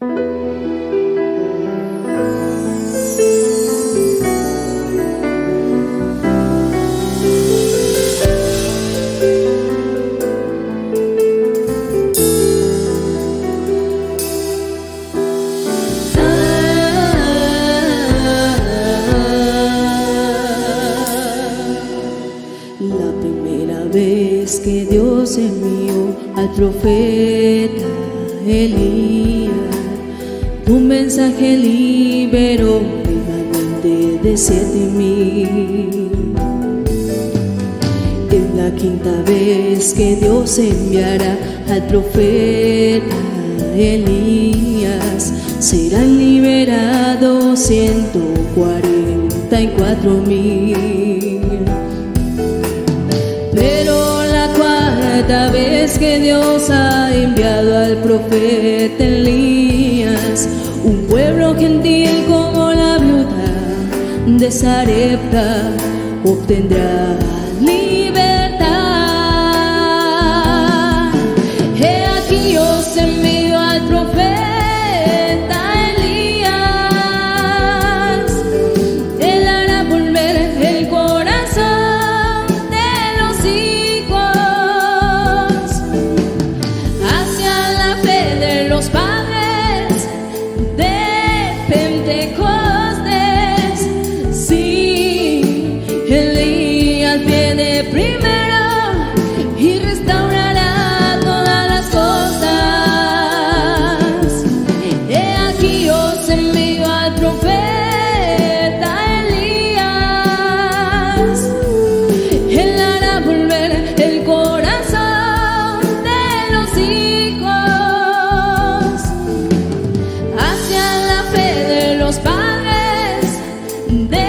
La primera vez que Dios envió al profeta Elías, un mensaje liberó remanente de 7,000. Es la quinta vez que Dios enviará al profeta Elías, serán liberados 144,000. Pero la cuarta vez que Dios ha enviado al profeta Elías, un pueblo gentil como la viuda de Sarepta obtendrá libertad. He aquí os envío al profeta Elías, él hará volver el corazón de los hijos hacia la fe de los padres de Pentecostés. Sí, Elías viene primero y restaurará todas las cosas. He aquí os envío al profeta Elías, él hará volver el corazón de los hijos hacia la fe de los padres de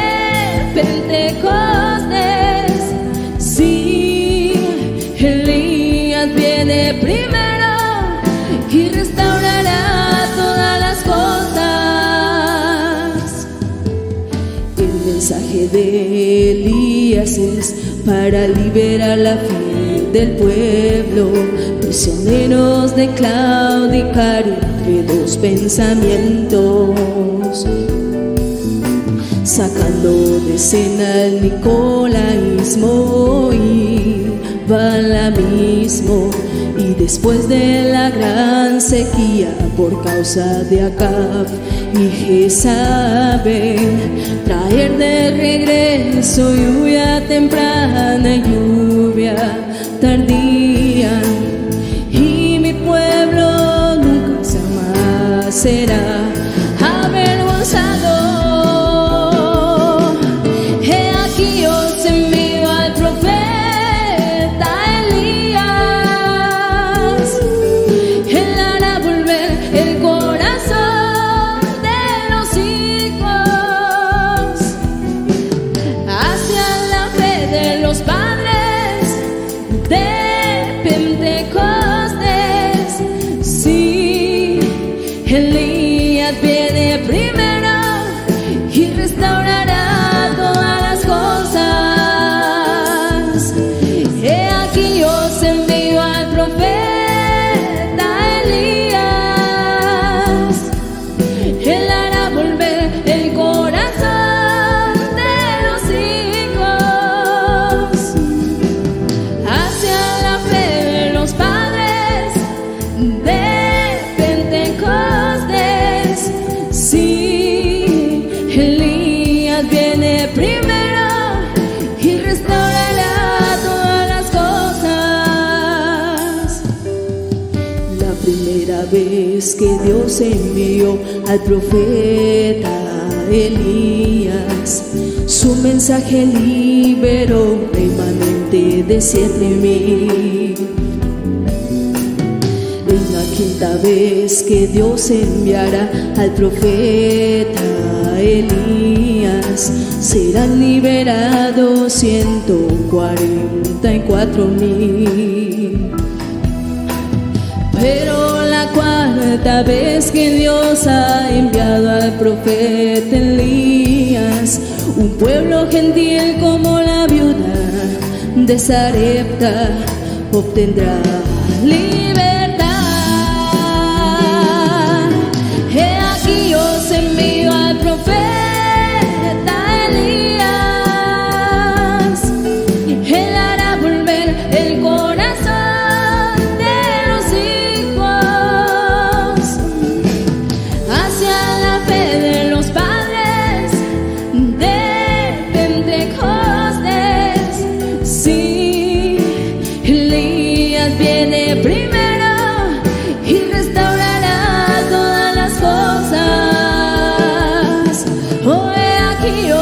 Pentecostés. Sí, Elías viene primero y restaurará todas las cosas. El mensaje de Elías es para liberar la fe del pueblo, prisioneros de claudicar entre dos pensamientos, sacando de escena el nicolaísmo y balaamismo. Y después de la gran sequía por causa de Acab y Jezabel, traer de regreso lluvia temprana y lluvia tardía, y mi pueblo nunca jamás será avergonzado. He aquí os envío al profeta Elías, él hará volver el corazón de los hijos hacia la fe de los padres de Pentecostés. Sí, Elías viene primero y restaurará todas las cosas. He aquí os envío al profeta Elías, él hará volver el corazón de los hijos hacia la fe de los padres de Pentecostés. Sí, Elías viene primero y restaurará todas las cosas. La primera vez que Dios envió al profeta Elías, su mensaje liberó remanente de 7,000. Es la quinta vez que Dios enviará al profeta Elías, serán liberados 144,000. Pero la cuarta vez que Dios ha enviado al profeta Elías, un pueblo gentil como la viuda de Sarepta obtendrá libertad.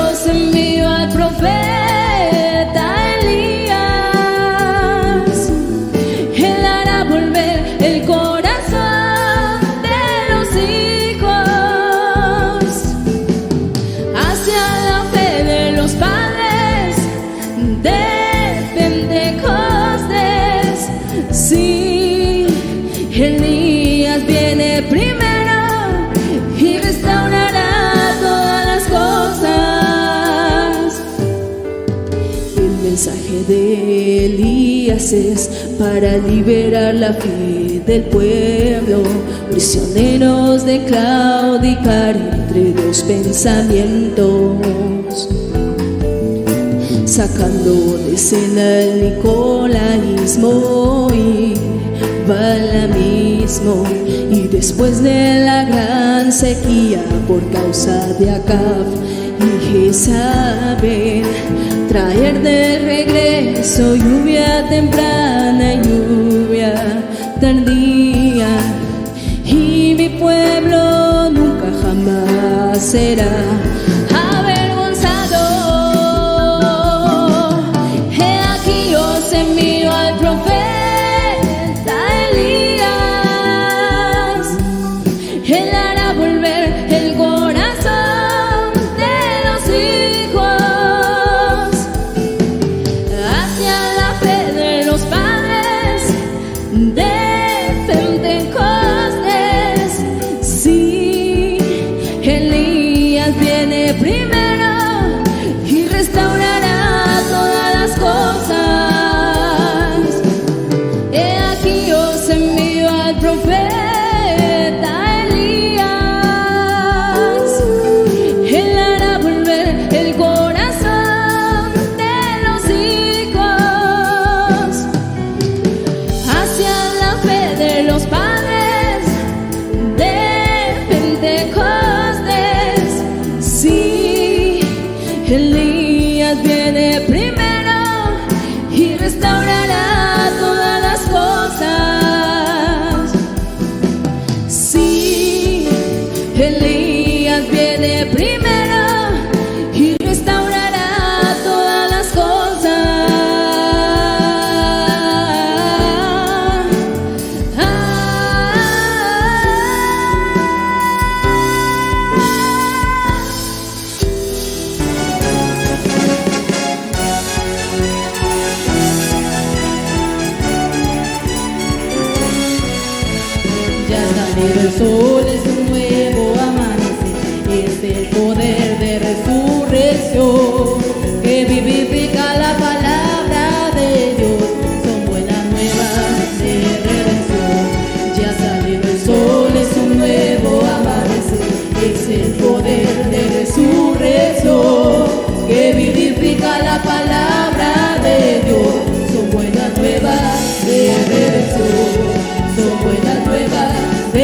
Dios envió al profeta Elías. Él hará volver el corazón de los hijos hacia la fe de los padres de Pentecostés. Sí, Elías viene primero y restaurará todas las cosas. El mensaje de Elías es para liberar la fe del pueblo, prisioneros de claudicar entre dos pensamientos, sacando de escena el nicolaísmo y balamismo, y después de la gran sequía por causa de Acab y Jezabel, traer de regreso lluvia temprana y lluvia tardía, y mi pueblo nunca jamás será avergonzado. He aquí yo os envío al profeta Elías. Él hará volver el corazón de los hijos hacia la fe de los padres de Pentecostés. Sí, Elías viene primero y restaurará todas las cosas. He aquí yo os envío al profeta Elías. Él hará volver el corazón de los hijos hacia la fe de los padres de Pentecostés. Sí, Elías viene primero y restaurará todas las cosas. Sí, Elías viene primero y restaurará todas las cosas. Ya ha salido el sol, es un nuevo amanecer, es el poder de resurrección que vivifica la palabra de Dios, son buenas nuevas de redención. Ya ha salido el sol, es un nuevo amanecer, es el poder de resurrección que vivifica la palabra de Dios, son buenas nuevas de redención, son buenas nuevas de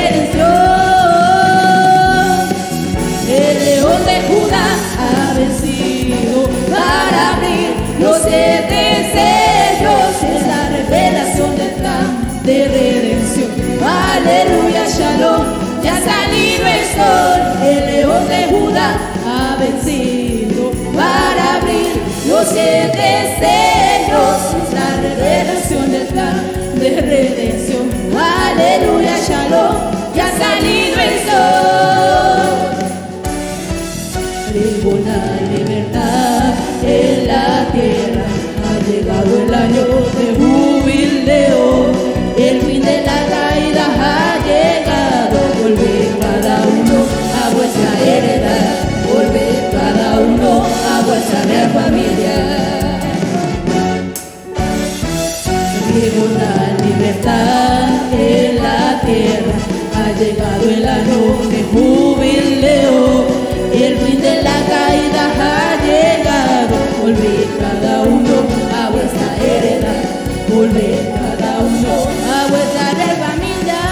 redención. El león de Judá ha vencido para abrir los 7 sellos, es la revelación del plan de redención. Aleluya, shalom, ya ha salido el sol. El león de Judá ha vencido para abrir los 7 sellos, es la revelación del plan de redención. Aleluya, shalom, ya ha salido el sol. Triunfó la libertad en la tierra, ha llegado el año de jubileo, el fin de la caída ha llegado. Volved cada uno a vuestra heredad, volved cada uno a vuestra real familia. Llegó la libertad en la tierra, ha llegado el año de jubileo, el fin de la caída ha llegado. Volved cada uno a vuestra heredad, volved cada uno a vuestra real familia.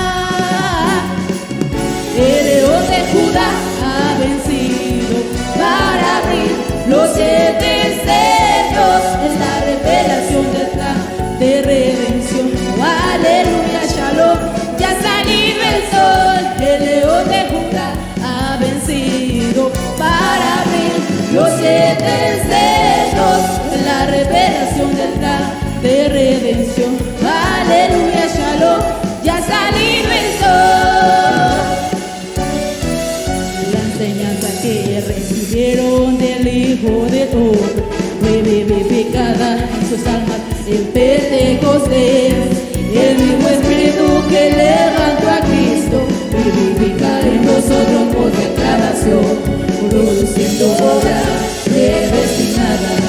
El león de Judá ha vencido para abrir los 7 sellos, es la revelación del plan de redención. Aleluya, shalom, ya ha salido el sol. El león de Judá ha vencido para abrir 7 sellos, la revelación del plan de redención. Aleluya, shalom, ya ha salido el sol. La enseñanza que recibieron del Hijo del Hombre fue vivificada en sus almas en Pentecostés. El mismo Espíritu que levantó a Cristo vivifica en nosotros por declaración, produciendo obras predestinadas.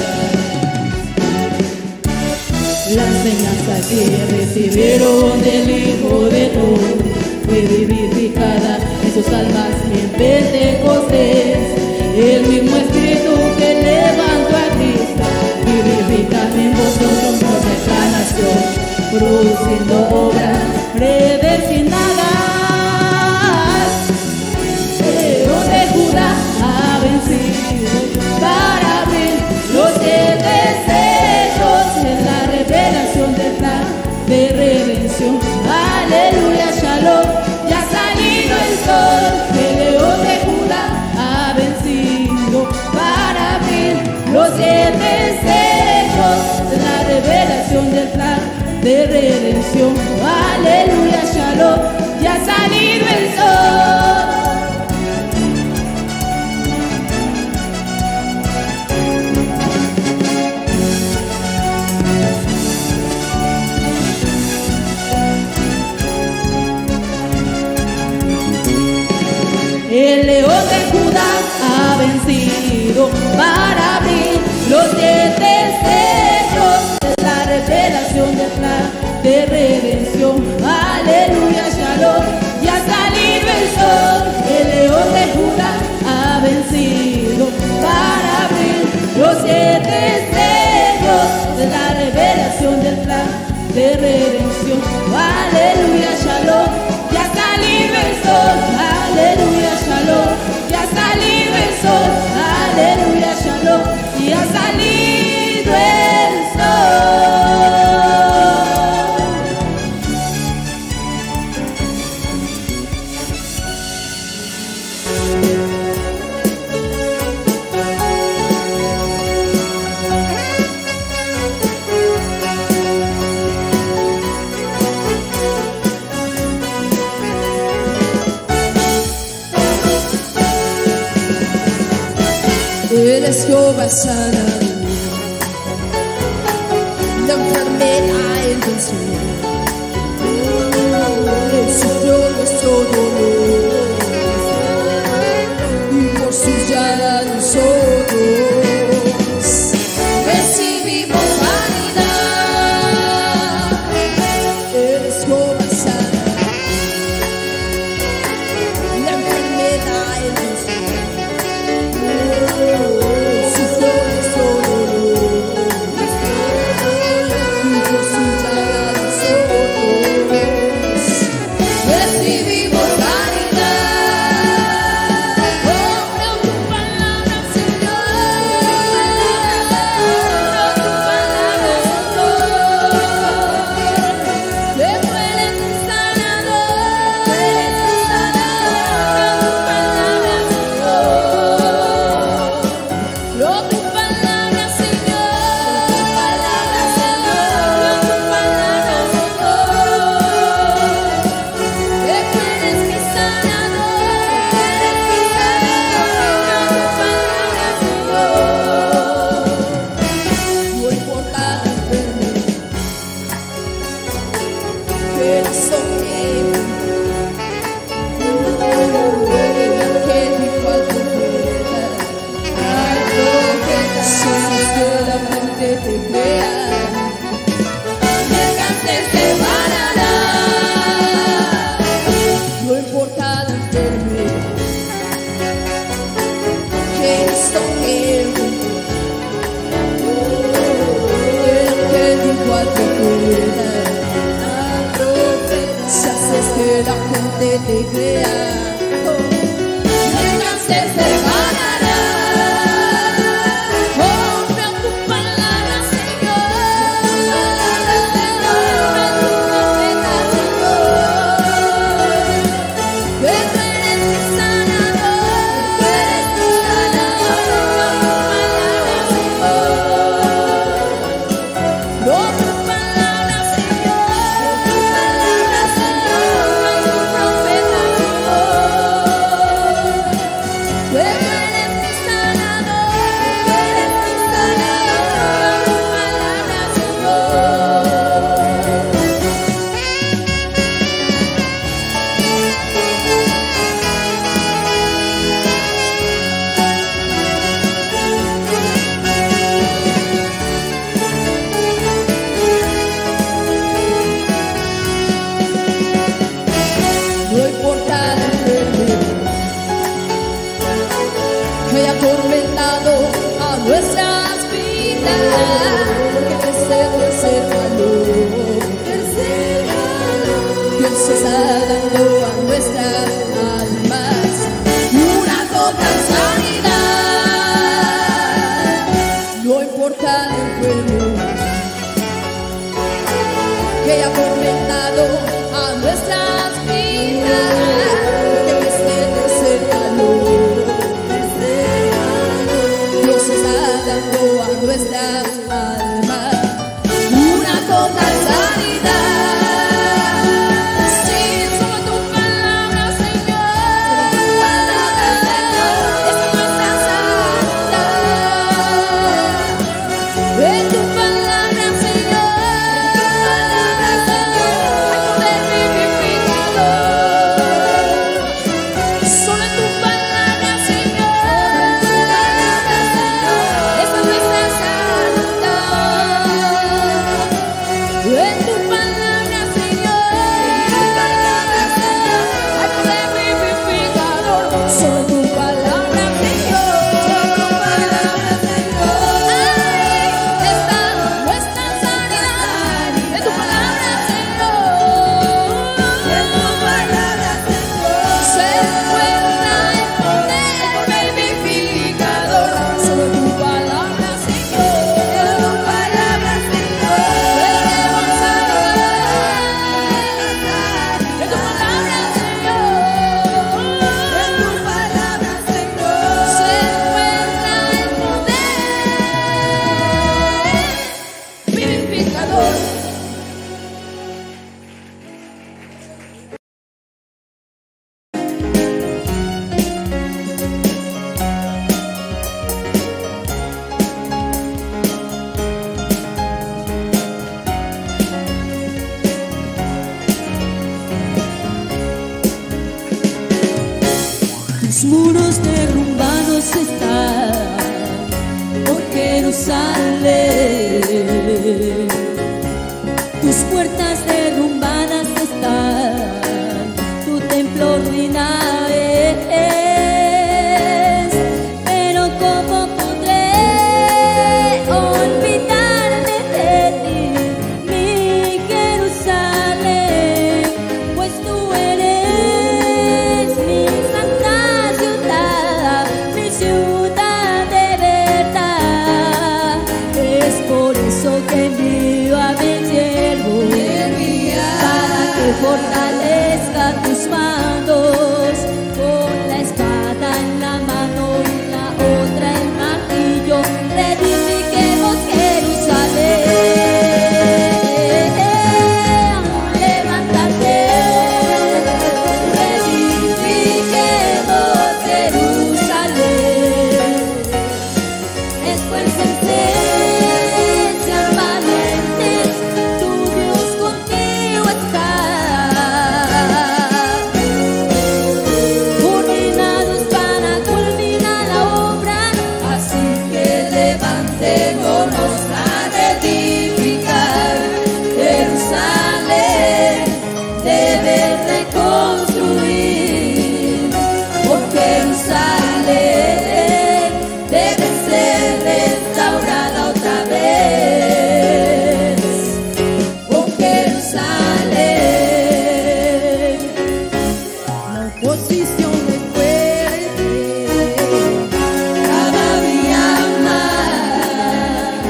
La enseñanza que recibieron del Hijo del Hombre fue vivificada en sus almas en Pentecostés. El mismo Espíritu que levantó a Cristo vivifica en vosotros por declaración, produciendo obras predestinadas. León de Judá ha vencido para abrir los 7 sellos en la revelación del plan de redención. Aleluya, shalom, ya ha salido el sol. El León de Judá ha vencido para abrir los 7 sellos en la revelación del plan de redención. Aleluya, shalom, ya ha salido el sol. El León de Judá ha vencido para abrir los 7 sellos de la revelación del plan de redención. Aleluya, shalom, ya ha salido el sol. El León de Judá ha vencido para abrir los 7 sellos de la revelación del plan de redención. Aleluya, shalom, ya ha salido el sol. Aleluya, shalom, ya ha salido el sol. Aleluya, shalom, ya ha salido el sol. Él es Jehová sanador, la enfermedad Él venció. Él sufrió nuestro dolor y por sus llagas nosotros recibimos sanidad. Él es Jehová sanador, la enfermedad Él venció. La gente te crea, el cáncer se ganará. Honra tu palabra, Señor. atormentado a nuestras vidas, porque tercer valor. Dios está dando a nuestras almas una total sanidad. No importa el pueblo que haya atormentado a nuestras vidas, porque tercer valor. Dios está dando a nuestras almas una total sanidad. Los muros derrumbados están por Jerusalén. Tus puertas derrumbadas están, tu templo ruina es. Pero ¿cómo podré olvidarme de ti, mi Jerusalén? Pues tú eres mi santa ciudad, mi ciudad de verdad. Es por eso que envío a mi siervo para que fortalezca tus manos, con la espada en la mano y la otra el martillo, reedifiquemos Jerusalén. Levántate, reedifiquemos Jerusalén. Esfuércense, sean valientes, tu Dios contigo está. Coordinados para culminar la obra, así que levantémonos a reedificar Jerusalén. Debes reconstruir, porque Jerusalén debe ser restaurada otra vez. Oh Jerusalén, la oposición es fuerte, cada día más,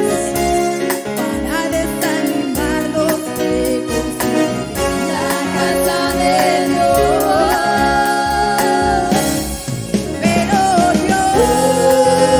para desanimarlos de construir la casa de Dios. Pero Dios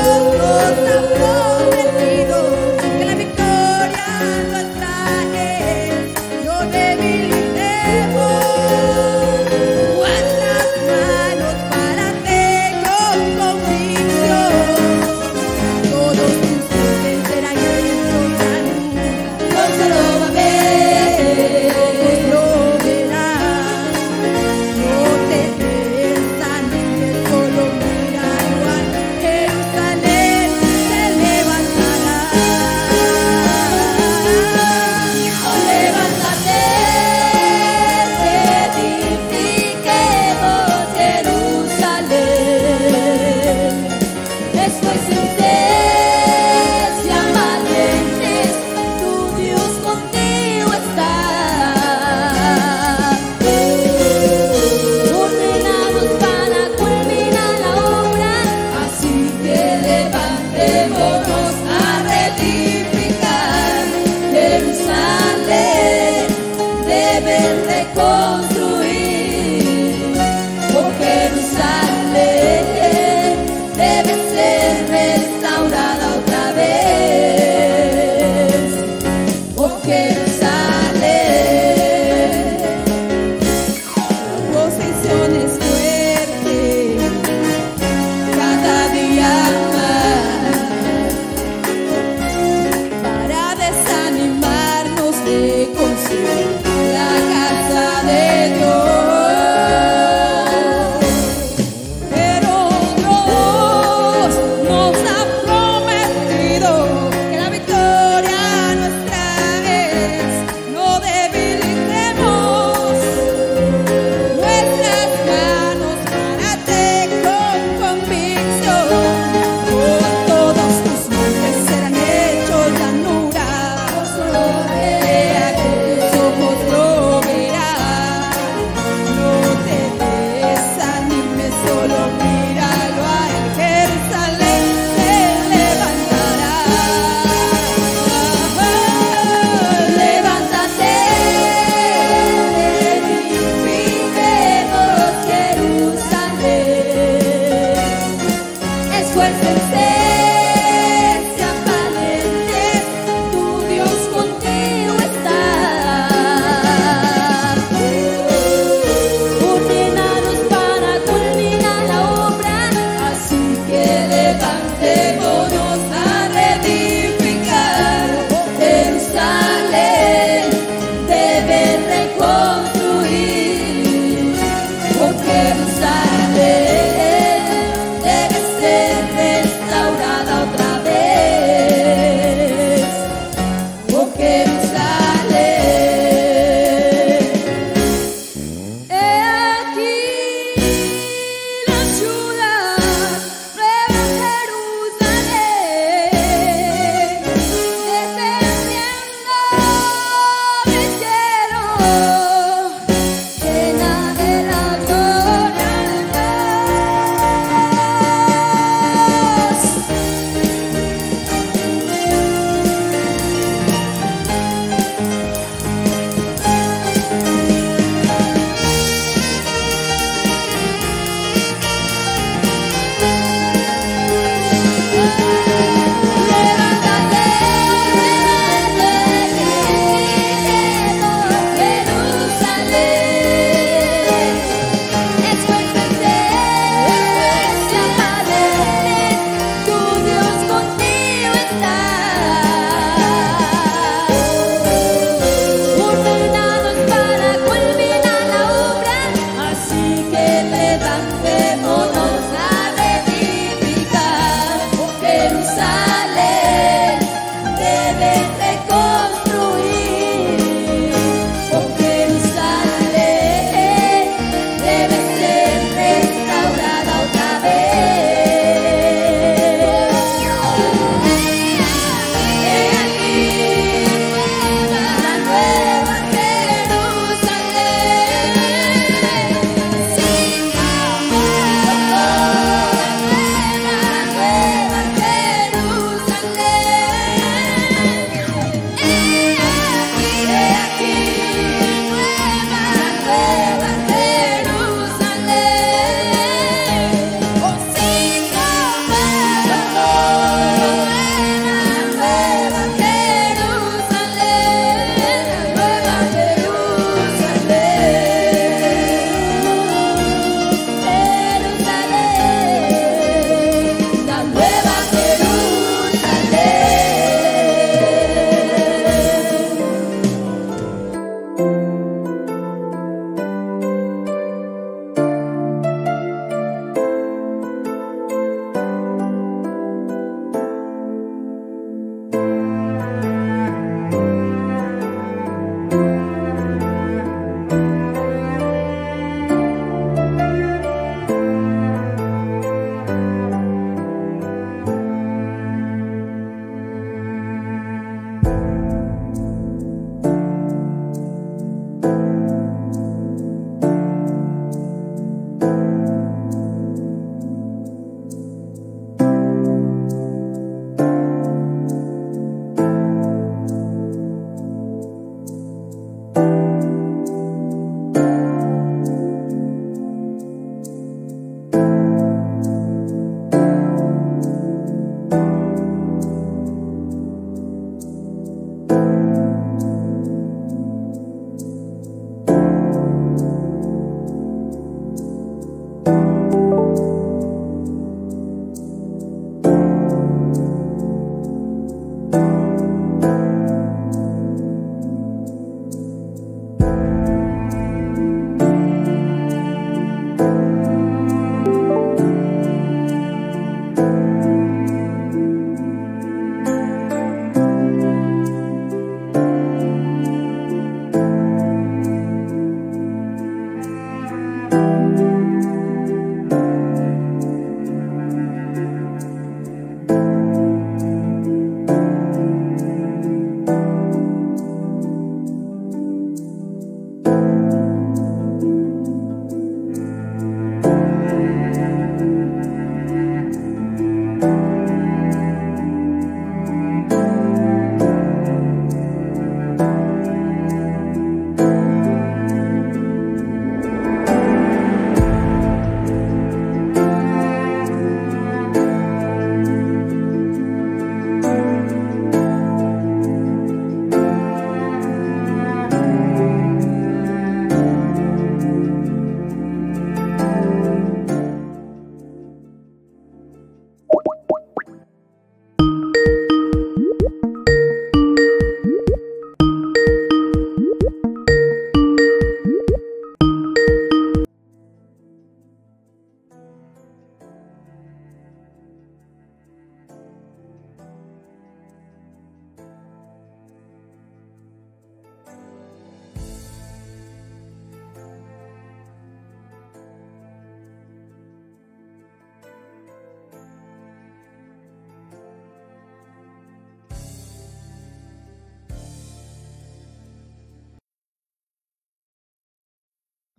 Jerusalén debe ser restaurada.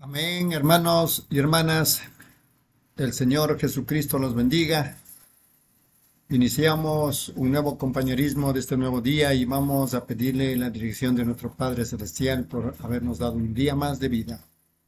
Amén, hermanos y hermanas. El Señor Jesucristo los bendiga. Iniciamos un nuevo compañerismo de este nuevo día y vamos a pedirle la dirección de nuestro Padre Celestial por habernos dado un día más de vida.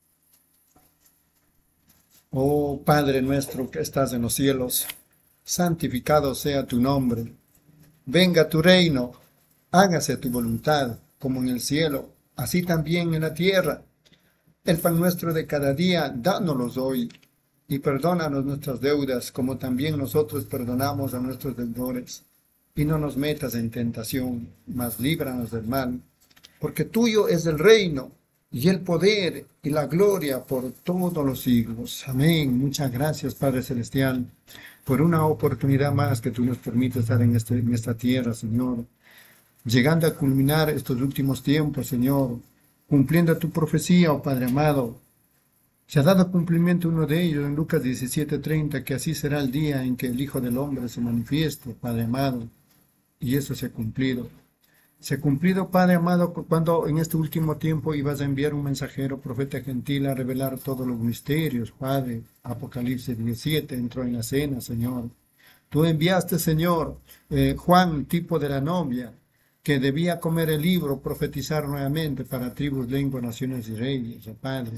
Oh Padre nuestro que estás en los cielos, santificado sea tu nombre. Venga tu reino, hágase tu voluntad, como en el cielo, así también en la tierra. El pan nuestro de cada día, dánoslo hoy, y perdónanos nuestras deudas, como también nosotros perdonamos a nuestros deudores. Y no nos metas en tentación, mas líbranos del mal, porque tuyo es el reino, y el poder, y la gloria por todos los siglos. Amén. Muchas gracias, Padre Celestial, por una oportunidad más que tú nos permites estar en esta tierra, Señor. Llegando a culminar estos últimos tiempos, Señor, cumpliendo tu profecía, oh Padre amado. Se ha dado cumplimiento uno de ellos en Lucas 17:30, que así será el día en que el Hijo del Hombre se manifieste, Padre amado. Y eso se ha cumplido. Se ha cumplido, Padre amado, cuando en este último tiempo ibas a enviar un mensajero, profeta gentil, a revelar todos los misterios, Padre. Apocalipsis 17 entró en la cena, Señor. Tú enviaste, Señor, Juan, tipo de la novia, que debía comer el libro, profetizar nuevamente para tribus, lenguas, naciones y reyes, oh Padre.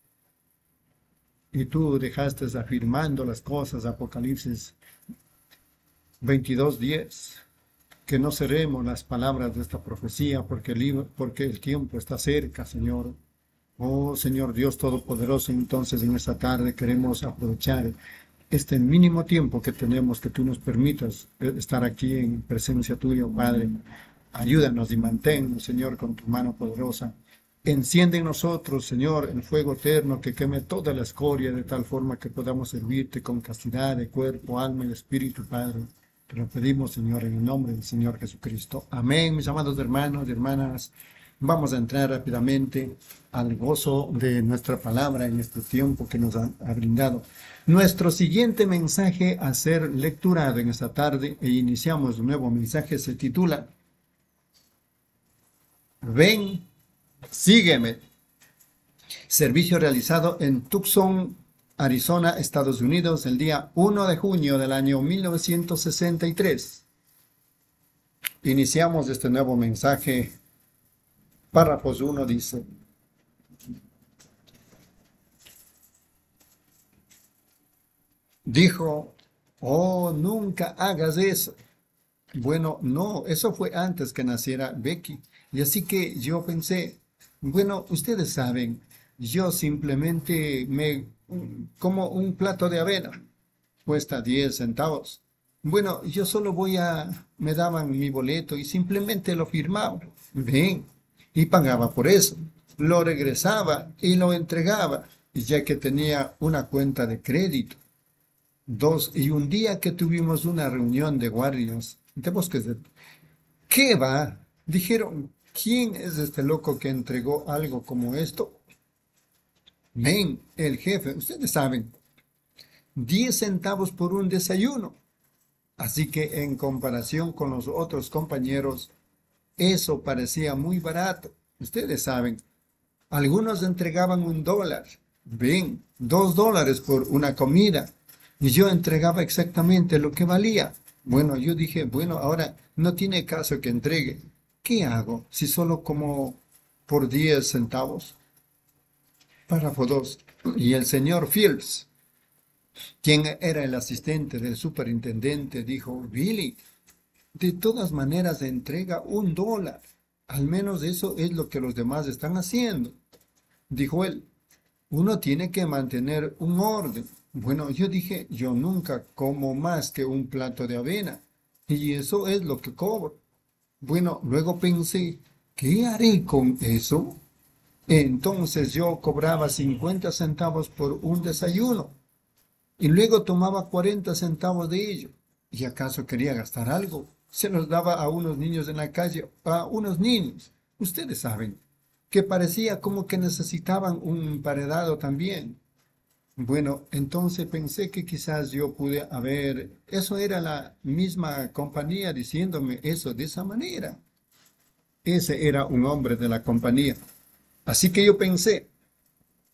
Y tú dejaste afirmando las cosas, Apocalipsis 22:10, que no seremos las palabras de esta profecía, porque el tiempo está cerca, Señor. Oh Señor Dios Todopoderoso, entonces en esta tarde queremos aprovechar este mínimo tiempo que tenemos, que tú nos permitas estar aquí en presencia tuya, Padre. Ayúdanos y manténnos, Señor, con tu mano poderosa. Enciende en nosotros, Señor, el fuego eterno que queme toda la escoria, de tal forma que podamos servirte con castidad de cuerpo, alma y espíritu, Padre. Te lo pedimos, Señor, en el nombre del Señor Jesucristo. Amén, mis amados hermanos y hermanas. Vamos a entrar rápidamente al gozo de nuestra palabra en este tiempo que nos ha brindado. Nuestro siguiente mensaje a ser lecturado en esta tarde, e iniciamos un nuevo mensaje, se titula Ven, sígueme. Servicio realizado en Tucson, Arizona, Estados Unidos, el día 1 de junio del año 1963. Iniciamos este nuevo mensaje. Párrafos 1 dice: dijo, oh, nunca hagas eso. Bueno, no, eso fue antes que naciera Becky. Y así que yo pensé, bueno, ustedes saben, yo simplemente me como un plato de avena, cuesta 10 centavos. Bueno, yo solo me daban mi boleto y simplemente lo firmaba. Ven, y pagaba por eso. Lo regresaba y lo entregaba, ya que tenía una cuenta de crédito. Y un día que tuvimos una reunión de guardias, de bosques de... ¿Qué va? Dijeron, ¿quién es este loco que entregó algo como esto? Ven, el jefe, ustedes saben, 10 centavos por un desayuno. Así que en comparación con los otros compañeros, eso parecía muy barato. Ustedes saben, algunos entregaban $1. Ven, $2 por una comida. Y yo entregaba exactamente lo que valía. Bueno, yo dije, bueno, ahora no tiene caso que entregue. ¿Qué hago si solo como por 10 centavos? Párrafo 2. Y el señor Fields, quien era el asistente del superintendente, dijo, Billy, de todas maneras entrega $1. Al menos eso es lo que los demás están haciendo. Dijo él, uno tiene que mantener un orden. Bueno, yo dije, yo nunca como más que un plato de avena, y eso es lo que cobro. Bueno, luego pensé, ¿qué haré con eso? Entonces yo cobraba 50 centavos por un desayuno, y luego tomaba 40 centavos de ello. ¿Y acaso quería gastar algo? Se los daba a unos niños en la calle, a unos niños. Ustedes saben, que parecía como que necesitaban un emparedado también. Bueno, entonces pensé que quizás yo pude haber... Eso era la misma compañía diciéndome eso de esa manera. Ese era un hombre de la compañía. Así que yo pensé,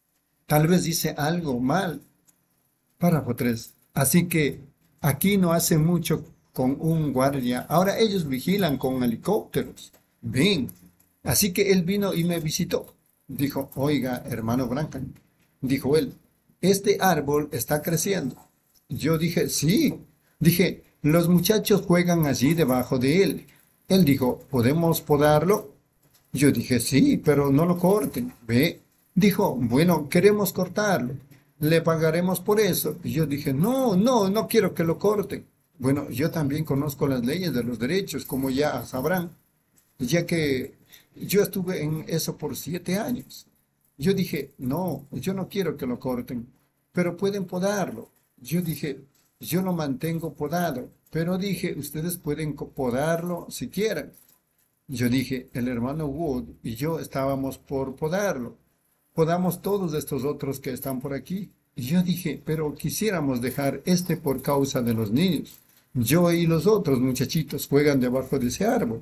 Tal vez hice algo mal. Párrafo 3. Así que aquí no hace mucho con un guardia. Ahora ellos vigilan con helicópteros. Ven. Así que él vino y me visitó. Dijo, oiga, hermano Branham, dijo él, este árbol está creciendo. Yo dije, sí. Dije, los muchachos juegan allí debajo de él. Él dijo, ¿podemos podarlo? Yo dije, sí, pero no lo corten. Ve. Dijo, bueno, queremos cortarlo. Le pagaremos por eso. Y yo dije, no, no, no quiero que lo corten. Bueno, yo también conozco las leyes de los derechos, como ya sabrán, ya que yo estuve en eso por 7 años. Yo dije, no, yo no quiero que lo corten, pero pueden podarlo. Yo dije, yo lo mantengo podado, pero dije, ustedes pueden podarlo si quieren. Yo dije, el hermano Wood y yo estábamos por podarlo. Podamos todos estos otros que están por aquí. Y yo dije, pero quisiéramos dejar este por causa de los niños. Yo y los otros muchachitos juegan debajo de ese árbol.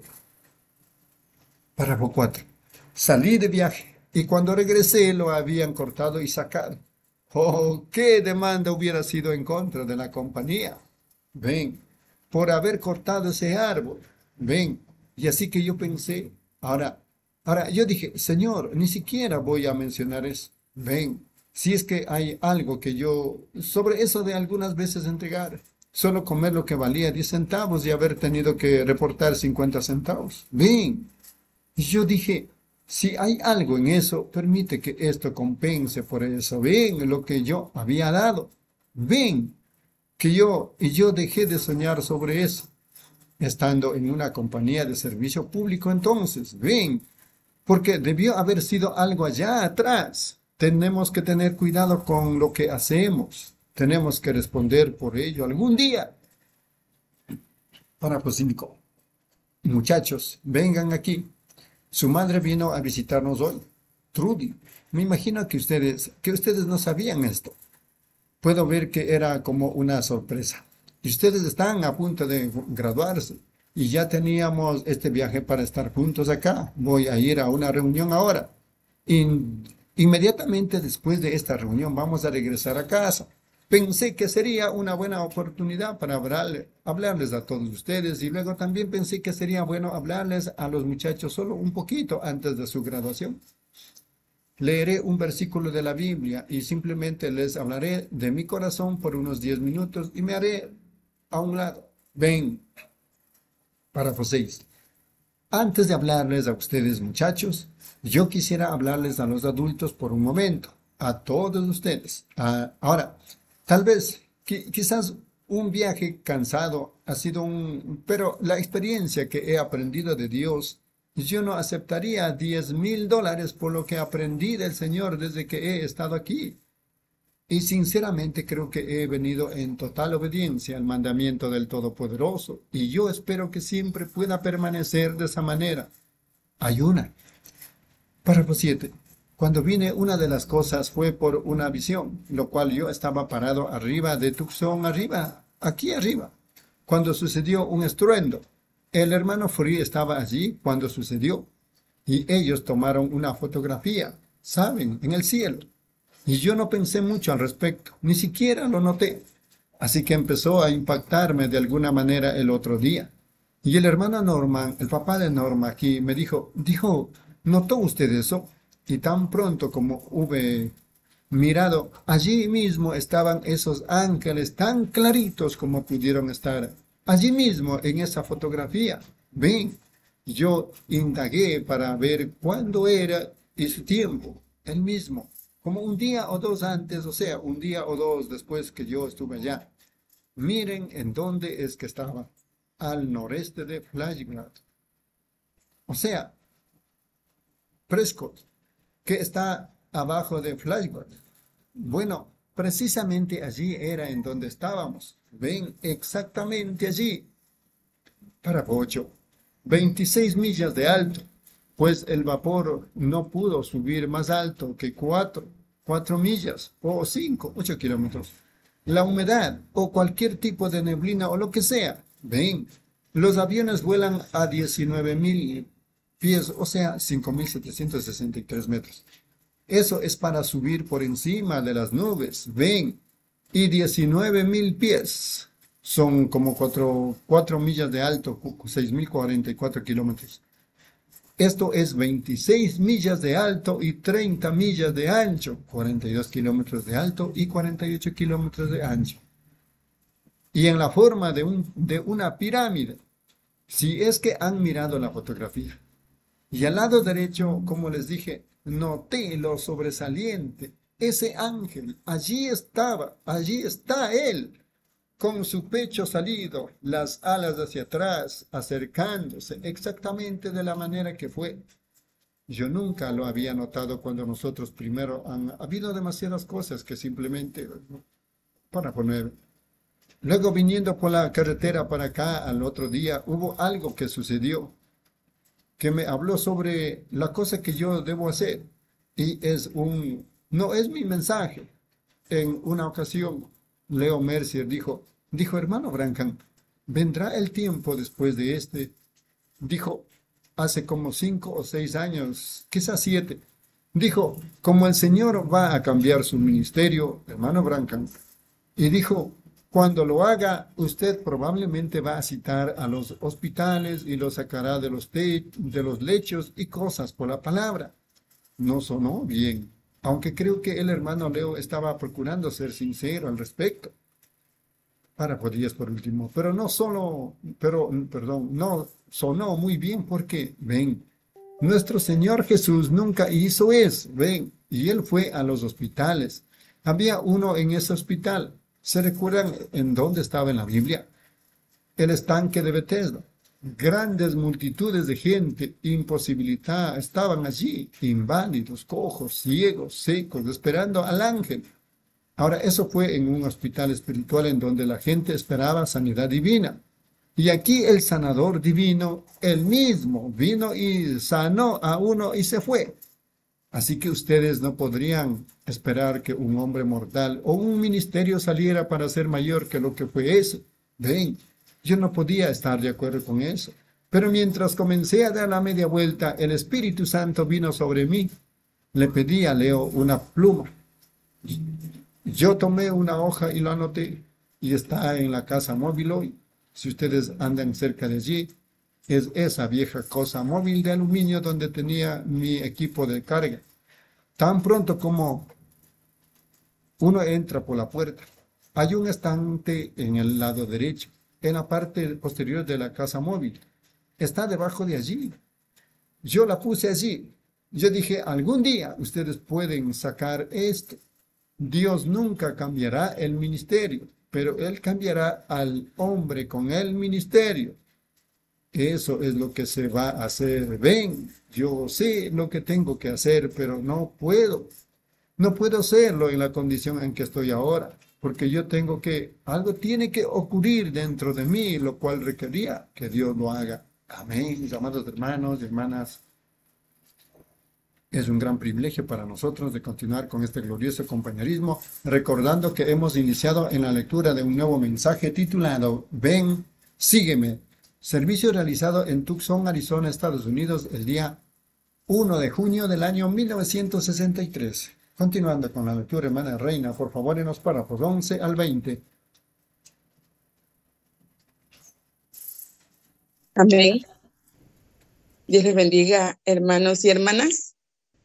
Párrafo 4. Salí de viaje y cuando regresé lo habían cortado y sacado. Oh, qué demanda hubiera sido en contra de la compañía. Ven, por haber cortado ese árbol. Ven. Y así que yo pensé, ahora yo dije, Señor, ni siquiera voy a mencionar eso. Ven, si es que hay algo que yo, sobre eso de algunas veces entregar, solo comer lo que valía 10 centavos y haber tenido que reportar 50 centavos. Ven. Y yo dije, si hay algo en eso, permite que esto compense por eso. Ven lo que yo había dado. Ven, que yo dejé de soñar sobre eso, estando en una compañía de servicio público entonces. Ven, porque debió haber sido algo allá atrás. Tenemos que tener cuidado con lo que hacemos. Tenemos que responder por ello algún día. Párrafo 5. Muchachos, vengan aquí. Su madre vino a visitarnos hoy. Trudy, me imagino que ustedes no sabían esto. Puedo ver que era como una sorpresa. Y ustedes están a punto de graduarse. Y ya teníamos este viaje para estar juntos acá. Voy a ir a una reunión ahora. Inmediatamente después de esta reunión vamos a regresar a casa. Pensé que sería una buena oportunidad para hablarles a todos ustedes y luego también pensé que sería bueno hablarles a los muchachos solo un poquito antes de su graduación. Leeré un versículo de la Biblia y simplemente les hablaré de mi corazón por unos 10 minutos y me haré a un lado. Ven. Párrafo 6. Antes de hablarles a ustedes, muchachos, yo quisiera hablarles a los adultos por un momento, a todos ustedes. Ahora, tal vez, quizás un viaje cansado ha sido pero la experiencia que he aprendido de Dios, yo no aceptaría $10,000 por lo que aprendí del Señor desde que he estado aquí. Y sinceramente creo que he venido en total obediencia al mandamiento del Todopoderoso, y yo espero que siempre pueda permanecer de esa manera. Ayuna. Párrafo 7. Cuando vine, una de las cosas fue por una visión, lo cual yo estaba parado arriba de Tucson, aquí arriba, cuando sucedió un estruendo. El hermano Free estaba allí cuando sucedió, y ellos tomaron una fotografía, ¿saben?, en el cielo. Y yo no pensé mucho al respecto, ni siquiera lo noté. Así que empezó a impactarme de alguna manera el otro día. Y el hermano Norman, el papá de Norma aquí, me dijo, ¿notó usted eso? Y tan pronto como hube mirado, allí mismo estaban esos ángeles tan claritos como pudieron estar. Allí mismo, en esa fotografía. Ven, yo indagué para ver cuándo era y su tiempo, el mismo. Como un día o dos antes, o sea, un día o dos después que yo estuve allá. Miren en dónde es que estaba. Al noreste de Flagler. O sea, Prescott, que está abajo de Flagler. Bueno, precisamente allí era en donde estábamos. Ven, exactamente allí. Párrafo 8. 26 millas de alto. Pues el vapor no pudo subir más alto que 4 millas, o 8 kilómetros. La humedad, o cualquier tipo de neblina, o lo que sea. Ven, los aviones vuelan a 19,000 pies, o sea, 5,763 metros. Eso es para subir por encima de las nubes. Ven, y 19.000 pies. Son como 4 millas de alto, 6.044 kilómetros. Esto es 26 millas de alto y 30 millas de ancho, 42 kilómetros de alto y 48 kilómetros de ancho. Y en la forma de una pirámide, si es que han mirado la fotografía. Y al lado derecho, como les dije, noté lo sobresaliente. Ese ángel, allí estaba, allí está él, con su pecho salido, las alas hacia atrás, acercándose exactamente de la manera que fue. Yo nunca lo había notado cuando nosotros primero han habido demasiadas cosas que simplemente para poner. Luego viniendo por la carretera para acá al otro día, hubo algo que sucedió que me habló sobre la cosa que yo debo hacer. Y no es mi mensaje. En una ocasión, Leo Mercier dijo, hermano Branham, vendrá el tiempo después de este. Dijo, hace como 5 o 6 años, quizás 7. Dijo, como el Señor va a cambiar su ministerio, hermano Branham. Y dijo, cuando lo haga, usted probablemente va a citar a los hospitales y los sacará de los lechos y cosas por la palabra. No sonó bien, aunque creo que el hermano Leo estaba procurando ser sincero al respecto. Parafodías por último, pero no sonó muy bien porque, ven, nuestro Señor Jesús nunca hizo eso, ven, y Él fue a los hospitales. Había uno en ese hospital. ¿Se recuerdan en dónde estaba en la Biblia? El estanque de Bethesda. Grandes multitudes de gente imposibilitada estaban allí, inválidos, cojos, ciegos, secos, esperando al ángel. Ahora, eso fue en un hospital espiritual en donde la gente esperaba sanidad divina. Y aquí el sanador divino, él mismo, vino y sanó a uno y se fue. Así que ustedes no podrían esperar que un hombre mortal o un ministerio saliera para ser mayor que lo que fue ese. Ven, yo no podía estar de acuerdo con eso. Pero mientras comencé a dar la media vuelta, el Espíritu Santo vino sobre mí. Le pedí a Leo una pluma. Yo tomé una hoja y lo anoté. Y está en la casa móvil hoy. Si ustedes andan cerca de allí, es esa vieja cosa móvil de aluminio donde tenía mi equipo de carga. Tan pronto como uno entra por la puerta, hay un estante en el lado derecho, en la parte posterior de la casa móvil. Está debajo de allí. Yo la puse allí. Yo dije, algún día ustedes pueden sacar esto. Dios nunca cambiará el ministerio, pero Él cambiará al hombre con el ministerio. Eso es lo que se va a hacer. Ven, yo sé lo que tengo que hacer, pero no puedo. No puedo hacerlo en la condición en que estoy ahora, porque algo tiene que ocurrir dentro de mí, lo cual requería que Dios lo haga. Amén, mis amados hermanos y hermanas. Es un gran privilegio para nosotros de continuar con este glorioso compañerismo, recordando que hemos iniciado en la lectura de un nuevo mensaje titulado Ven, sígueme. Servicio realizado en Tucson, Arizona, Estados Unidos, el día 1 de junio del año 1963. Continuando con la lectura, hermana Reina, por favor, en los párrafos 11 al 20. Amén. Dios les bendiga, hermanos y hermanas.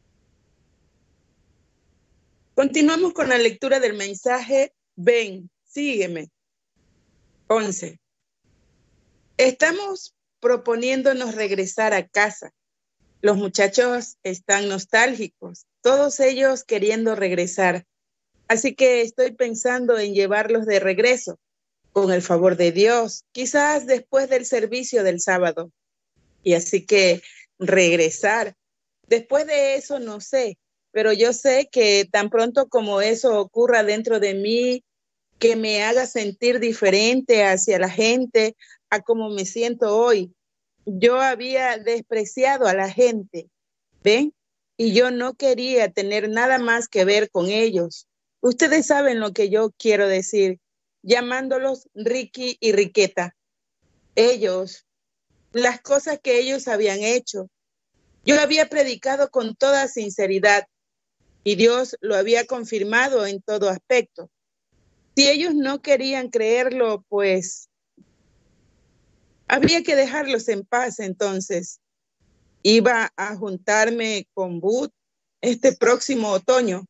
Continuamos con la lectura del mensaje Ven, sígueme. 11. Estamos proponiéndonos regresar a casa. Los muchachos están nostálgicos, todos ellos queriendo regresar. Así que estoy pensando en llevarlos de regreso, con el favor de Dios, quizás después del servicio del sábado. Y así que regresar. Después de eso no sé, pero yo sé que tan pronto como eso ocurra dentro de mí, que me haga sentir diferente hacia la gente, a cómo me siento hoy. Yo había despreciado a la gente, ¿ven? Y yo no quería tener nada más que ver con ellos. Ustedes saben lo que yo quiero decir, llamándolos Ricky y Riqueta. Ellos, las cosas que ellos habían hecho. Yo había predicado con toda sinceridad. y Dios lo había confirmado en todo aspecto. Si ellos no querían creerlo, pues había que dejarlos en paz. Entonces iba a juntarme con Bud este próximo otoño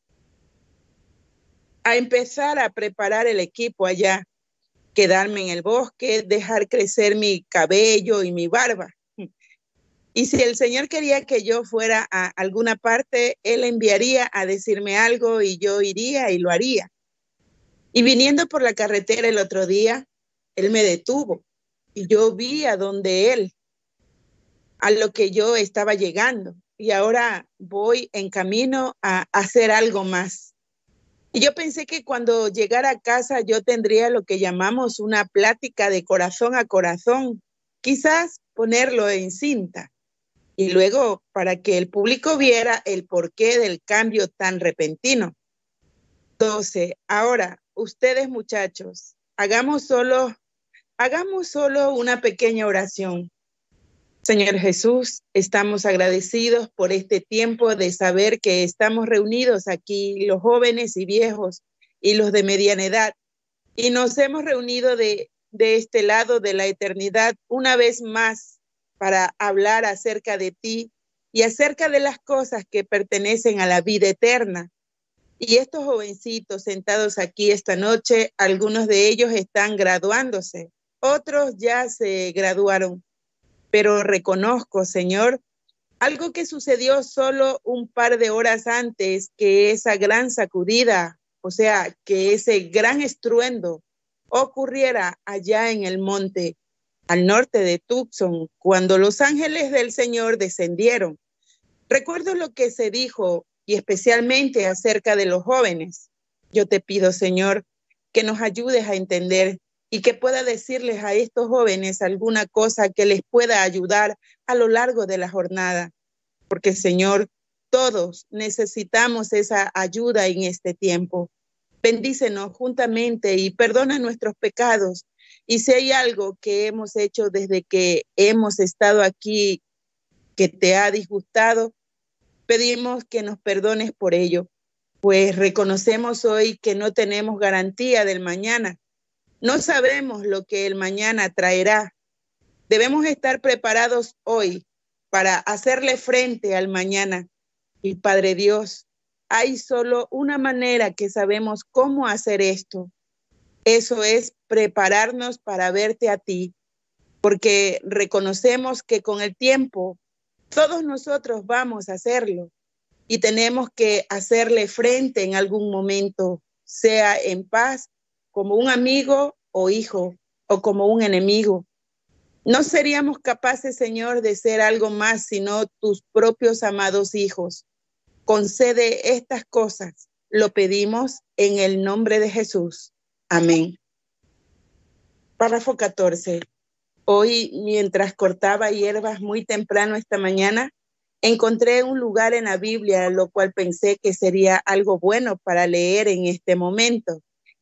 a empezar a preparar el equipo allá, quedarme en el bosque, dejar crecer mi cabello y mi barba. Y si el Señor quería que yo fuera a alguna parte, Él enviaría a decirme algo y yo iría y lo haría. Y viniendo por la carretera el otro día, Él me detuvo y yo vi a donde Él, a lo que yo estaba llegando. Y ahora voy en camino a hacer algo más. Y yo pensé que cuando llegara a casa yo tendría lo que llamamos una plática de corazón a corazón, quizás ponerlo en cinta. Y luego para que el público viera el porqué del cambio tan repentino. Entonces, ahora, ustedes muchachos, hagamos solo una pequeña oración. Señor Jesús, estamos agradecidos por este tiempo de saber que estamos reunidos aquí, los jóvenes y viejos y los de mediana edad, y nos hemos reunido de este lado de la eternidad una vez más para hablar acerca de ti y acerca de las cosas que pertenecen a la vida eterna. Y estos jovencitos sentados aquí esta noche, algunos de ellos están graduándose, otros ya se graduaron. Pero reconozco, Señor, algo que sucedió solo un par de horas antes, que esa gran sacudida, o sea, que ese gran estruendo ocurriera allá en el monte, al norte de Tucson, cuando los ángeles del Señor descendieron. Recuerdo lo que se dijo, y especialmente acerca de los jóvenes. Yo te pido, Señor, que nos ayudes a entender y que pueda decirles a estos jóvenes alguna cosa que les pueda ayudar a lo largo de la jornada. Porque, Señor, todos necesitamos esa ayuda en este tiempo. Bendícenos juntamente y perdona nuestros pecados. Y si hay algo que hemos hecho desde que hemos estado aquí que te ha disgustado, pedimos que nos perdones por ello, pues reconocemos hoy que no tenemos garantía del mañana. No sabemos lo que el mañana traerá. Debemos estar preparados hoy para hacerle frente al mañana. Y Padre Dios, hay solo una manera que sabemos cómo hacer esto. Eso es prepararnos para verte a ti, porque reconocemos que con el tiempo todos nosotros vamos a hacerlo y tenemos que hacerle frente en algún momento, sea en paz, como un amigo o hijo, o como un enemigo. No seríamos capaces, Señor, de ser algo más sino tus propios amados hijos. Concede estas cosas. Lo pedimos en el nombre de Jesús. Amén. Párrafo 14. Hoy, mientras cortaba hierbas muy temprano esta mañana, encontré un lugar en la Biblia, lo cual pensé que sería algo bueno para leer en este momento.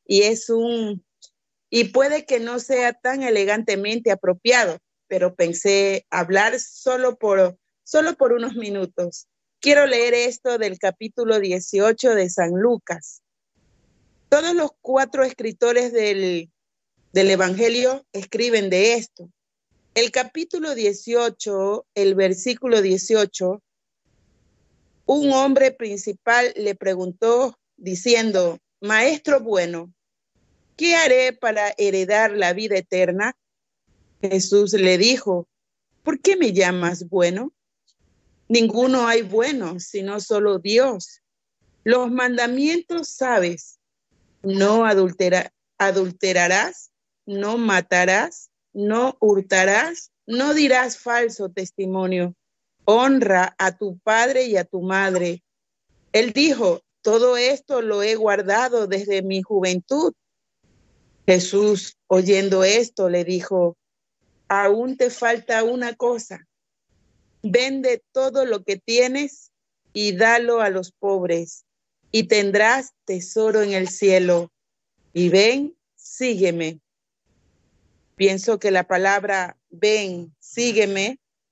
Y puede que no sea tan elegantemente apropiado, pero pensé hablar solo por unos minutos. Quiero leer esto del capítulo 18 de San Lucas. Todos los 4 escritores del Evangelio escriben de esto. El capítulo 18, el versículo 18, un hombre principal le preguntó diciendo: Maestro bueno, ¿qué haré para heredar la vida eterna? Jesús le dijo: ¿por qué me llamas bueno? Ninguno hay bueno, sino solo Dios. Los mandamientos sabes: no adulterarás, no matarás, no hurtarás, no dirás falso testimonio, honra a tu padre y a tu madre. Él dijo: todo esto lo he guardado desde mi juventud. Jesús, oyendo esto, le dijo: aún te falta una cosa. Vende todo lo que tienes y dalo a los pobres, y tendrás tesoro en el cielo. Y ven, sígueme. Pienso que la palabra ven, sígueme,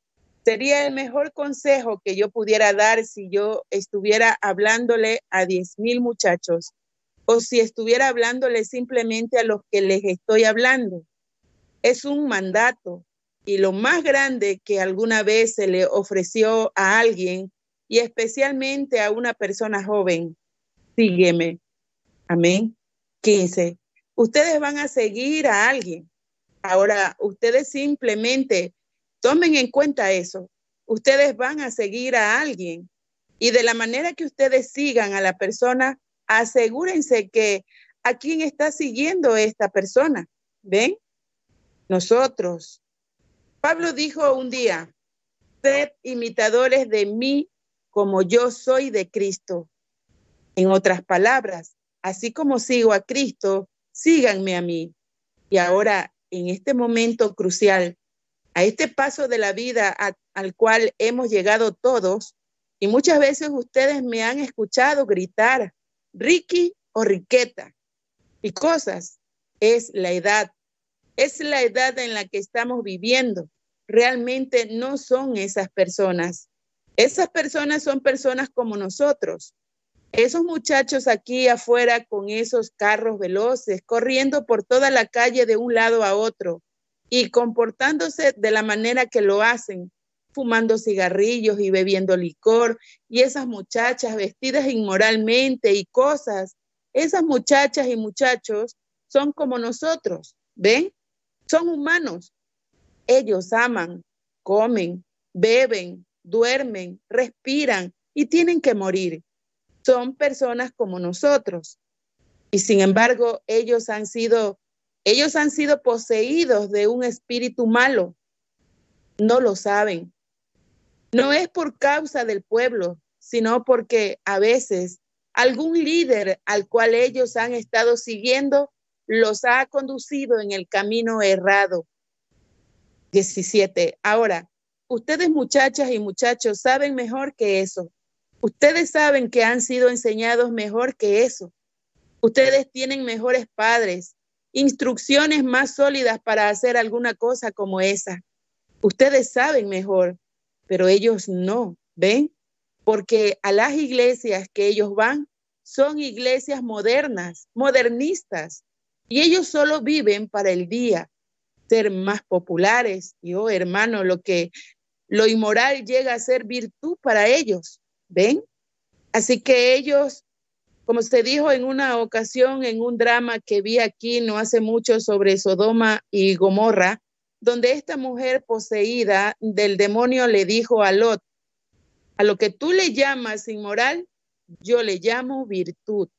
Sería el mejor consejo que yo pudiera dar si yo estuviera hablándole a 10,000 muchachos o si estuviera hablándole simplemente a los que les estoy hablando. Es un mandato y lo más grande que alguna vez se le ofreció a alguien y especialmente a una persona joven. Sígueme. Amén. 15. Ustedes van a seguir a alguien. Ahora, ustedes simplemente tomen en cuenta eso. Ustedes van a seguir a alguien. Y de la manera que ustedes sigan a la persona, asegúrense que a quién está siguiendo esta persona. ¿Ven? Nosotros. Pablo dijo un día, sed imitadores de mí como yo soy de Cristo. En otras palabras, así como sigo a Cristo, síganme a mí. Y ahora, en este momento crucial, a este paso de la vida al cual hemos llegado todos, y muchas veces ustedes me han escuchado gritar, Ricky o Riqueta, y cosas, es la edad en la que estamos viviendo. Realmente no son esas personas. Esas personas son personas como nosotros. Esos muchachos aquí afuera con esos carros veloces, corriendo por toda la calle de un lado a otro y comportándose de la manera que lo hacen, fumando cigarrillos y bebiendo licor, y esas muchachas vestidas inmoralmente y cosas. Esas muchachas y muchachos son como nosotros, ¿ven? Son humanos. Ellos aman, comen, beben, duermen, respiran y tienen que morir. Son personas como nosotros. Y sin embargo, ellos han sido poseídos de un espíritu malo. No lo saben. No es por causa del pueblo, sino porque a veces algún líder al cual ellos han estado siguiendo los ha conducido en el camino errado. 17. Ahora, ustedes muchachas y muchachos saben mejor que eso. Ustedes saben que han sido enseñados mejor que eso. Ustedes tienen mejores padres, instrucciones más sólidas para hacer alguna cosa como esa. Ustedes saben mejor, pero ellos no, ¿ven? Porque a las iglesias que ellos van son iglesias modernas, modernistas, y ellos solo viven para el día, ser más populares. Y oh, hermano, lo inmoral llega a ser virtud para ellos, ¿ven? Así que ellos, como se dijo en una ocasión en un drama que vi aquí no hace mucho sobre Sodoma y Gomorra, donde esta mujer poseída del demonio le dijo a Lot, a lo que tú le llamas inmoral, yo le llamo virtud.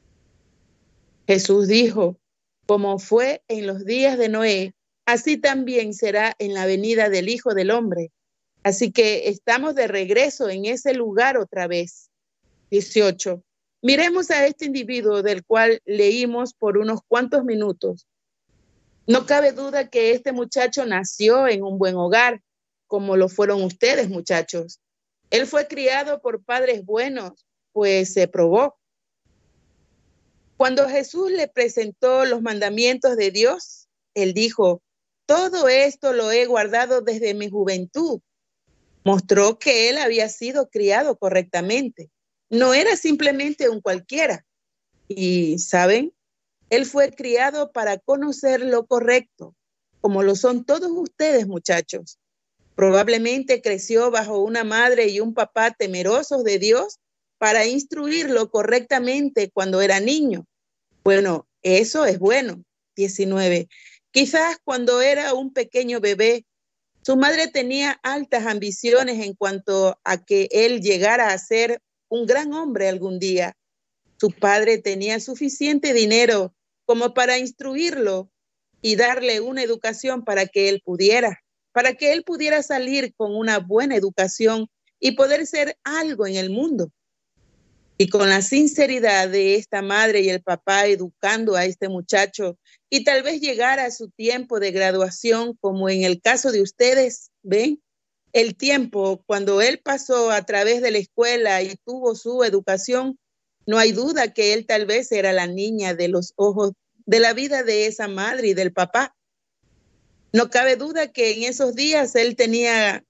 Jesús dijo, como fue en los días de Noé, así también será en la venida del Hijo del Hombre. Así que estamos de regreso en ese lugar otra vez. 18. Miremos a este individuo del cual leímos por unos cuantos minutos. No cabe duda que este muchacho nació en un buen hogar, como lo fueron ustedes, muchachos. Él fue criado por padres buenos, pues se probó. Cuando Jesús le presentó los mandamientos de Dios, él dijo, todo esto lo he guardado desde mi juventud. Mostró que él había sido criado correctamente. No era simplemente un cualquiera. Y, ¿saben? Él fue criado para conocer lo correcto, como lo son todos ustedes, muchachos. Probablemente creció bajo una madre y un papá temerosos de Dios para instruirlo correctamente cuando era niño. Bueno, eso es bueno. 19. Quizás cuando era un pequeño bebé, su madre tenía altas ambiciones en cuanto a que él llegara a ser un gran hombre algún día. Su padre tenía suficiente dinero como para instruirlo y darle una educación para que él pudiera salir con una buena educación y poder ser algo en el mundo. Y con la sinceridad de esta madre y el papá educando a este muchacho y tal vez llegara a su tiempo de graduación, como en el caso de ustedes, ¿ven? El tiempo cuando él pasó a través de la escuela y tuvo su educación, no hay duda que él tal vez era la niña de los ojos de la vida de esa madre y del papá. No cabe duda que en esos días él tenía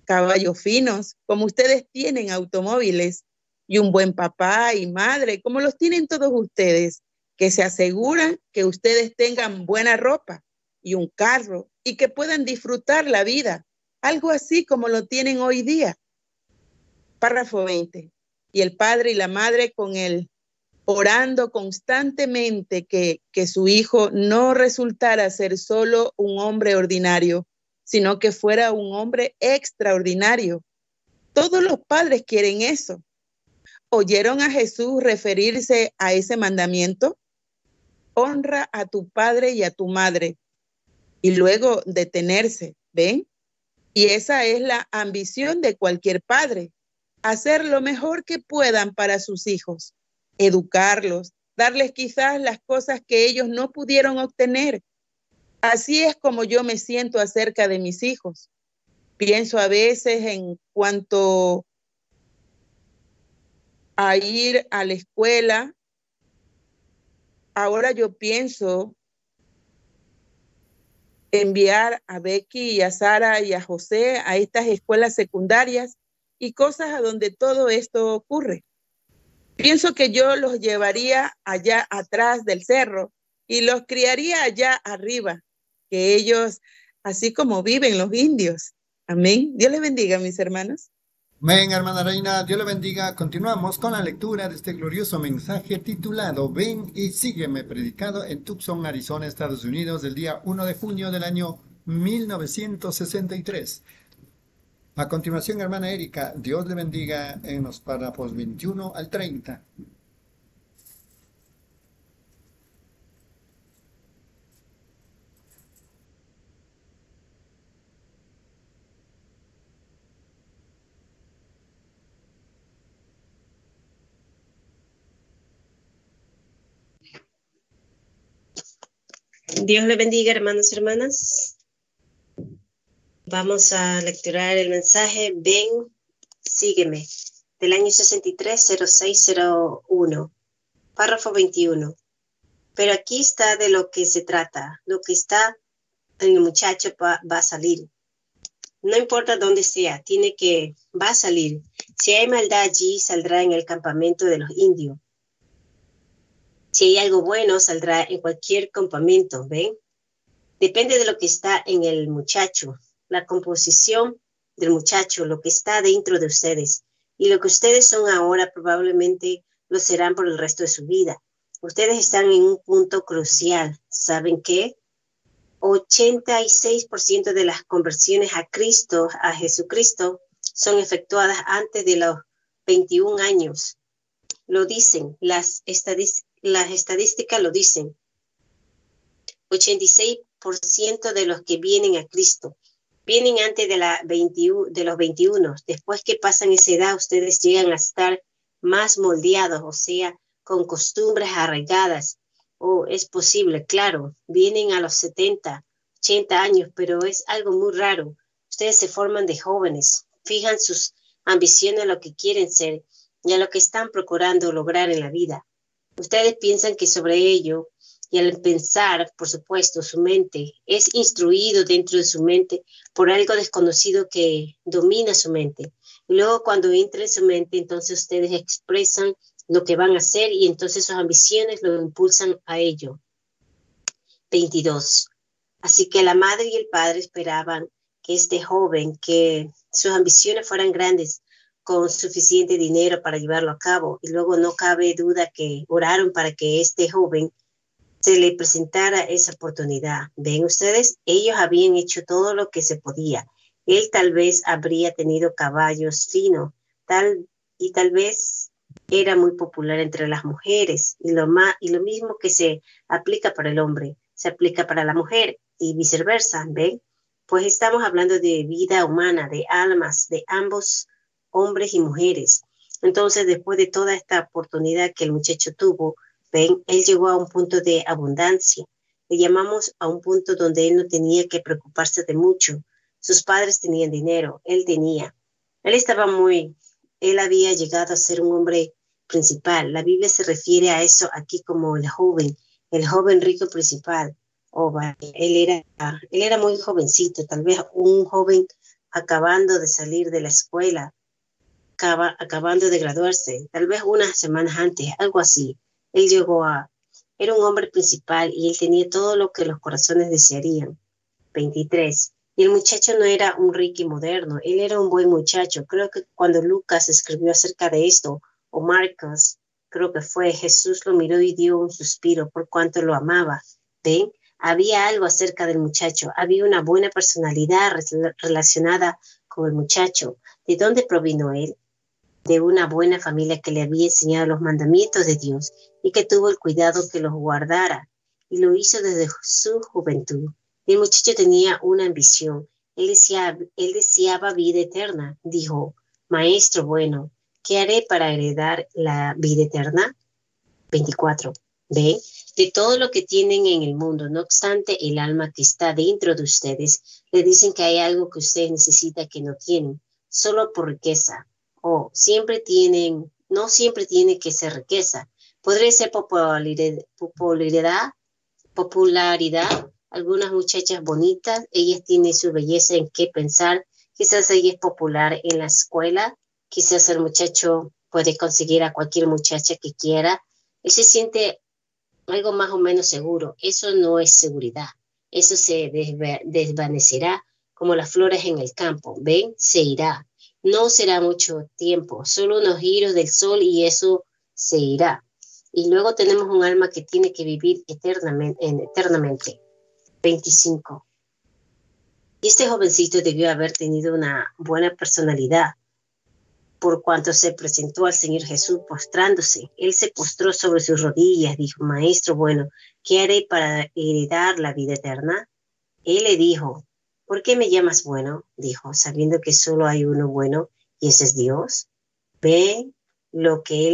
caballos finos, como ustedes tienen automóviles, y un buen papá y madre, como los tienen todos ustedes, que se aseguran que ustedes tengan buena ropa y un carro y que puedan disfrutar la vida, algo así como lo tienen hoy día. Párrafo 20. Y el padre y la madre con él, orando constantemente que su hijo no resultara ser solo un hombre ordinario, sino que fuera un hombre extraordinario. Todos los padres quieren eso. ¿Oyeron a Jesús referirse a ese mandamiento? Honra a tu padre y a tu madre. Y luego detenerse, ¿ven? Y esa es la ambición de cualquier padre, hacer lo mejor que puedan para sus hijos, educarlos, darles quizás las cosas que ellos no pudieron obtener. Así es como yo me siento acerca de mis hijos. Pienso a veces en cuanto a ir a la escuela. Ahora yo pienso enviar a Becky y a Sara y a José a estas escuelas secundarias y cosas a donde todo esto ocurre. Pienso que yo los llevaría allá atrás del cerro y los criaría allá arriba, que ellos, así como viven los indios. Amén. Dios les bendiga, mis hermanos. Amén, hermana Reina, Dios le bendiga. Continuamos con la lectura de este glorioso mensaje titulado Ven y sígueme, predicado en Tucson, Arizona, Estados Unidos, del día 1 de junio del año 1963. A continuación, hermana Erika, Dios le bendiga en los párrafos 21 al 30. Dios le bendiga, hermanos y hermanas. Vamos a lecturar el mensaje Ven, sígueme, del año 63-0601, párrafo 21. Pero aquí está de lo que se trata. Lo que está en el muchacho va a salir. No importa dónde sea, va a salir. Si hay maldad allí, saldrá en el campamento de los indios. Si hay algo bueno, saldrá en cualquier campamento, ¿ven? Depende de lo que está en el muchacho, la composición del muchacho, lo que está dentro de ustedes. Y lo que ustedes son ahora probablemente lo serán por el resto de su vida. Ustedes están en un punto crucial. ¿Saben qué? 86% de las conversiones a Cristo, a Jesucristo, son efectuadas antes de los 21 años. Lo dicen, las estadísticas lo dicen. 86% de los que vienen a Cristo vienen antes de los 21. Después que pasan esa edad, ustedes llegan a estar más moldeados, o sea, con costumbres arraigadas. Es posible, claro, vienen a los 70, 80 años, pero es algo muy raro. Ustedes se forman de jóvenes, fijan sus ambiciones a lo que quieren ser y a lo que están procurando lograr en la vida. Ustedes piensan que sobre ello, y al pensar, por supuesto, su mente es instruido dentro de su mente por algo desconocido que domina su mente. Y luego cuando entra en su mente, entonces ustedes expresan lo que van a hacer y entonces sus ambiciones lo impulsan a ello. 22. Así que la madre y el padre esperaban que este joven, que sus ambiciones fueran grandes, con suficiente dinero para llevarlo a cabo. Y luego no cabe duda que oraron para que este joven se le presentara esa oportunidad. ¿Ven ustedes? Ellos habían hecho todo lo que se podía. Él tal vez habría tenido caballos finos, tal vez era muy popular entre las mujeres, y lo mismo que se aplica para el hombre, se aplica para la mujer y viceversa. ¿Ven? Pues estamos hablando de vida humana, de almas, de ambos hombres y mujeres. Entonces, después de toda esta oportunidad que el muchacho tuvo, ven, él llegó a un punto de abundancia. Le llamamos a un punto donde él no tenía que preocuparse de mucho. Sus padres tenían dinero, él tenía. Él había llegado a ser un hombre principal. La Biblia se refiere a eso aquí como el joven rico principal. Él era muy jovencito, tal vez un joven acabando de salir de la escuela, acabando de graduarse, tal vez unas semanas antes, algo así. Él era un hombre principal y él tenía todo lo que los corazones desearían. 23. Y el muchacho no era un Ricky moderno, él era un buen muchacho. Creo que cuando Lucas escribió acerca de esto, o Marcos, creo que fue, Jesús lo miró y dio un suspiro por cuanto lo amaba. ¿Ven? Había algo acerca del muchacho, había una buena personalidad relacionada con el muchacho. ¿De dónde provino él? De una buena familia que le había enseñado los mandamientos de Dios y que tuvo el cuidado que los guardara, y lo hizo desde su juventud. El muchacho tenía una ambición. Él deseaba vida eterna. Dijo, Maestro bueno, ¿qué haré para heredar la vida eterna? 24. ¿Ve? De todo lo que tienen en el mundo, no obstante, el alma que está dentro de ustedes, le dicen que hay algo que ustedes necesitan que no tienen, solo por riqueza. No siempre tiene que ser riqueza. Podría ser popularidad. Algunas muchachas bonitas, ellas tienen su belleza en qué pensar. Quizás ella es popular en la escuela. Quizás el muchacho puede conseguir a cualquier muchacha que quiera. Él se siente algo más o menos seguro. Eso no es seguridad. Eso se desvanecerá como las flores en el campo. ¿Ven? Se irá. No será mucho tiempo, solo unos giros del sol y eso se irá. Y luego tenemos un alma que tiene que vivir eternamente. 25. Y este jovencito debió haber tenido una buena personalidad, por cuanto se presentó al Señor Jesús postrándose. Él se postró sobre sus rodillas, dijo, Maestro bueno, ¿qué haré para heredar la vida eterna? Él le dijo, ¿por qué me llamas bueno? Dijo, sabiendo que solo hay uno bueno, y ese es Dios. ¿Ven lo que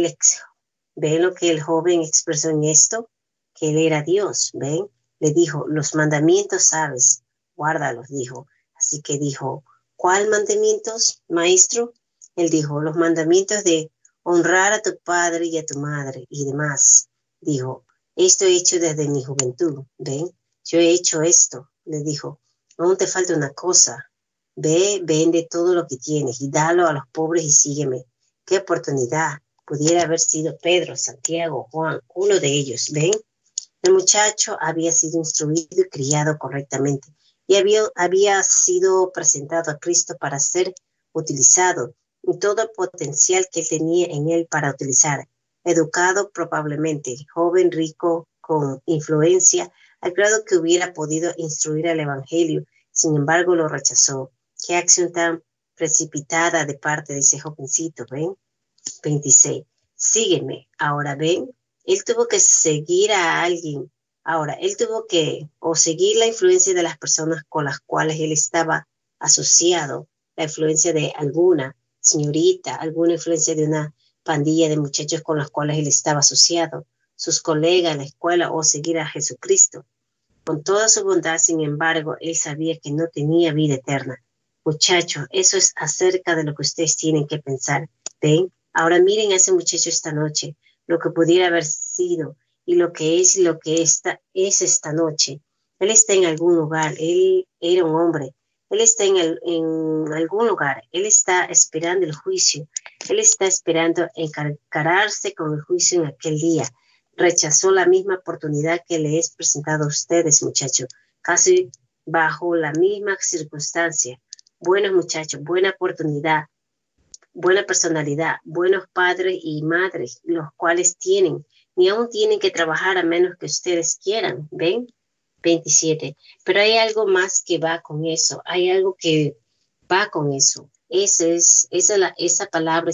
el joven expresó en esto? Que él era Dios. ¿Ven? Le dijo, los mandamientos sabes, guárdalos, dijo. Así que dijo, ¿cuál mandamientos, maestro? Él dijo, los mandamientos de honrar a tu padre y a tu madre y demás. Dijo, esto he hecho desde mi juventud. ¿Ven? Yo he hecho esto. Le dijo, aún te falta una cosa. Ve, vende todo lo que tienes y dalo a los pobres y sígueme. ¡Qué oportunidad! Pudiera haber sido Pedro, Santiago, Juan, uno de ellos. ¿Ven? El muchacho había sido instruido y criado correctamente y había sido presentado a Cristo para ser utilizado y todo el potencial que él tenía en él para utilizar. Educado probablemente, joven, rico, con influencia, al grado que hubiera podido instruir al evangelio, sin embargo lo rechazó. Qué acción tan precipitada de parte de ese jovencito, ¿ven? 26. Sígueme. Ahora, ¿ven? Él tuvo que seguir a alguien. Ahora, él tuvo que seguir la influencia de las personas con las cuales él estaba asociado, la influencia de alguna señorita, alguna influencia de una pandilla de muchachos con los cuales él estaba asociado, sus colegas en la escuela, o seguir a Jesucristo. Con toda su bondad, sin embargo, él sabía que no tenía vida eterna. Muchachos, eso es acerca de lo que ustedes tienen que pensar. ¿Ven? Ahora miren a ese muchacho esta noche, lo que pudiera haber sido y lo que es y lo que es esta noche. Él está en algún lugar, él era un hombre, él está en algún lugar, él está esperando el juicio, él está esperando encararse con el juicio en aquel día. Rechazó la misma oportunidad que le he presentado a ustedes, muchachos, casi bajo la misma circunstancia. Buenos muchachos, buena oportunidad, buena personalidad, buenos padres y madres, los cuales ni aún tienen que trabajar a menos que ustedes quieran. ¿Ven? 27. Pero hay algo más que va con eso, hay algo que va con eso. Esa palabra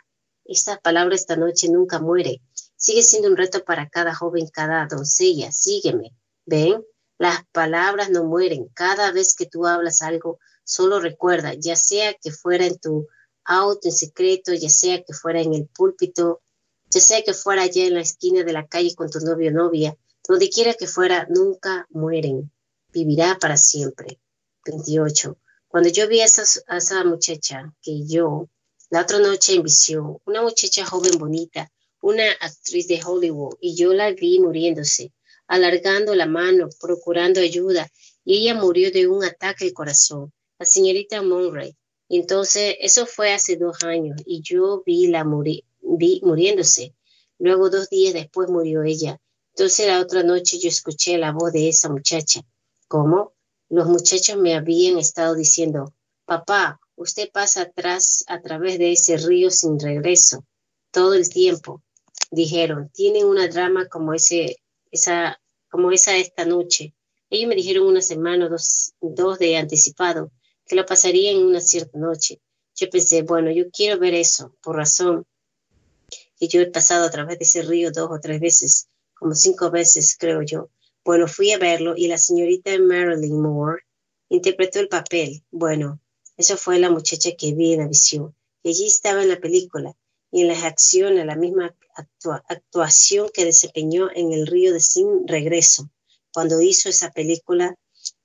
esta noche nunca muere. Sigue siendo un reto para cada joven, cada doncella. Sígueme. ¿Ven? Las palabras no mueren. Cada vez que tú hablas algo, solo recuerda, ya sea que fuera en tu auto en secreto, ya sea que fuera en el púlpito, ya sea que fuera allá en la esquina de la calle con tu novio o novia, donde quiera que fuera, nunca mueren. Vivirá para siempre. 28. Cuando yo vi a esa muchacha la otra noche en visión, una muchacha joven bonita, una actriz de Hollywood, y yo la vi muriéndose, alargando la mano, procurando ayuda, y ella murió de un ataque al corazón. La señorita Monroe, Entonces, eso fue hace 2 años y yo vi muriéndose. Luego 2 días después murió ella. Entonces, la otra noche yo escuché la voz de esa muchacha. ¿Cómo? Los muchachos me habían estado diciendo, papá, usted pasa a través de ese río sin regreso todo el tiempo. Dijeron, tienen una drama como esa esta noche. Ellos me dijeron una semana o dos de anticipado que lo pasaría en una cierta noche. Yo pensé, bueno, yo quiero ver eso, por razón que yo he pasado a través de ese río 2 o 3 veces, como 5 veces, creo yo. Bueno, fui a verlo y la señorita Marilyn Moore interpretó el papel. Bueno, eso fue la muchacha que vi en la visión. Y allí estaba en la película y en las acciones, la misma actuación que desempeñó en El río de Sin Regreso. Cuando hizo esa película,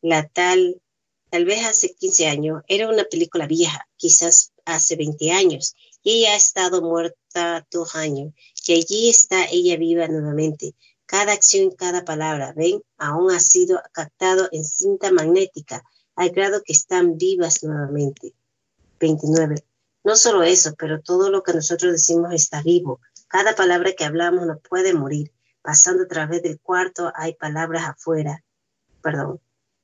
tal vez hace 15 años, era una película vieja, quizás hace 20 años, y ella ha estado muerta 2 años, y allí está ella viva nuevamente. Cada acción, cada palabra, ven, aún ha sido captado en cinta magnética, al grado que están vivas nuevamente. 29. No solo eso, pero todo lo que nosotros decimos está vivo. Cada palabra que hablamos no puede morir. Pasando a través del cuarto hay palabras afuera. Perdón.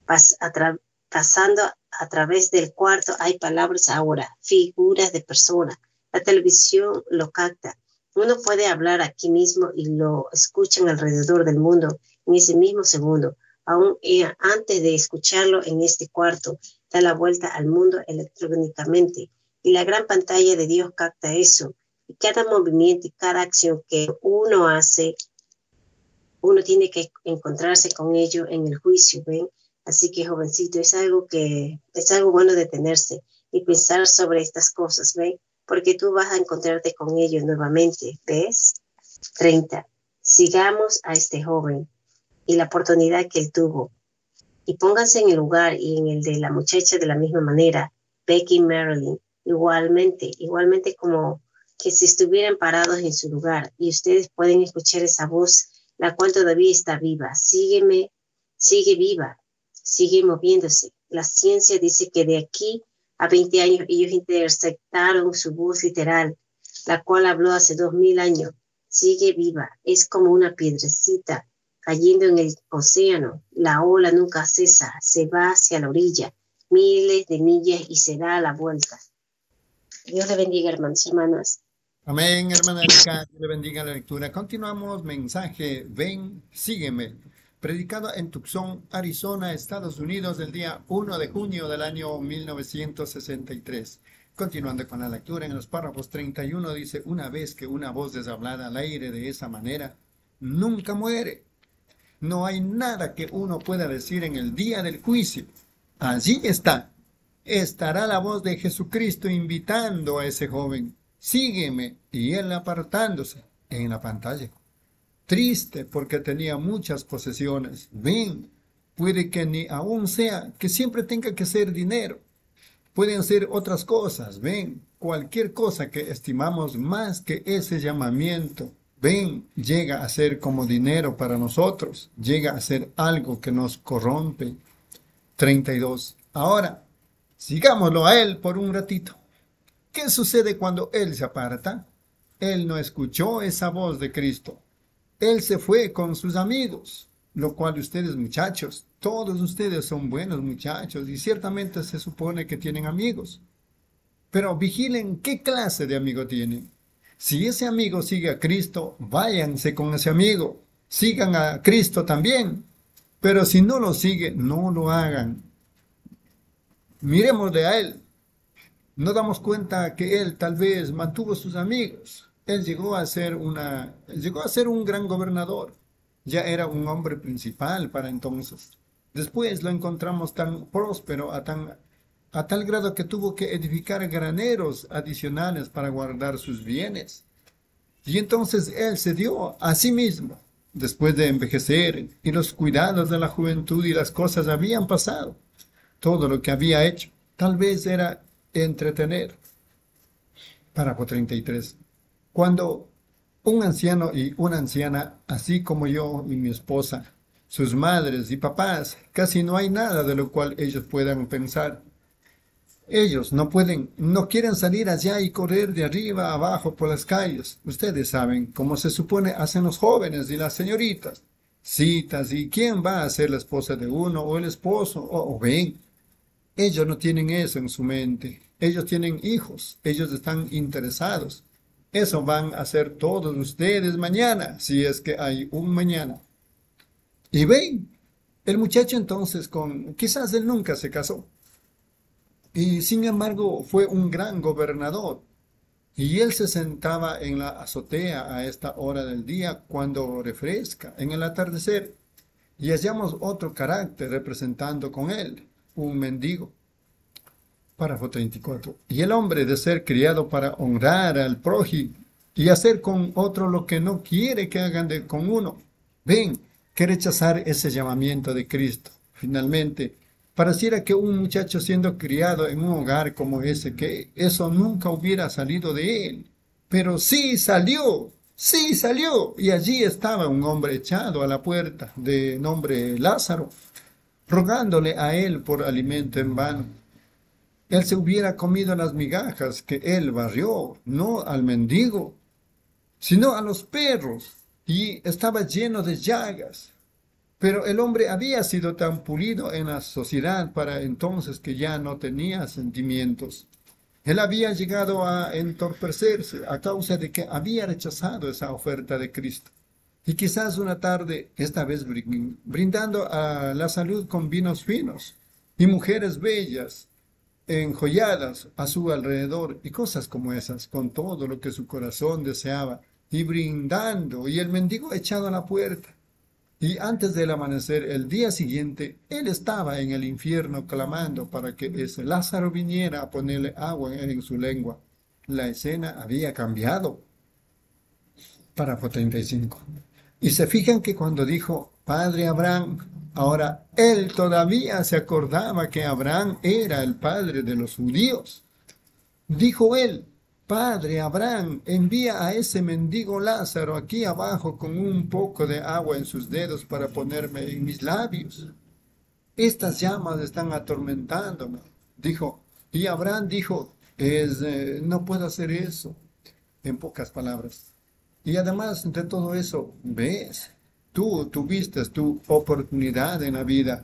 Pasando a través del cuarto hay palabras ahora, figuras de personas. La televisión lo capta. Uno puede hablar aquí mismo y lo escuchan alrededor del mundo en ese mismo segundo. Aún antes de escucharlo en este cuarto, da la vuelta al mundo electrónicamente. Y la gran pantalla de Dios capta eso. Y cada movimiento y cada acción que uno hace, uno tiene que encontrarse con ello en el juicio, ¿ven? Así que, jovencito, es algo bueno detenerse y pensar sobre estas cosas, ¿ven? Porque tú vas a encontrarte con ellos nuevamente, ¿ves? 30. Sigamos a este joven y la oportunidad que él tuvo. Y pónganse en el lugar y en el de la muchacha de la misma manera, Becky y Marilyn, igualmente como que si estuvieran parados en su lugar y ustedes pueden escuchar esa voz, la cual todavía está viva. Sigue viva, sigue moviéndose. La ciencia dice que de aquí a 20 años ellos interceptaron su voz literal, la cual habló hace 2000 años. Sigue viva, es como una piedrecita cayendo en el océano. La ola nunca cesa, se va hacia la orilla, miles de millas y se da la vuelta. Dios le bendiga, hermanos y hermanas. Amén, hermana Erika, Dios le bendiga la lectura. Continuamos, mensaje, ven, sígueme. Predicado en Tucson, Arizona, Estados Unidos, el día 1 de junio del año 1963. Continuando con la lectura, en los párrafos 31 dice, una vez que una voz es hablada al aire de esa manera, nunca muere. No hay nada que uno pueda decir en el día del juicio. Allí estará la voz de Jesucristo invitando a ese joven. Sígueme, y él apartándose en la pantalla. Triste porque tenía muchas posesiones. Ven, puede que ni aún sea que siempre tenga que ser dinero. Pueden ser otras cosas. Ven, cualquier cosa que estimamos más que ese llamamiento. Ven, llega a ser como dinero para nosotros. Llega a ser algo que nos corrompe. 32. Ahora, sigámoslo a él por un ratito. ¿Qué sucede cuando él se aparta? Él no escuchó esa voz de Cristo. Él se fue con sus amigos, lo cual ustedes, muchachos, todos ustedes son buenos muchachos y ciertamente se supone que tienen amigos. Pero vigilen qué clase de amigo tienen. Si ese amigo sigue a Cristo, váyanse con ese amigo. Sigan a Cristo también. Pero si no lo sigue, no lo hagan. Miremos de a él. Nos damos cuenta que él tal vez mantuvo sus amigos. Él llegó a ser un gran gobernador. Ya era un hombre principal para entonces. Después lo encontramos tan próspero a tal grado que tuvo que edificar graneros adicionales para guardar sus bienes. Y entonces él se dio a sí mismo, después de envejecer, y los cuidados de la juventud y las cosas habían pasado. Todo lo que había hecho tal vez era entretener. Párrafo 33. Cuando un anciano y una anciana, así como yo y mi esposa, sus madres y papás, casi no hay nada de lo cual ellos puedan pensar. Ellos no pueden, no quieren salir allá y correr de arriba a abajo por las calles. Ustedes saben cómo se supone hacen los jóvenes y las señoritas. Citas y quién va a ser la esposa de uno o el esposo o ven. Ellos no tienen eso en su mente. Ellos tienen hijos. Ellos están interesados. Eso van a hacer todos ustedes mañana, si es que hay un mañana. Y ven, el muchacho entonces quizás él nunca se casó. Y sin embargo fue un gran gobernador. Y él se sentaba en la azotea a esta hora del día cuando refresca, en el atardecer. Y hallamos otro carácter representando con él, un mendigo. Párrafo 34. Y el hombre de ser criado para honrar al prójimo y hacer con otro lo que no quiere que hagan con uno. Ven, que rechazar ese llamamiento de Cristo. Finalmente, pareciera que un muchacho siendo criado en un hogar como ese, que eso nunca hubiera salido de él. Pero sí salió, y allí estaba un hombre echado a la puerta, de nombre Lázaro, rogándole a él por alimento en vano. Él se hubiera comido las migajas que él barrió, no al mendigo, sino a los perros, y estaba lleno de llagas. Pero el hombre había sido tan pulido en la sociedad para entonces que ya no tenía sentimientos. Él había llegado a entorpecerse a causa de que había rechazado esa oferta de Cristo. Y quizás una tarde, esta vez brindando a la salud con vinos finos y mujeres bellas, enjolladas a su alrededor y cosas como esas, con todo lo que su corazón deseaba, y brindando, y el mendigo echado a la puerta. Y antes del amanecer, el día siguiente, él estaba en el infierno clamando para que ese Lázaro viniera a ponerle agua en su lengua. La escena había cambiado. Párrafo 35. Y se fijan que cuando dijo Padre Abraham, ahora él todavía se acordaba que Abraham era el padre de los judíos. Dijo él, Padre Abraham, envía a ese mendigo Lázaro aquí abajo con un poco de agua en sus dedos para ponerme en mis labios. Estas llamas están atormentándome. Dijo, y Abraham dijo, no puedo hacer eso. En pocas palabras. Y además de todo eso, ves, tú tuviste tu oportunidad en la vida.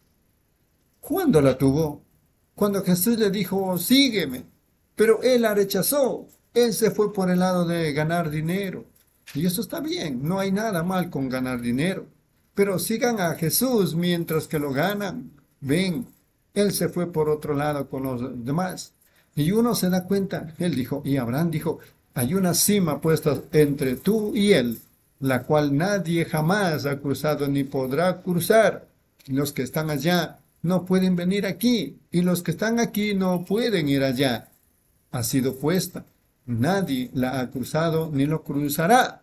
¿Cuándo la tuvo? Cuando Jesús le dijo, sígueme. Pero él la rechazó. Él se fue por el lado de ganar dinero. Y eso está bien, no hay nada mal con ganar dinero. Pero sigan a Jesús mientras que lo ganan. Ven, él se fue por otro lado con los demás. Y uno se da cuenta, él dijo, y Abraham dijo, hay una cima puesta entre tú y él, la cual nadie jamás ha cruzado ni podrá cruzar. Los que están allá no pueden venir aquí, y los que están aquí no pueden ir allá. Ha sido puesta. Nadie la ha cruzado ni lo cruzará.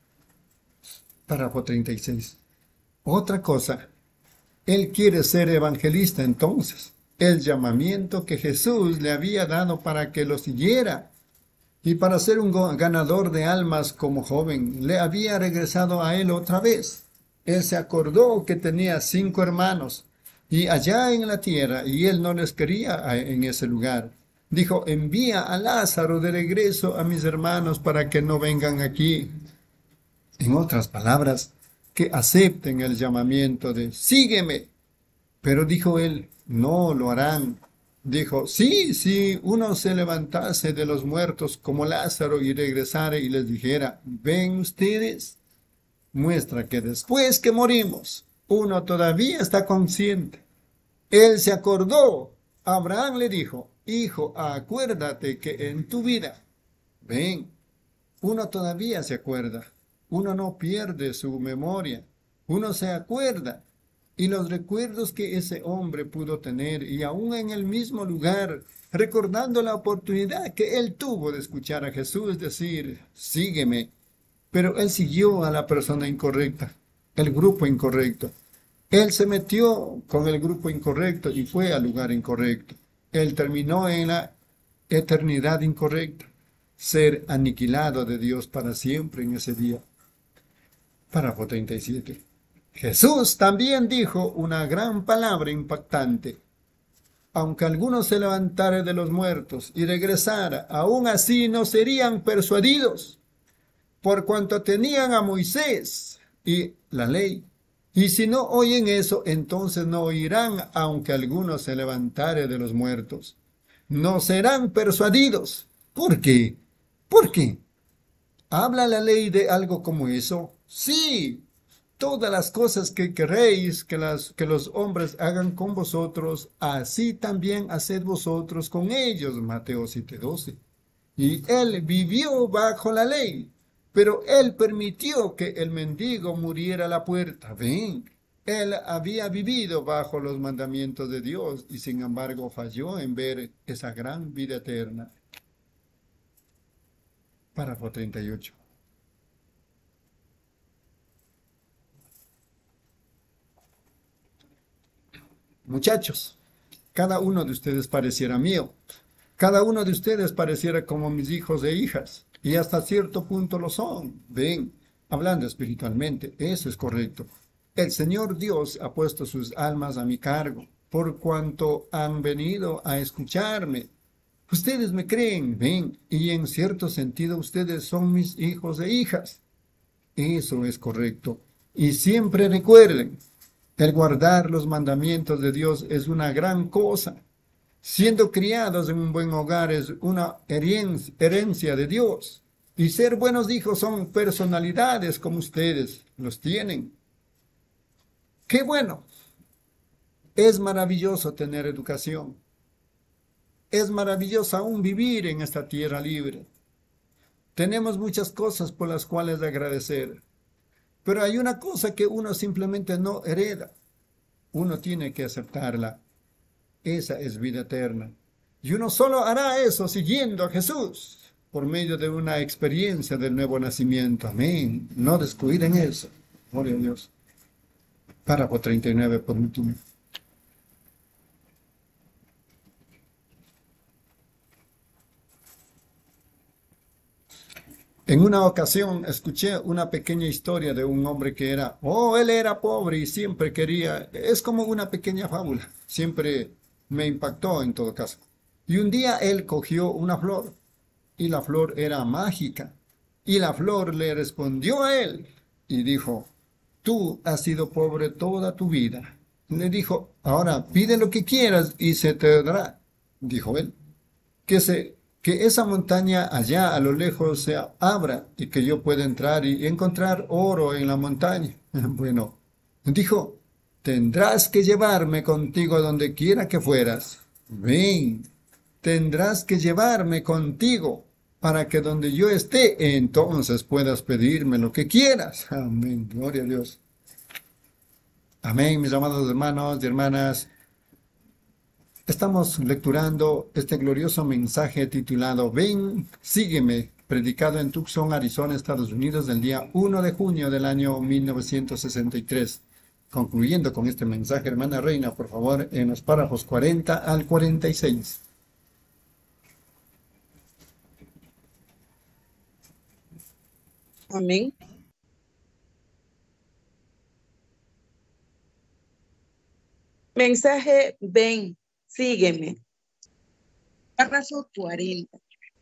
Párrafo 36. Otra cosa. Él quiere ser evangelista entonces. El llamamiento que Jesús le había dado para que lo siguiera y para ser un ganador de almas como joven, le había regresado a él otra vez. Él se acordó que tenía 5 hermanos y allá en la tierra, y él no les quería en ese lugar. Dijo, envía a Lázaro de regreso a mis hermanos para que no vengan aquí. En otras palabras, que acepten el llamamiento de sígueme. Pero dijo él, no lo harán. Dijo, sí, si uno se levantase de los muertos como Lázaro y regresara y les dijera, ven ustedes, muestra que después que morimos, uno todavía está consciente. Él se acordó. Abraham le dijo, hijo, acuérdate que en tu vida, ven, uno todavía se acuerda, uno no pierde su memoria, uno se acuerda, y los recuerdos que ese hombre pudo tener, y aún en el mismo lugar, recordando la oportunidad que él tuvo de escuchar a Jesús decir, sígueme, pero él siguió a la persona incorrecta, el grupo incorrecto. Él se metió con el grupo incorrecto y fue al lugar incorrecto. Él terminó en la eternidad incorrecta, ser aniquilado de Dios para siempre en ese día. Párrafo 37. Jesús también dijo una gran palabra impactante. aunque algunos se levantaren de los muertos y regresara, aún así no serían persuadidos, por cuanto tenían a Moisés y la ley. Y si no oyen eso, entonces no oirán, aunque algunos se levantare de los muertos. No serán persuadidos. ¿Por qué? ¿Por qué? ¿Habla la ley de algo como eso? Sí. Todas las cosas que queréis que los hombres hagan con vosotros, así también haced vosotros con ellos. Mateo 7:12. Y él vivió bajo la ley, pero él permitió que el mendigo muriera a la puerta. Ven, él había vivido bajo los mandamientos de Dios y sin embargo falló en ver esa gran vida eterna. Párrafo 38. Muchachos, cada uno de ustedes pareciera mío. Cada uno de ustedes pareciera como mis hijos e hijas, y hasta cierto punto lo son. Ven, hablando espiritualmente, eso es correcto. El Señor Dios ha puesto sus almas a mi cargo, por cuanto han venido a escucharme. Ustedes me creen, ven, y en cierto sentido ustedes son mis hijos e hijas. Eso es correcto. Y siempre recuerden, el guardar los mandamientos de Dios es una gran cosa. Siendo criados en un buen hogar es una herencia de Dios. Y ser buenos hijos son personalidades como ustedes los tienen. ¡Qué bueno! Es maravilloso tener educación. Es maravilloso aún vivir en esta tierra libre. Tenemos muchas cosas por las cuales agradecer. Pero hay una cosa que uno simplemente no hereda. Uno tiene que aceptarla. Esa es vida eterna. Y uno solo hará eso siguiendo a Jesús por medio de una experiencia del nuevo nacimiento. Amén. No descuiden eso. Gloria a Dios. Párrafo 39 por último. En una ocasión escuché una pequeña historia de un hombre que él era pobre y siempre quería, es como una pequeña fábula, siempre me impactó en todo caso. Y un día él cogió una flor y la flor era mágica y la flor le respondió a él y dijo, tú has sido pobre toda tu vida. Le dijo, ahora pide lo que quieras y se te dará, dijo él, que esa montaña allá a lo lejos se abra y que yo pueda entrar y encontrar oro en la montaña. Bueno, dijo, tendrás que llevarme contigo a donde quiera que fueras. Ven, tendrás que llevarme contigo para que donde yo esté, entonces puedas pedirme lo que quieras. Amén, gloria a Dios. Amén, mis amados hermanos y hermanas. Estamos lecturando este glorioso mensaje titulado Ven, sígueme, predicado en Tucson, Arizona, Estados Unidos, del día 1 de junio del año 1963. Concluyendo con este mensaje, hermana Reina, por favor, en los párrafos 40 al 46. Amén. Mensaje, ven, sígueme. Párrafo 40.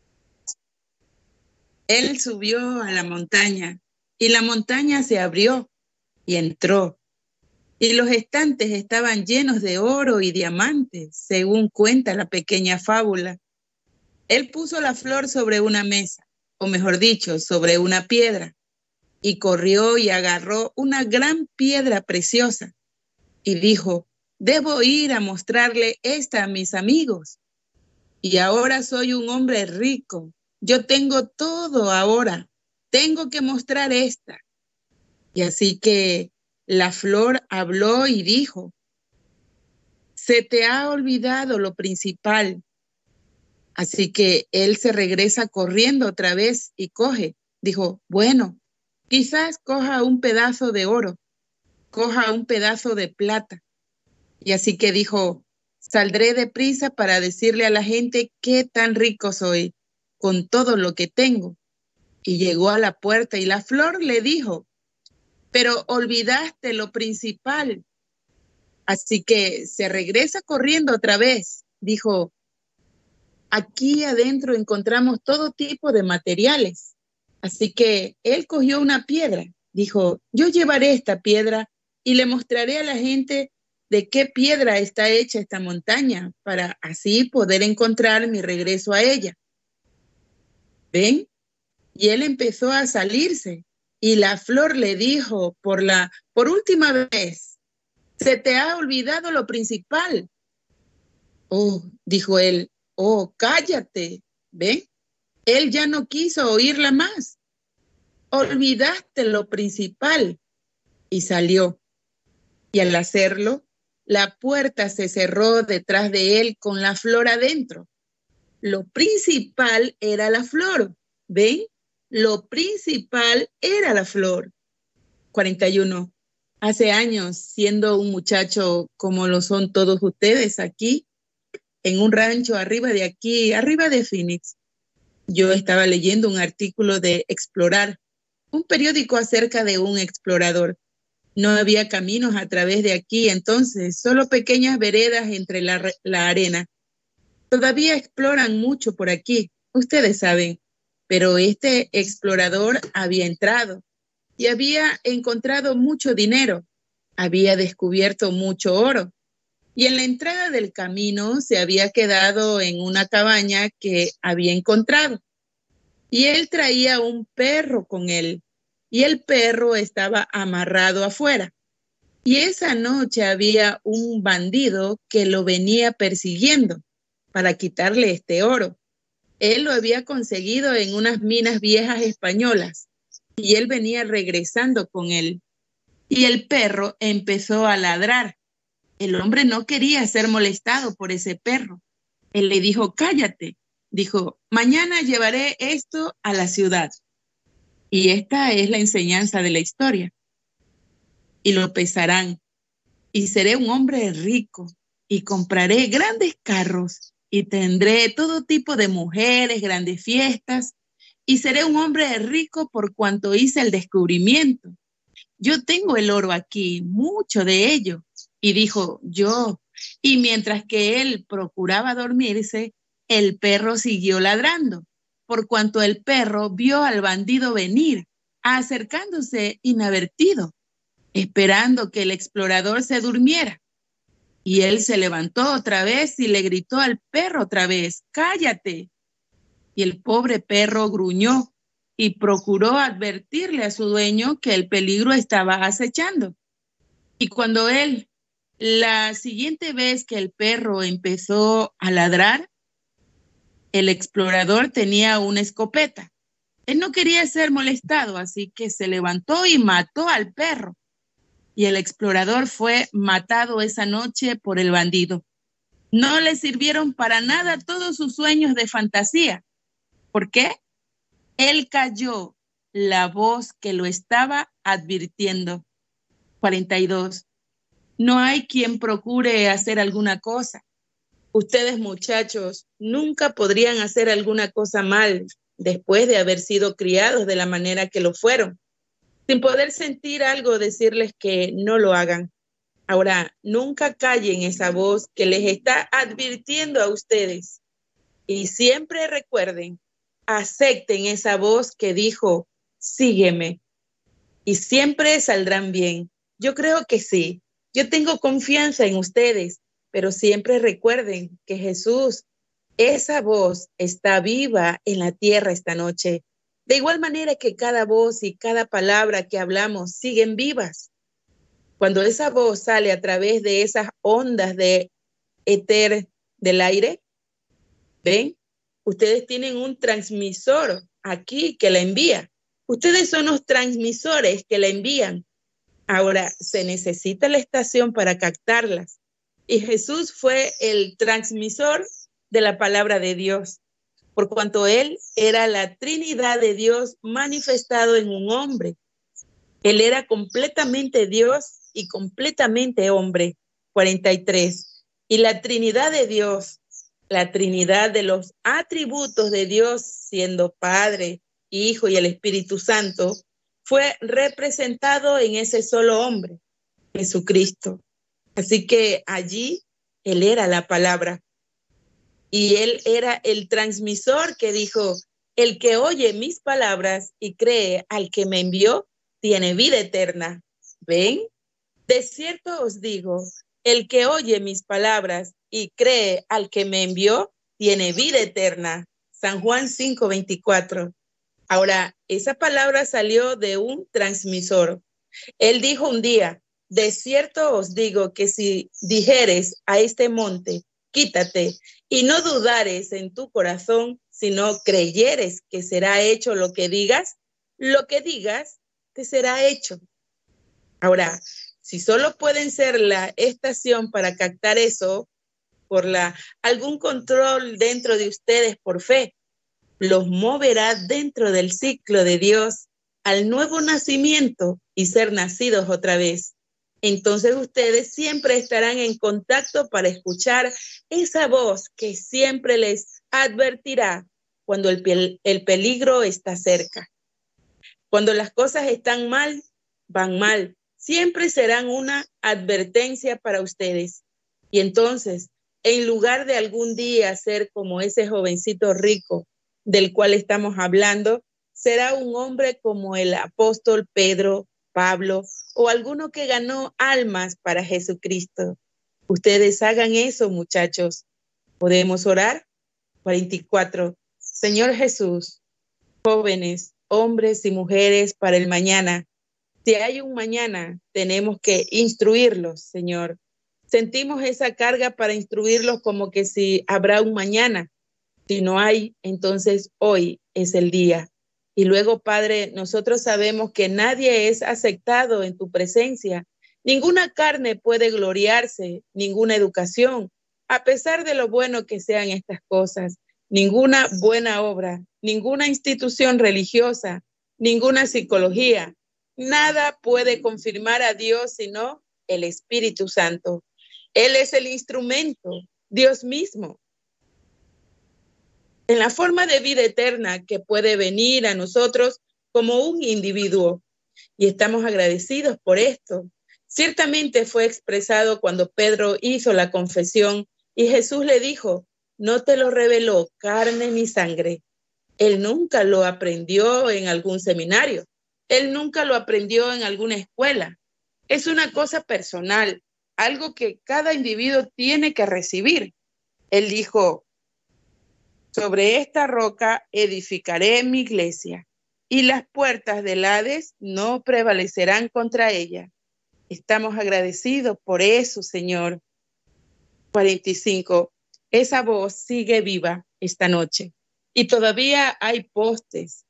Él subió a la montaña y la montaña se abrió y entró. Y los estantes estaban llenos de oro y diamantes, según cuenta la pequeña fábula. Él puso la flor sobre una mesa, o mejor dicho, sobre una piedra, y corrió y agarró una gran piedra preciosa, y dijo, debo ir a mostrarle esta a mis amigos. Y ahora soy un hombre rico, yo tengo todo ahora, tengo que mostrar esta. Y así que la flor habló y dijo, se te ha olvidado lo principal. Así que él se regresa corriendo otra vez y coge. Dijo, bueno, quizás coja un pedazo de oro, coja un pedazo de plata. Y así que dijo, saldré deprisa para decirle a la gente qué tan rico soy con todo lo que tengo. Y llegó a la puerta y la flor le dijo, pero olvidaste lo principal. Así que se regresa corriendo otra vez. Dijo, aquí adentro encontramos todo tipo de materiales. Así que él cogió una piedra. Dijo, yo llevaré esta piedra y le mostraré a la gente de qué piedra está hecha esta montaña para así poder encontrar mi regreso a ella. ¿Ven? Y él empezó a salirse y la flor le dijo por última vez, se te ha olvidado lo principal. Oh, dijo él, oh, cállate. ¿Ven? Él ya no quiso oírla más. Olvidaste lo principal. Y salió. Y al hacerlo, la puerta se cerró detrás de él con la flor adentro. Lo principal era la flor. ¿Ven? Lo principal era la flor. 41. Hace años, siendo un muchacho como lo son todos ustedes aquí, en un rancho arriba de aquí, arriba de Phoenix, yo estaba leyendo un artículo de Explorar, un periódico acerca de un explorador. No había caminos a través de aquí entonces, solo pequeñas veredas entre la arena. Todavía exploran mucho por aquí, ustedes saben, pero este explorador había entrado y había encontrado mucho dinero, había descubierto mucho oro. Y en la entrada del camino se había quedado en una cabaña que había encontrado. Y él traía un perro con él. Y el perro estaba amarrado afuera. Y esa noche había un bandido que lo venía persiguiendo para quitarle este oro. Él lo había conseguido en unas minas viejas españolas. Y él venía regresando con él. Y el perro empezó a ladrar. El hombre no quería ser molestado por ese perro. Él le dijo, cállate. Dijo, mañana llevaré esto a la ciudad. Y esta es la enseñanza de la historia. Y lo pesarán. Y seré un hombre rico. Y compraré grandes carros. Y tendré todo tipo de mujeres, grandes fiestas. Y seré un hombre rico por cuanto hice el descubrimiento. Yo tengo el oro aquí, mucho de ello. Y dijo, yo. Y mientras que él procuraba dormirse, el perro siguió ladrando, por cuanto el perro vio al bandido venir, acercándose inadvertido, esperando que el explorador se durmiera. Y él se levantó otra vez y le gritó al perro otra vez, cállate. Y el pobre perro gruñó y procuró advertirle a su dueño que el peligro estaba acechando. Y cuando la siguiente vez que el perro empezó a ladrar, el explorador tenía una escopeta. Él no quería ser molestado, así que se levantó y mató al perro. Y el explorador fue matado esa noche por el bandido. No le sirvieron para nada todos sus sueños de fantasía. ¿Por qué? Él cayó la voz que lo estaba advirtiendo. 42. No hay quien procure hacer alguna cosa. Ustedes, muchachos, nunca podrían hacer alguna cosa mal después de haber sido criados de la manera que lo fueron. Sin poder sentir algo, decirles que no lo hagan. Ahora, nunca callen esa voz que les está advirtiendo a ustedes. Y siempre recuerden, acepten esa voz que dijo, sígueme. Y siempre saldrán bien. Yo creo que sí. Yo tengo confianza en ustedes, pero siempre recuerden que Jesús, esa voz está viva en la tierra esta noche. De igual manera que cada voz y cada palabra que hablamos siguen vivas. Cuando esa voz sale a través de esas ondas de éter del aire, ¿ven? Ustedes tienen un transmisor aquí que la envía. Ustedes son los transmisores que la envían. Ahora, se necesita la estación para captarlas. Y Jesús fue el transmisor de la palabra de Dios, por cuanto Él era la Trinidad de Dios manifestado en un hombre. Él era completamente Dios y completamente hombre. 43. Y la Trinidad de Dios, la Trinidad de los atributos de Dios, siendo Padre, Hijo y el Espíritu Santo, fue representado en ese solo hombre, Jesucristo. Así que allí Él era la palabra. Y Él era el transmisor que dijo, el que oye mis palabras y cree al que me envió, tiene vida eterna. ¿Ven? De cierto os digo, el que oye mis palabras y cree al que me envió, tiene vida eterna. San Juan 5:24. Ahora, esa palabra salió de un transmisor. Él dijo un día, de cierto os digo que si dijeres a este monte, quítate, y no dudares en tu corazón, sino creyeres que será hecho lo que digas te será hecho. Ahora, si solo pueden ser la estación para captar eso, por algún control dentro de ustedes por fe, los moverá dentro del ciclo de Dios al nuevo nacimiento y ser nacidos otra vez. Entonces ustedes siempre estarán en contacto para escuchar esa voz que siempre les advertirá cuando el peligro está cerca. Cuando las cosas están mal, van mal, siempre serán una advertencia para ustedes. Y entonces, en lugar de algún día ser como ese jovencito rico del cual estamos hablando, será un hombre como el apóstol Pedro, Pablo o alguno que ganó almas para Jesucristo. Ustedes hagan eso, muchachos. ¿Podemos orar? 44. Señor Jesús, jóvenes, hombres y mujeres para el mañana. Si hay un mañana, tenemos que instruirlos, Señor. Sentimos esa carga para instruirlos como que si habrá un mañana. Si no hay, entonces hoy es el día. Y luego, Padre, nosotros sabemos que nadie es aceptado en tu presencia. Ninguna carne puede gloriarse, ninguna educación, a pesar de lo bueno que sean estas cosas. Ninguna buena obra, ninguna institución religiosa, ninguna psicología. Nada puede confirmar a Dios sino el Espíritu Santo. Él es el instrumento, Dios mismo, en la forma de vida eterna que puede venir a nosotros como un individuo. Y estamos agradecidos por esto. Ciertamente fue expresado cuando Pedro hizo la confesión y Jesús le dijo, no te lo reveló carne ni sangre. Él nunca lo aprendió en algún seminario. Él nunca lo aprendió en alguna escuela. Es una cosa personal, algo que cada individuo tiene que recibir. Él dijo, sobre esta roca edificaré mi iglesia y las puertas del Hades no prevalecerán contra ella. Estamos agradecidos por eso, Señor. 45. Esa voz sigue viva esta noche y todavía hay postes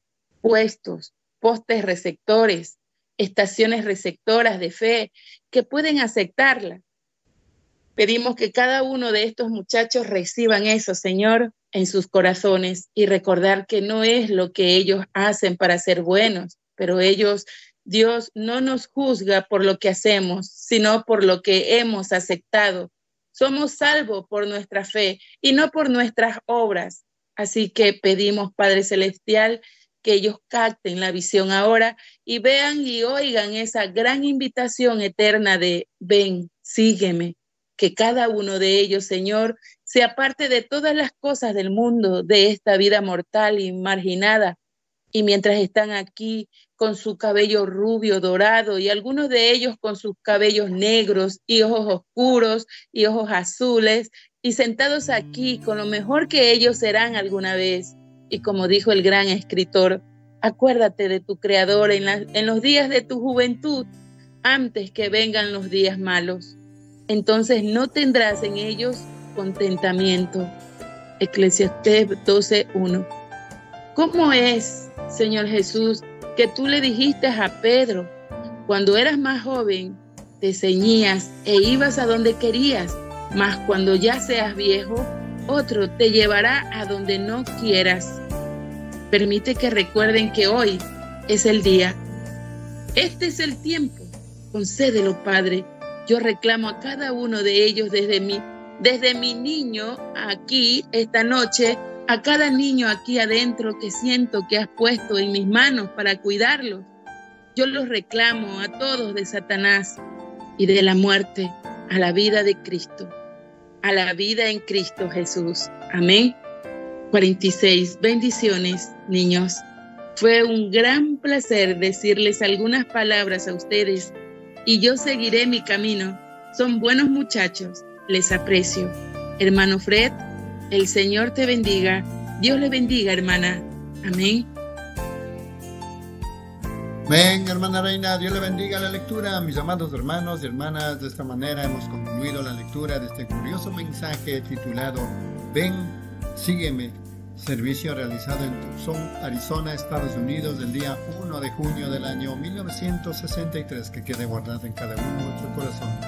receptores, estaciones receptoras de fe que pueden aceptarla. Pedimos que cada uno de estos muchachos reciban eso, Señor, en sus corazones y recordar que no es lo que ellos hacen para ser buenos, pero Dios no nos juzga por lo que hacemos, sino por lo que hemos aceptado. Somos salvos por nuestra fe y no por nuestras obras. Así que pedimos, Padre Celestial, que ellos capten la visión ahora y vean y oigan esa gran invitación eterna de ven, sígueme. Que cada uno de ellos, Señor, se aparte de todas las cosas del mundo, de esta vida mortal y marginada. Y mientras están aquí con su cabello rubio, dorado, y algunos de ellos con sus cabellos negros y ojos oscuros y ojos azules, y sentados aquí con lo mejor que ellos serán alguna vez. Y como dijo el gran escritor, acuérdate de tu Creador en los días de tu juventud, antes que vengan los días malos. Entonces no tendrás en ellos contentamiento. Eclesiastés 12:1. ¿Cómo es, Señor Jesús, que tú le dijiste a Pedro, cuando eras más joven, te ceñías e ibas a donde querías, mas cuando ya seas viejo, otro te llevará a donde no quieras? Permite que recuerden que hoy es el día. Este es el tiempo. Concédelo, Padre. Yo reclamo a cada uno de ellos desde mi niño aquí esta noche, a cada niño aquí adentro que siento que has puesto en mis manos para cuidarlos. Yo los reclamo a todos de Satanás y de la muerte, a la vida de Cristo, a la vida en Cristo Jesús. Amén. 46. Bendiciones, niños. Fue un gran placer decirles algunas palabras a ustedes y yo seguiré mi camino. Son buenos muchachos, les aprecio. Hermano Fred, el Señor te bendiga. Dios le bendiga, hermana. Amén. Amén, hermana Reina, Dios le bendiga la lectura. Mis amados hermanos y hermanas, de esta manera hemos concluido la lectura de este curioso mensaje titulado Ven, sígueme, servicio realizado en Tucson, Arizona, Estados Unidos, el día 1 de junio del año 1963, que quede guardado en cada uno de nuestros corazones.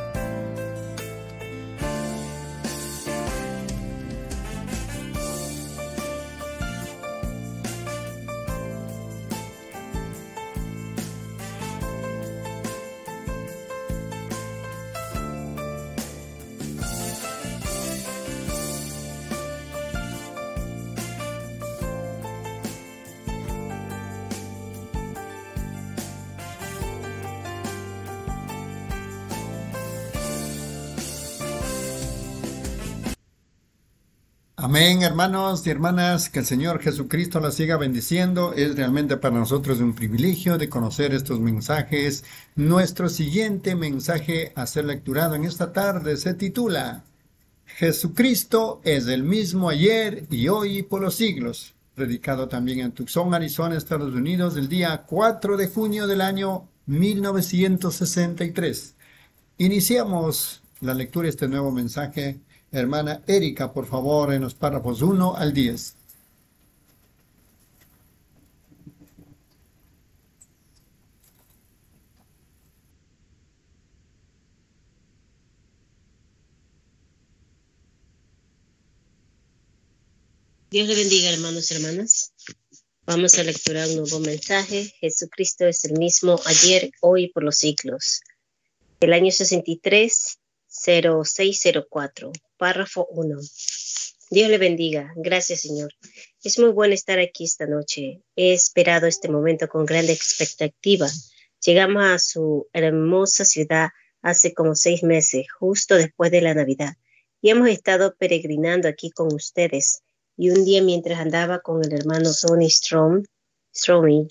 Amén, hermanos y hermanas, que el Señor Jesucristo la siga bendiciendo. Es realmente para nosotros un privilegio de conocer estos mensajes. Nuestro siguiente mensaje a ser lecturado en esta tarde se titula Jesucristo es el mismo ayer y hoy y por los siglos. Predicado también en Tucson, Arizona, Estados Unidos, el día 4 de junio del año 1963. Iniciamos la lectura de este nuevo mensaje. Hermana Erika, por favor, en los párrafos 1 al 10. Dios le bendiga, hermanos y hermanas. Vamos a lecturar un nuevo mensaje. Jesucristo es el mismo ayer, hoy y por los siglos. El año 63, 0604. Párrafo 1. Dios le bendiga. Gracias, Señor. Es muy bueno estar aquí esta noche. He esperado este momento con grande expectativa. Llegamos a su hermosa ciudad hace como 6 meses, justo después de la Navidad. Y hemos estado peregrinando aquí con ustedes. Y un día mientras andaba con el hermano Tony Stromey,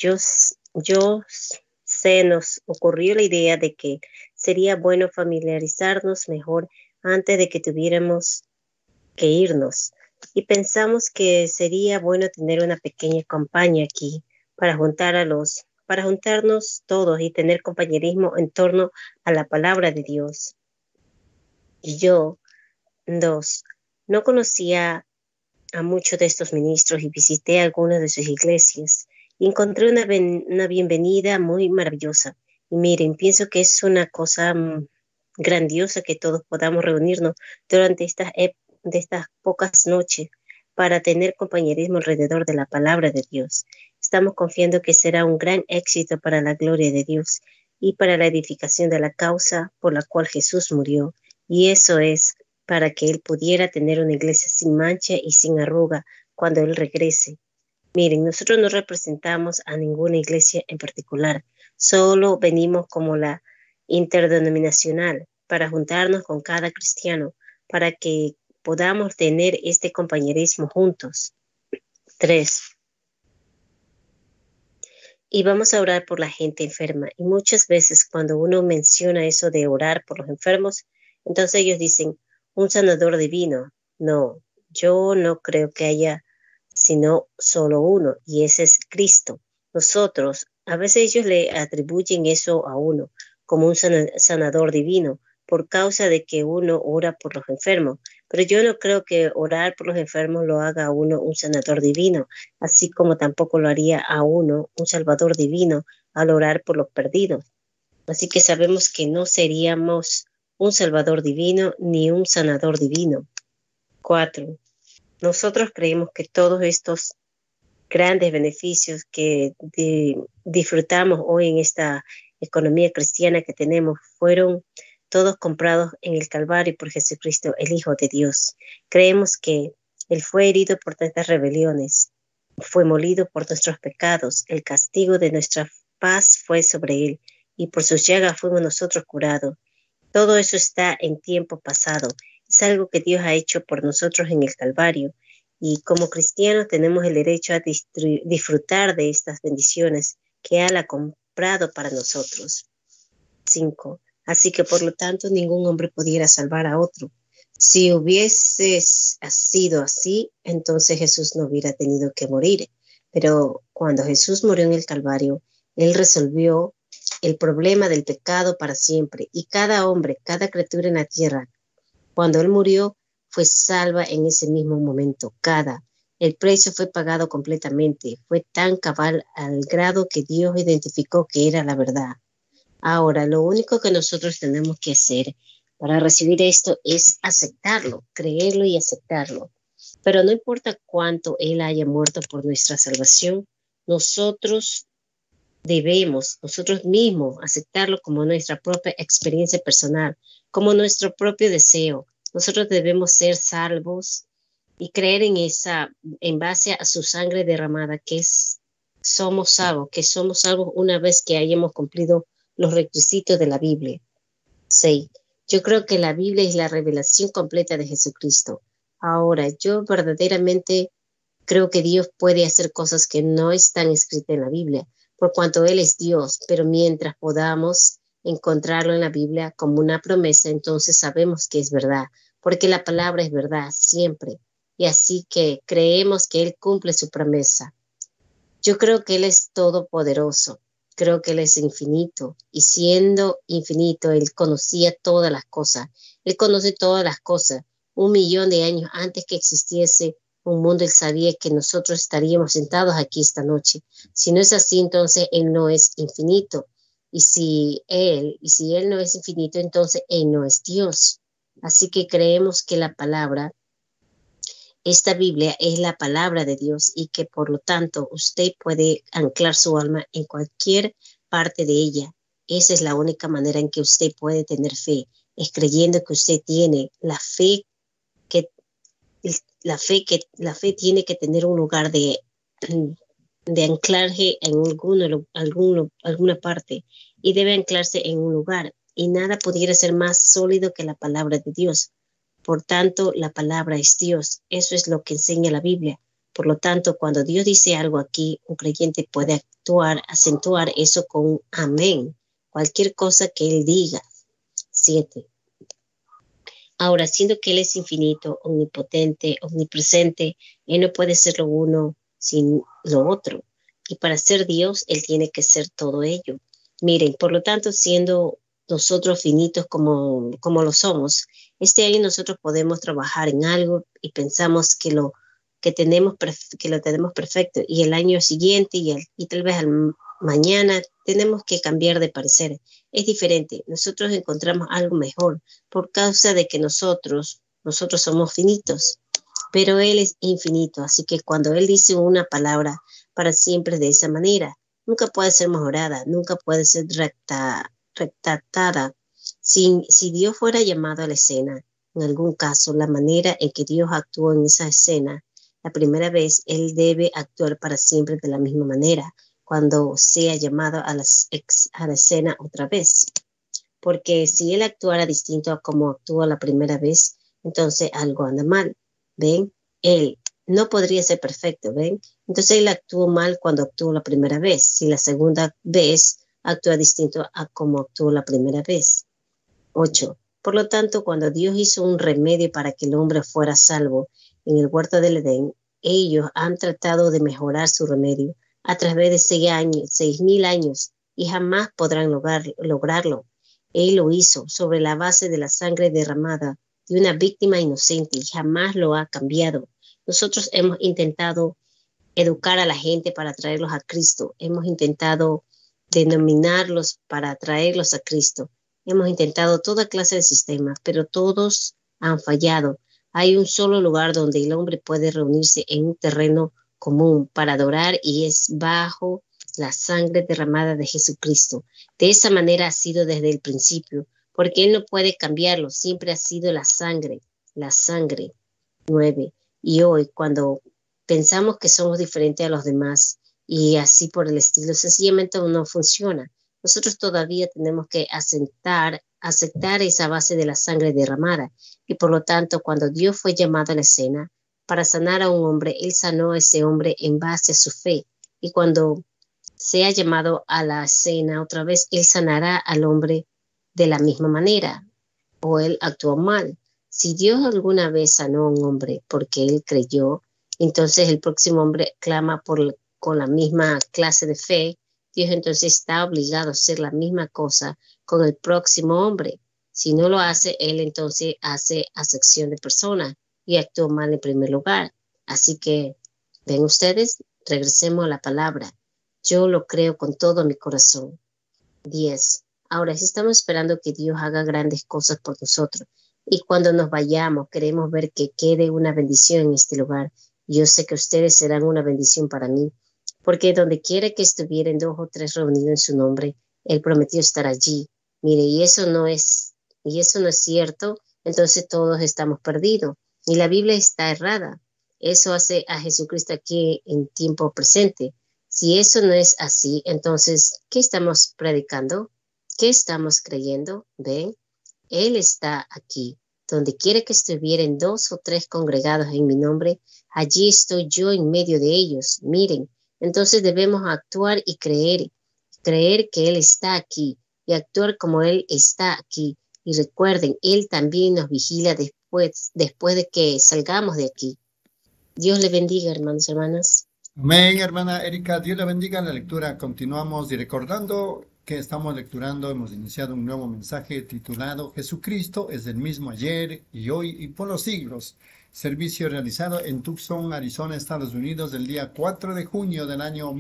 se nos ocurrió la idea de que sería bueno familiarizarnos mejor antes de que tuviéramos que irnos. Y pensamos que sería bueno tener una pequeña campaña aquí para juntarnos todos y tener compañerismo en torno a la palabra de Dios. Yo, no conocía a muchos de estos ministros y visité algunas de sus iglesias y encontré una bienvenida muy maravillosa. Y miren, pienso que es una cosa grandiosa que todos podamos reunirnos durante estas pocas noches para tener compañerismo alrededor de la palabra de Dios. Estamos confiando que será un gran éxito para la gloria de Dios y para la edificación de la causa por la cual Jesús murió. Y eso es para que Él pudiera tener una iglesia sin mancha y sin arruga cuando Él regrese. Miren, nosotros no representamos a ninguna iglesia en particular, solo venimos como la interdenominacional para juntarnos con cada cristiano, para que podamos tener este compañerismo juntos. 3. Y vamos a orar por la gente enferma. Y muchas veces cuando uno menciona eso de orar por los enfermos, entonces ellos dicen, un sanador divino. No, yo no creo que haya sino solo uno, y ese es Cristo. Nosotros, a veces ellos le atribuyen eso a uno, como un sanador divino, por causa de que uno ora por los enfermos. Pero yo no creo que orar por los enfermos lo haga a uno un sanador divino, así como tampoco lo haría a uno un salvador divino al orar por los perdidos. Así que sabemos que no seríamos un salvador divino ni un sanador divino. 4. Nosotros creemos que todos estos grandes beneficios que disfrutamos hoy en esta economía cristiana que tenemos fueron todos comprados en el Calvario por Jesucristo, el Hijo de Dios. Creemos que Él fue herido por nuestras rebeliones, fue molido por nuestros pecados, el castigo de nuestra paz fue sobre Él, y por sus llagas fuimos nosotros curados. Todo eso está en tiempo pasado. Es algo que Dios ha hecho por nosotros en el Calvario. Y como cristianos tenemos el derecho a disfrutar de estas bendiciones que Él ha comprado para nosotros. 5. Así que por lo tanto ningún hombre pudiera salvar a otro. Si hubiese sido así, entonces Jesús no hubiera tenido que morir. Pero cuando Jesús murió en el Calvario, Él resolvió el problema del pecado para siempre. Y cada hombre, cada criatura en la tierra, cuando Él murió, fue salva en ese mismo momento. El precio fue pagado completamente. Fue tan cabal al grado que Dios identificó que era la verdad. Ahora, lo único que nosotros tenemos que hacer para recibir esto es aceptarlo, creerlo y aceptarlo. Pero no importa cuánto Él haya muerto por nuestra salvación, nosotros mismos aceptarlo como nuestra propia experiencia personal, como nuestro propio deseo. Nosotros debemos ser salvos y creer en base a su sangre derramada, que somos salvos una vez que hayamos cumplido los requisitos de la Biblia. 6. Yo creo que la Biblia es la revelación completa de Jesucristo. Ahora, yo verdaderamente creo que Dios puede hacer cosas que no están escritas en la Biblia, por cuanto Él es Dios, pero mientras podamos encontrarlo en la Biblia como una promesa, entonces sabemos que es verdad, porque la palabra es verdad siempre, y así que creemos que Él cumple su promesa. Yo creo que Él es todopoderoso, creo que Él es infinito, y siendo infinito, Él conocía todas las cosas, Él conoce todas las cosas. 1,000,000 de años antes que existiese un mundo, Él sabía que nosotros estaríamos sentados aquí esta noche. Si no es así, entonces Él no es infinito. Y si Él no es infinito, entonces Él no es Dios. Así que creemos que esta Biblia es la palabra de Dios y que por lo tanto usted puede anclar su alma en cualquier parte de ella. Esa es la única manera en que usted puede tener fe, es creyendo que usted tiene la fe. La fe tiene que tener un lugar de anclaje en alguna parte, y debe anclarse en un lugar, y nada pudiera ser más sólido que la palabra de Dios. Por tanto, la palabra es Dios. Eso es lo que enseña la Biblia. Por lo tanto, cuando Dios dice algo aquí, un creyente puede acentuar eso con un amén, cualquier cosa que Él diga. 7. Ahora, siendo que Él es infinito, omnipotente, omnipresente, Él no puede ser lo uno sin lo otro. Y para ser Dios, Él tiene que ser todo ello. Miren, por lo tanto, siendo nosotros finitos como lo somos, este año nosotros podemos trabajar en algo y pensamos que lo tenemos perfecto, y el año siguiente y tal vez mañana tenemos que cambiar de parecer. Es diferente. Nosotros encontramos algo mejor por causa de que nosotros somos finitos, pero Él es infinito. Así que cuando Él dice una palabra, para siempre de esa manera, nunca puede ser mejorada, nunca puede ser retractada. Si Dios fuera llamado a la escena, en algún caso, la manera en que Dios actuó en esa escena, la primera vez, Él debe actuar para siempre de la misma manera cuando sea llamado a la escena otra vez. Porque si Él actuara distinto a como actuó la primera vez, entonces algo anda mal. ¿Ven? Él no podría ser perfecto, ¿ven? Entonces Él actuó mal cuando actuó la primera vez. Si la segunda vez actúa distinto a como actuó la primera vez. 8. Por lo tanto, cuando Dios hizo un remedio para que el hombre fuera salvo en el huerto del Edén, ellos han tratado de mejorar su remedio a través de 6,000 años, y jamás podrán lograrlo. Él lo hizo sobre la base de la sangre derramada de una víctima inocente y jamás lo ha cambiado. Nosotros hemos intentado educar a la gente para traerlos a Cristo. Hemos intentado denominarlos para traerlos a Cristo. Hemos intentado toda clase de sistemas, pero todos han fallado. Hay un solo lugar donde el hombre puede reunirse en un terreno común para adorar, y es bajo la sangre derramada de Jesucristo. De esa manera ha sido desde el principio, porque Él no puede cambiarlo. Siempre ha sido la sangre. 9. Y hoy, cuando pensamos que somos diferentes a los demás y así por el estilo, sencillamente no funciona. nosotros todavía tenemos que aceptar esa base de la sangre derramada. Y por lo tanto, cuando Dios fue llamado a la escena para sanar a un hombre, Él sanó a ese hombre en base a su fe. Y cuando sea llamado a la escena otra vez, Él sanará al hombre de la misma manera, o él actuó mal. Si Dios alguna vez sanó a un hombre porque él creyó, entonces el próximo hombre clama con la misma clase de fe. Dios entonces está obligado a hacer la misma cosa con el próximo hombre. Si no lo hace, él entonces hace acepción de personas y actuó mal en primer lugar. Así que, ven ustedes, regresemos a la palabra. Yo lo creo con todo mi corazón. 10. Ahora, si estamos esperando que Dios haga grandes cosas por nosotros y cuando nos vayamos queremos ver que quede una bendición en este lugar, yo sé que ustedes serán una bendición para mí, porque donde quiera que estuvieran 2 o 3 reunidos en su nombre, Él prometió estar allí. Mire, y eso no es cierto, entonces todos estamos perdidos y la Biblia está errada. Eso hace a Jesucristo aquí en tiempo presente. Si eso no es así, entonces, ¿qué estamos predicando? ¿Qué estamos creyendo? ¿Ven? Él está aquí. Donde quiera que estuvieran 2 o 3 congregados en mi nombre, allí estoy yo en medio de ellos. Miren, entonces debemos actuar y creer que Él está aquí y actuar como Él está aquí. Y recuerden, Él también nos vigila después de que salgamos de aquí. Dios le bendiga, hermanos y hermanas. Amén, hermana Erika. Dios le bendiga la lectura. Continuamos y recordando que estamos lecturando, hemos iniciado un nuevo mensaje titulado Jesucristo es el mismo ayer y hoy y por los siglos. Servicio realizado en Tucson, Arizona, Estados Unidos, el día 4 de junio del año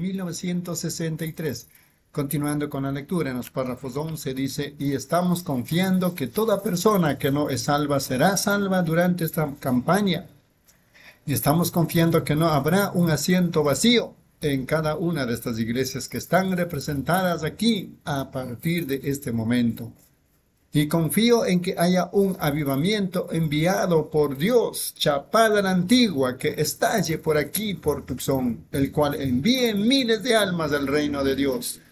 1963. Continuando con la lectura, en los párrafos 11 dice, y estamos confiando que toda persona que no es salva será salva durante esta campaña. Y estamos confiando que no habrá un asiento vacío en cada una de estas iglesias que están representadas aquí a partir de este momento. Y confío en que haya un avivamiento enviado por Dios, Chapada la Antigua, que estalle por aquí, por Tucson, el cual envíe miles de almas al reino de Dios.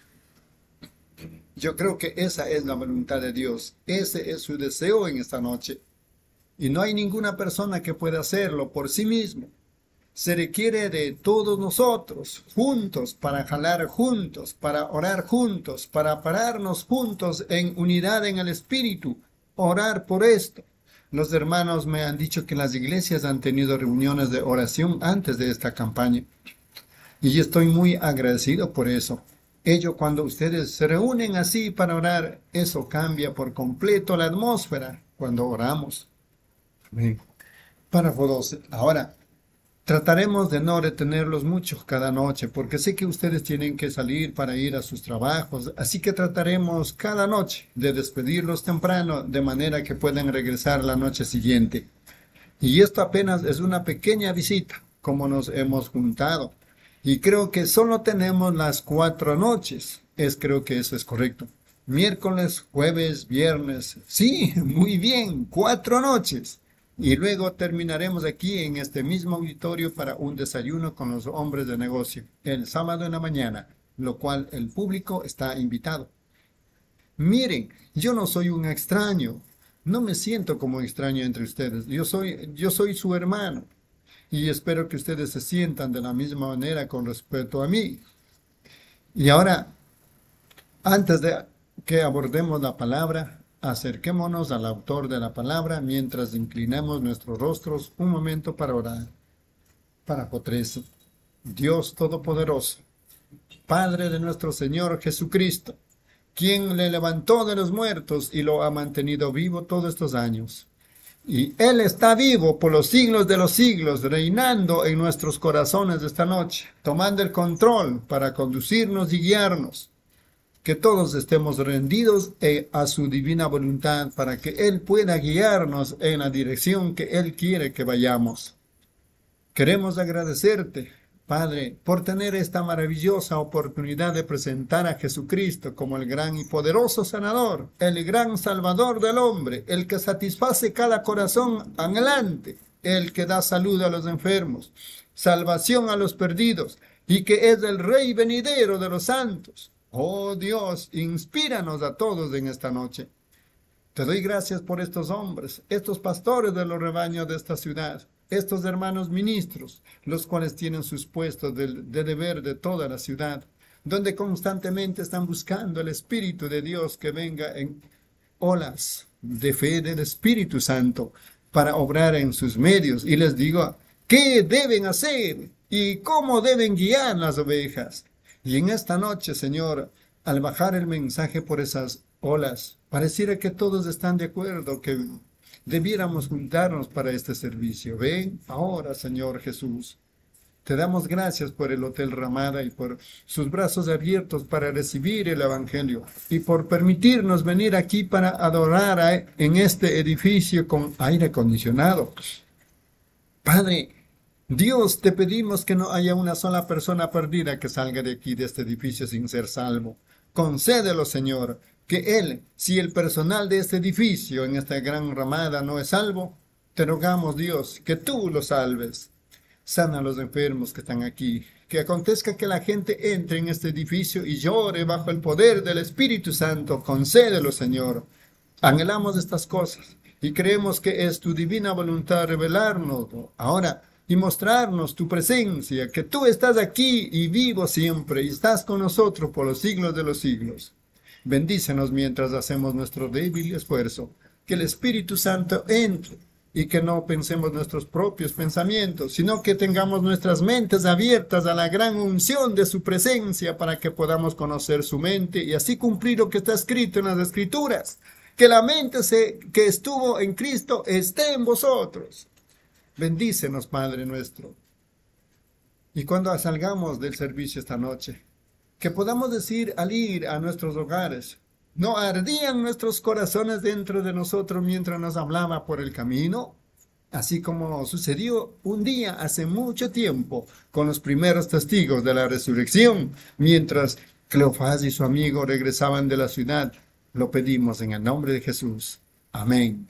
Yo creo que esa es la voluntad de Dios. Ese es su deseo en esta noche. Y no hay ninguna persona que pueda hacerlo por sí mismo. Se requiere de todos nosotros, juntos, para jalar juntos, para orar juntos, para pararnos juntos en unidad en el Espíritu, orar por esto. Los hermanos me han dicho que las iglesias han tenido reuniones de oración antes de esta campaña. Y yo estoy muy agradecido por eso. Cuando ustedes se reúnen así para orar, eso cambia por completo la atmósfera cuando oramos. Amén. Párrafo 12. Ahora, trataremos de no retenerlos mucho cada noche, porque sé que ustedes tienen que salir para ir a sus trabajos, así que trataremos cada noche de despedirlos temprano, de manera que puedan regresar la noche siguiente. Y esto apenas es una pequeña visita, como nos hemos juntado. Y creo que solo tenemos las 4 noches. Creo que eso es correcto. Miércoles, jueves, viernes. Sí, muy bien, 4 noches. Y luego terminaremos aquí en este mismo auditorio para un desayuno con los hombres de negocio, el sábado en la mañana, lo cual el público está invitado. Miren, yo no soy un extraño. No me siento como extraño entre ustedes. Yo soy su hermano. Y espero que ustedes se sientan de la misma manera con respecto a mí. Y ahora, antes de que abordemos la palabra, acerquémonos al autor de la palabra mientras inclinamos nuestros rostros un momento para orar. Párrafo 13. Dios Todopoderoso, Padre de nuestro Señor Jesucristo, quien le levantó de los muertos y lo ha mantenido vivo todos estos años. Y Él está vivo por los siglos de los siglos, reinando en nuestros corazones esta noche, tomando el control para conducirnos y guiarnos. Que todos estemos rendidos a su divina voluntad para que Él pueda guiarnos en la dirección que Él quiere que vayamos. Queremos agradecerte, Padre, por tener esta maravillosa oportunidad de presentar a Jesucristo como el gran y poderoso sanador, el gran salvador del hombre, el que satisface cada corazón anhelante, el que da salud a los enfermos, salvación a los perdidos, y que es el Rey venidero de los santos. Oh Dios, inspíranos a todos en esta noche. Te doy gracias por estos hombres, estos pastores de los rebaños de esta ciudad, estos hermanos ministros, los cuales tienen sus puestos de deber de toda la ciudad, donde constantemente están buscando el Espíritu de Dios que venga en olas de fe del Espíritu Santo para obrar en sus medios. Y les digo, ¿qué deben hacer y cómo deben guiar las ovejas? Y en esta noche, Señor, al bajar el mensaje por esas olas, pareciera que todos están de acuerdo que debiéramos juntarnos para este servicio. Ven ahora, Señor Jesús. Te damos gracias por el Hotel Ramada y por sus brazos abiertos para recibir el Evangelio y por permitirnos venir aquí para adorar en este edificio con aire acondicionado. Padre, Dios, te pedimos que no haya una sola persona perdida que salga de aquí, de este edificio, sin ser salvo. Concédelo, Señor, que Él, si el personal de este edificio, en esta gran ramada, no es salvo, te rogamos, Dios, que tú lo salves. Sana a los enfermos que están aquí. Que acontezca que la gente entre en este edificio y llore bajo el poder del Espíritu Santo. Concédelo, Señor. Anhelamos estas cosas y creemos que es tu divina voluntad revelarnos ahora y mostrarnos tu presencia, que tú estás aquí y vivo siempre y estás con nosotros por los siglos de los siglos. Bendícenos mientras hacemos nuestro débil esfuerzo. Que el Espíritu Santo entre y que no pensemos nuestros propios pensamientos, sino que tengamos nuestras mentes abiertas a la gran unción de su presencia para que podamos conocer su mente y así cumplir lo que está escrito en las Escrituras. Que la mente que estuvo en Cristo esté en vosotros. Bendícenos, Padre nuestro. Y cuando salgamos del servicio esta noche, que podamos decir al ir a nuestros hogares, ¿no ardían nuestros corazones dentro de nosotros mientras nos hablaba por el camino? Así como sucedió un día hace mucho tiempo con los primeros testigos de la resurrección, mientras Cleofás y su amigo regresaban de la ciudad. Lo pedimos en el nombre de Jesús. Amén.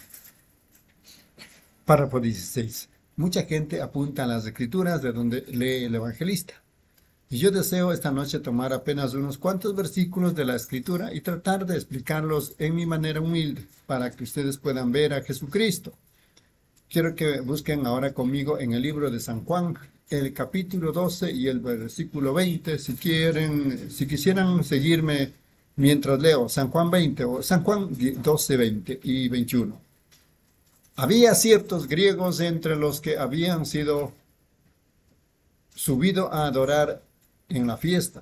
Párrafo 16. Mucha gente apunta a las Escrituras de donde lee el evangelista. Y yo deseo esta noche tomar apenas unos cuantos versículos de la Escritura y tratar de explicarlos en mi manera humilde para que ustedes puedan ver a Jesucristo. Quiero que busquen ahora conmigo en el libro de San Juan, el capítulo 12 y el versículo 20, si quisieran seguirme mientras leo San Juan 20 o San Juan 12, 20 y 21. Había ciertos griegos entre los que habían sido subido a adorar en la fiesta.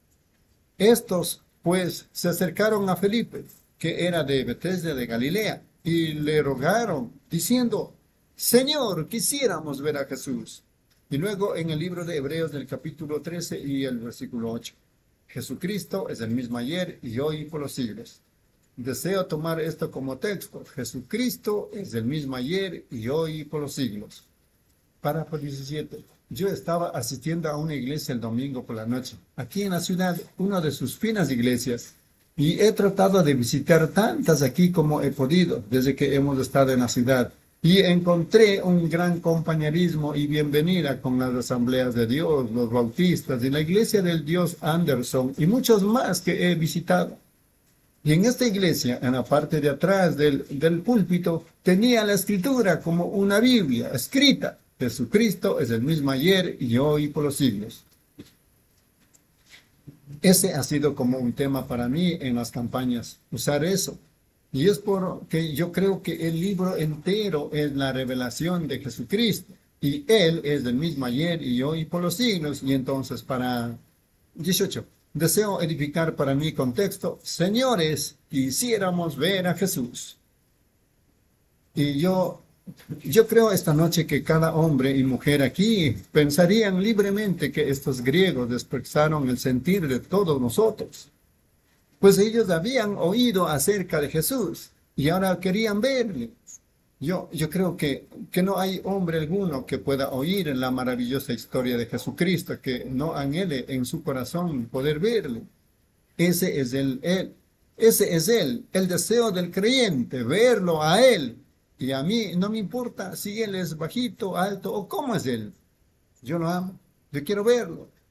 Estos, pues, se acercaron a Felipe, que era de Betesda de Galilea, y le rogaron, diciendo, Señor, quisiéramos ver a Jesús. Y luego en el libro de Hebreos del capítulo 13 y el versículo 8. Jesucristo es el mismo ayer y hoy y por los siglos. Deseo tomar esto como texto. Jesucristo es el mismo ayer y hoy y por los siglos. Párrafo 17. Yo estaba asistiendo a una iglesia el domingo por la noche, aquí en la ciudad, una de sus finas iglesias, y he tratado de visitar tantas aquí como he podido desde que hemos estado en la ciudad, y encontré un gran compañerismo y bienvenida con las asambleas de Dios, los bautistas y la iglesia del Dios Anderson y muchos más que he visitado. Y en esta iglesia, en la parte de atrás del púlpito, tenía la escritura como una Biblia escrita. Jesucristo es el mismo ayer y hoy por los siglos. Ese ha sido como un tema para mí en las campañas, usar eso. Y es porque yo creo que el libro entero es la revelación de Jesucristo. Y Él es el mismo ayer y hoy por los siglos. Y entonces para 18, deseo edificar para mi contexto, señores, quisiéramos ver a Jesús. Y yo creo esta noche que cada hombre y mujer aquí pensarían libremente que estos griegos expresaron el sentir de todos nosotros. Pues ellos habían oído acerca de Jesús y ahora querían verle. Yo creo que no hay hombre alguno que pueda oír la maravillosa historia de Jesucristo, que no anhele en su corazón poder verle. Ese es el deseo del creyente, verlo a Él. Y a mí no me importa si Él es bajito, alto o cómo es Él. Yo lo amo, yo quiero verlo.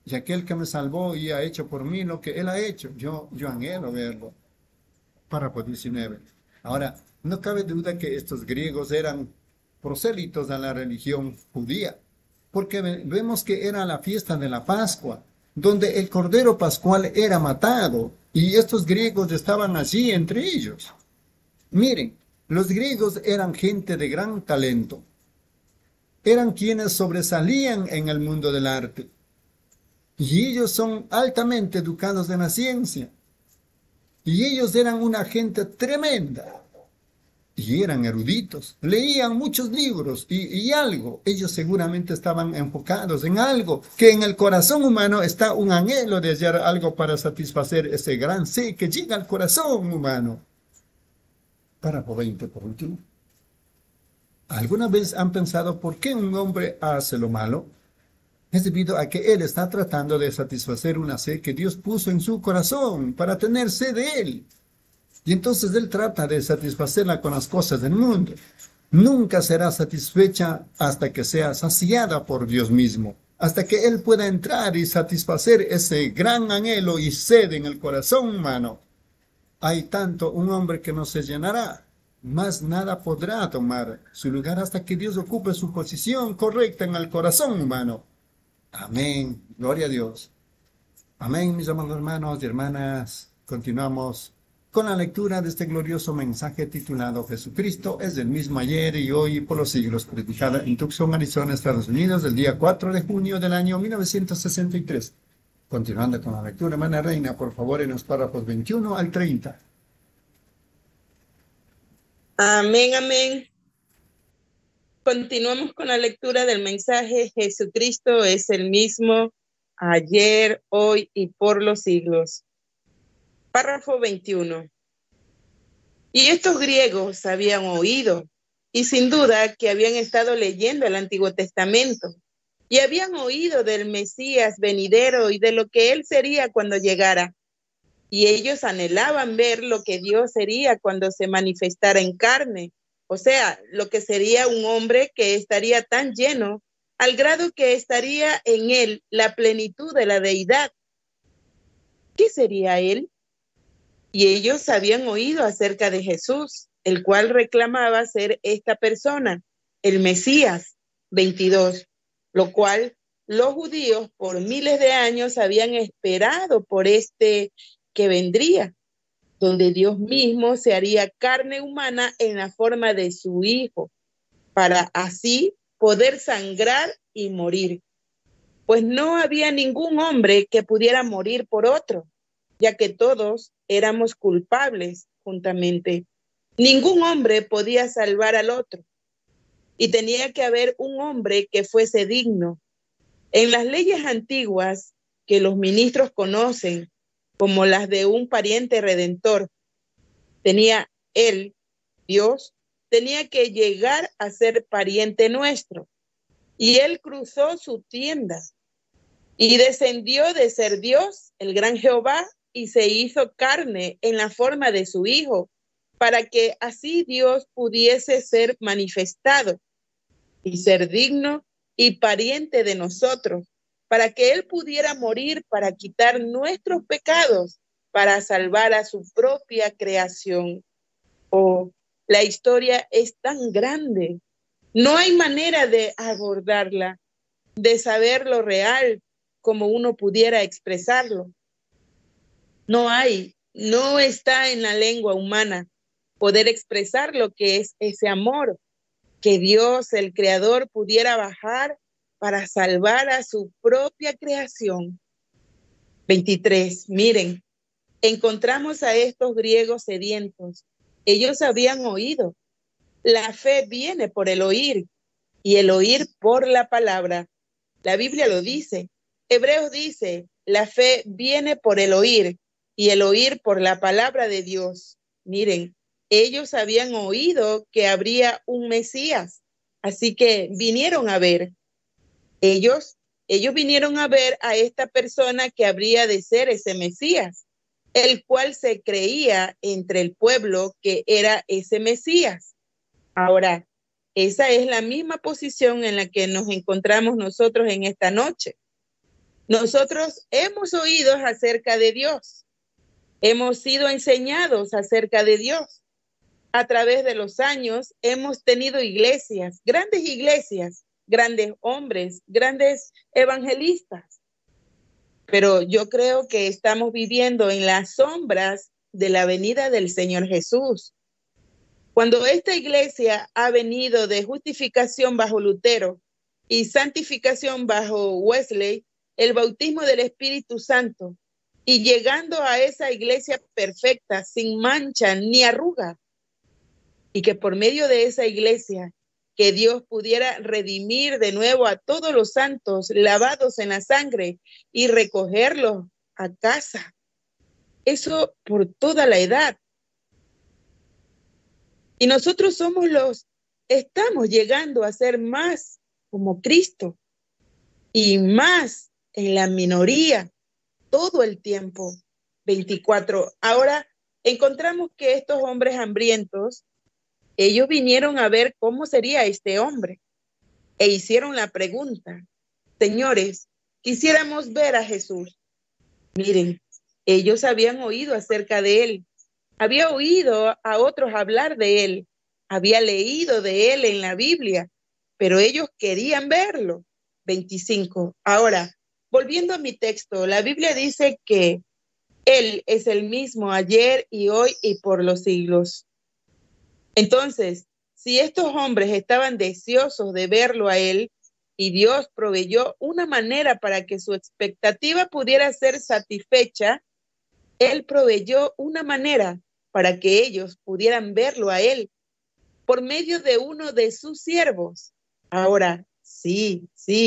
Y aquel que me salvó y ha hecho por mí lo que Él ha hecho, yo anhelo verlo. Párrafo 19. Ahora, no cabe duda que estos griegos eran prosélitos de la religión judía, porque vemos que era la fiesta de la Pascua, donde el Cordero Pascual era matado, y estos griegos estaban allí entre ellos. Miren, los griegos eran gente de gran talento. Eran quienes sobresalían en el mundo del arte. Y ellos son altamente educados en la ciencia. Y ellos eran una gente tremenda. Y eran eruditos. Leían muchos libros y algo. Ellos seguramente estaban enfocados en algo. Que en el corazón humano está un anhelo de hallar algo para satisfacer ese gran sí que llega al corazón humano. Párrafo 20 por último. ¿Alguna vez han pensado por qué un hombre hace lo malo? Es debido a que él está tratando de satisfacer una sed que Dios puso en su corazón para tener sed de él. Y entonces él trata de satisfacerla con las cosas del mundo. Nunca será satisfecha hasta que sea saciada por Dios mismo, hasta que él pueda entrar y satisfacer ese gran anhelo y sed en el corazón humano. Hay tanto un hombre que no se llenará, más nada podrá tomar su lugar hasta que Dios ocupe su posición correcta en el corazón humano. Amén. Gloria a Dios. Amén, mis amados hermanos y hermanas. Continuamos con la lectura de este glorioso mensaje titulado Jesucristo es el mismo ayer y hoy y por los siglos, predicada en Tucson, Arizona, Estados Unidos, el día 4 de junio del año 1963. Continuando con la lectura, hermana Reina, por favor, en los párrafos 21 al 30. Amén, amén. Continuamos con la lectura del mensaje Jesucristo es el mismo ayer, hoy y por los siglos. Párrafo 21. Y estos griegos habían oído, y sin duda que habían estado leyendo el Antiguo Testamento, y habían oído del Mesías venidero y de lo que él sería cuando llegara. Y ellos anhelaban ver lo que Dios sería cuando se manifestara en carne. O sea, lo que sería un hombre que estaría tan lleno al grado que estaría en él la plenitud de la deidad. ¿Qué sería él? Y ellos habían oído acerca de Jesús, el cual reclamaba ser esta persona, el Mesías. 22. Lo cual los judíos por miles de años habían esperado por este que vendría, donde Dios mismo se haría carne humana en la forma de su Hijo, para así poder sangrar y morir. Pues no había ningún hombre que pudiera morir por otro, ya que todos éramos culpables juntamente. Ningún hombre podía salvar al otro, y tenía que haber un hombre que fuese digno. En las leyes antiguas, que los ministros conocen como las de un pariente redentor, tenía él, Dios, tenía que llegar a ser pariente nuestro. Y él cruzó su tienda y descendió de ser Dios, el gran Jehová, y se hizo carne en la forma de su Hijo, para que así Dios pudiese ser manifestado y ser digno y pariente de nosotros, para que él pudiera morir para quitar nuestros pecados, para salvar a su propia creación. Oh, la historia es tan grande. No hay manera de abordarla, de saber lo real como uno pudiera expresarlo. No está en la lengua humana poder expresar lo que es ese amor, que Dios, el Creador, pudiera bajar para salvar a su propia creación. 23. Miren, encontramos a estos griegos sedientos. Ellos habían oído. La fe viene por el oír y el oír por la palabra. La Biblia lo dice. Hebreos dice, la fe viene por el oír y el oír por la palabra de Dios. Miren, ellos habían oído que habría un Mesías, así que vinieron a ver. Ellos vinieron a ver a esta persona que habría de ser ese Mesías, el cual se creía entre el pueblo que era ese Mesías. Ahora, esa es la misma posición en la que nos encontramos nosotros en esta noche. Nosotros hemos oído acerca de Dios, hemos sido enseñados acerca de Dios. A través de los años hemos tenido iglesias, grandes hombres, grandes evangelistas. Pero yo creo que estamos viviendo en las sombras de la venida del Señor Jesús. Cuando esta iglesia ha venido de justificación bajo Lutero y santificación bajo Wesley, el bautismo del Espíritu Santo, y llegando a esa iglesia perfecta, sin mancha ni arruga, y que por medio de esa iglesia, que Dios pudiera redimir de nuevo a todos los santos lavados en la sangre y recogerlos a casa. Eso por toda la edad. Y nosotros estamos llegando a ser más como Cristo y más en la minoría todo el tiempo, 24. Ahora encontramos que estos hombres hambrientos, ellos vinieron a ver cómo sería este hombre e hicieron la pregunta: señores, quisiéramos ver a Jesús. Miren, ellos habían oído acerca de él, había oído a otros hablar de él, había leído de él en la Biblia, pero ellos querían verlo. 25. Ahora, volviendo a mi texto, la Biblia dice que él es el mismo ayer y hoy y por los siglos. Entonces, si estos hombres estaban deseosos de verlo a él y Dios proveyó una manera para que su expectativa pudiera ser satisfecha, él proveyó una manera para que ellos pudieran verlo a él por medio de uno de sus siervos. Ahora, sí,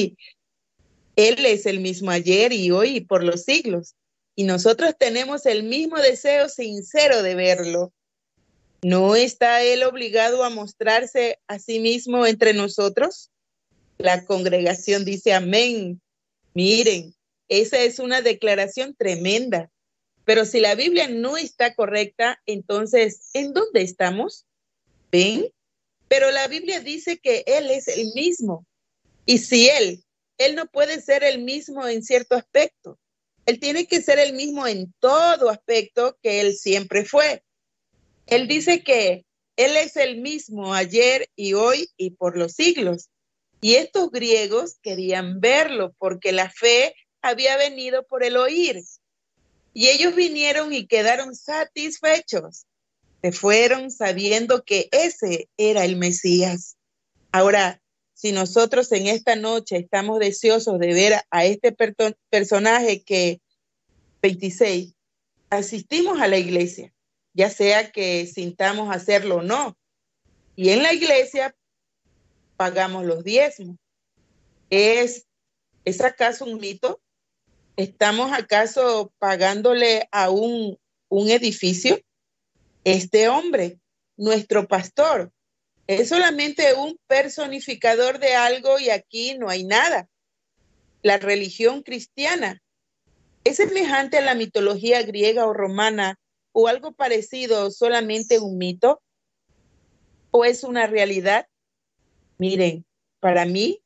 él es el mismo ayer y hoy y por los siglos. Y nosotros tenemos el mismo deseo sincero de verlo. ¿No está él obligado a mostrarse a sí mismo entre nosotros? La congregación dice amén. Miren, esa es una declaración tremenda. Pero si la Biblia no está correcta, entonces, ¿en dónde estamos? ¿Ven? Pero la Biblia dice que él es el mismo. Y si él no puede ser el mismo en cierto aspecto. Él tiene que ser el mismo en todo aspecto que él siempre fue. Él dice que él es el mismo ayer y hoy y por los siglos. Y estos griegos querían verlo porque la fe había venido por el oír. Y ellos vinieron y quedaron satisfechos. Se fueron sabiendo que ese era el Mesías. Ahora, si nosotros en esta noche estamos deseosos de ver a este personaje que, 26, asistimos a la iglesia, ya sea que sintamos hacerlo o no, y en la iglesia pagamos los diezmos. ¿Es acaso un mito? ¿Estamos acaso pagándole a un edificio? Este hombre, nuestro pastor, es solamente un personificador de algo y aquí no hay nada. La religión cristiana es semejante a la mitología griega o romana o algo parecido, solamente un mito, o es una realidad. Miren, para mí,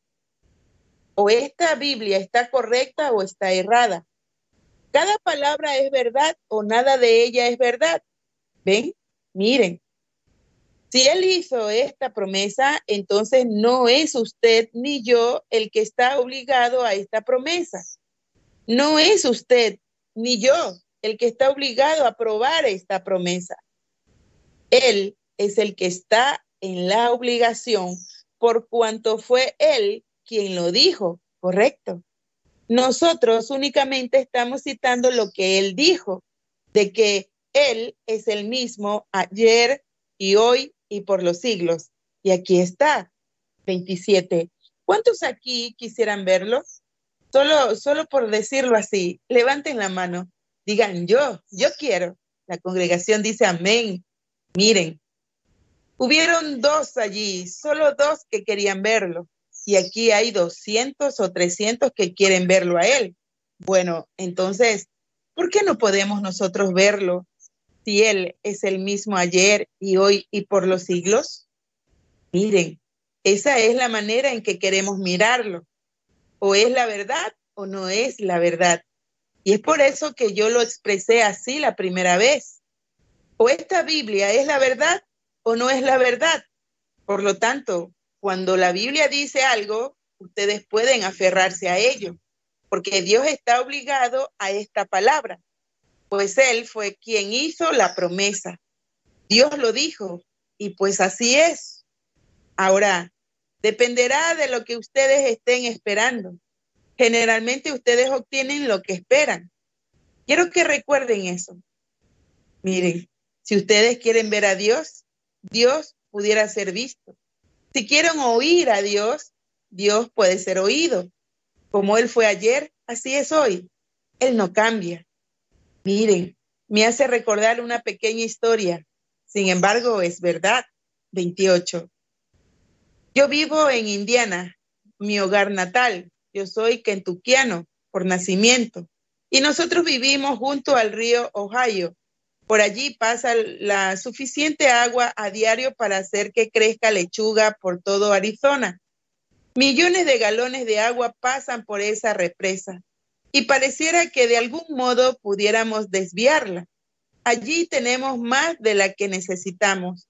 o esta Biblia está correcta o está errada. Cada palabra es verdad o nada de ella es verdad. ¿Ven? Miren. Si él hizo esta promesa, entonces no es usted ni yo el que está obligado a esta promesa. No es usted ni yo el que está obligado a aprobar esta promesa. Él es el que está en la obligación por cuanto fue él quien lo dijo, ¿correcto? Nosotros únicamente estamos citando lo que él dijo, de que él es el mismo ayer y hoy y por los siglos. Y aquí está, 27. ¿Cuántos aquí quisieran verlo? Solo por decirlo así, levanten la mano, digan yo quiero. La congregación dice amén. Miren, hubieron 2 allí, solo 2 que querían verlo. Y aquí hay 200 o 300 que quieren verlo a él. Bueno, entonces, ¿por qué no podemos nosotros verlo si él es el mismo ayer y hoy y por los siglos? Miren, esa es la manera en que queremos mirarlo. O es la verdad o no es la verdad. Y es por eso que yo lo expresé así la primera vez. O esta Biblia es la verdad o no es la verdad. Por lo tanto, cuando la Biblia dice algo, ustedes pueden aferrarse a ello, porque Dios está obligado a esta palabra, pues Él fue quien hizo la promesa. Dios lo dijo, y pues así es. Ahora, dependerá de lo que ustedes estén esperando. Generalmente ustedes obtienen lo que esperan. Quiero que recuerden eso. Miren, si ustedes quieren ver a Dios, Dios pudiera ser visto. Si quieren oír a Dios, Dios puede ser oído. Como Él fue ayer, así es hoy. Él no cambia. Miren, me hace recordar una pequeña historia. Sin embargo, es verdad. 28. Yo vivo en Indiana, mi hogar natal. Yo soy kentuckiano por nacimiento. Y nosotros vivimos junto al río Ohio. Por allí pasa la suficiente agua a diario para hacer que crezca lechuga por todo Arizona. Millones de galones de agua pasan por esa represa y pareciera que de algún modo pudiéramos desviarla. Allí tenemos más de la que necesitamos.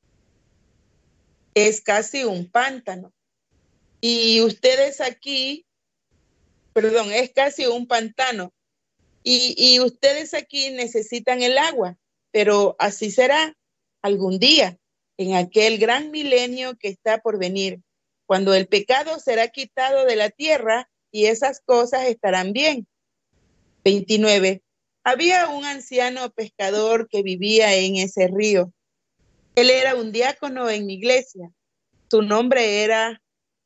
Es casi un pántano. Y ustedes aquí, perdón, es casi un pantano. Y ustedes aquí necesitan el agua, pero así será algún día, en aquel gran milenio que está por venir, cuando el pecado será quitado de la tierra y esas cosas estarán bien. 29. Había un anciano pescador que vivía en ese río. Él era un diácono en mi iglesia. Su nombre era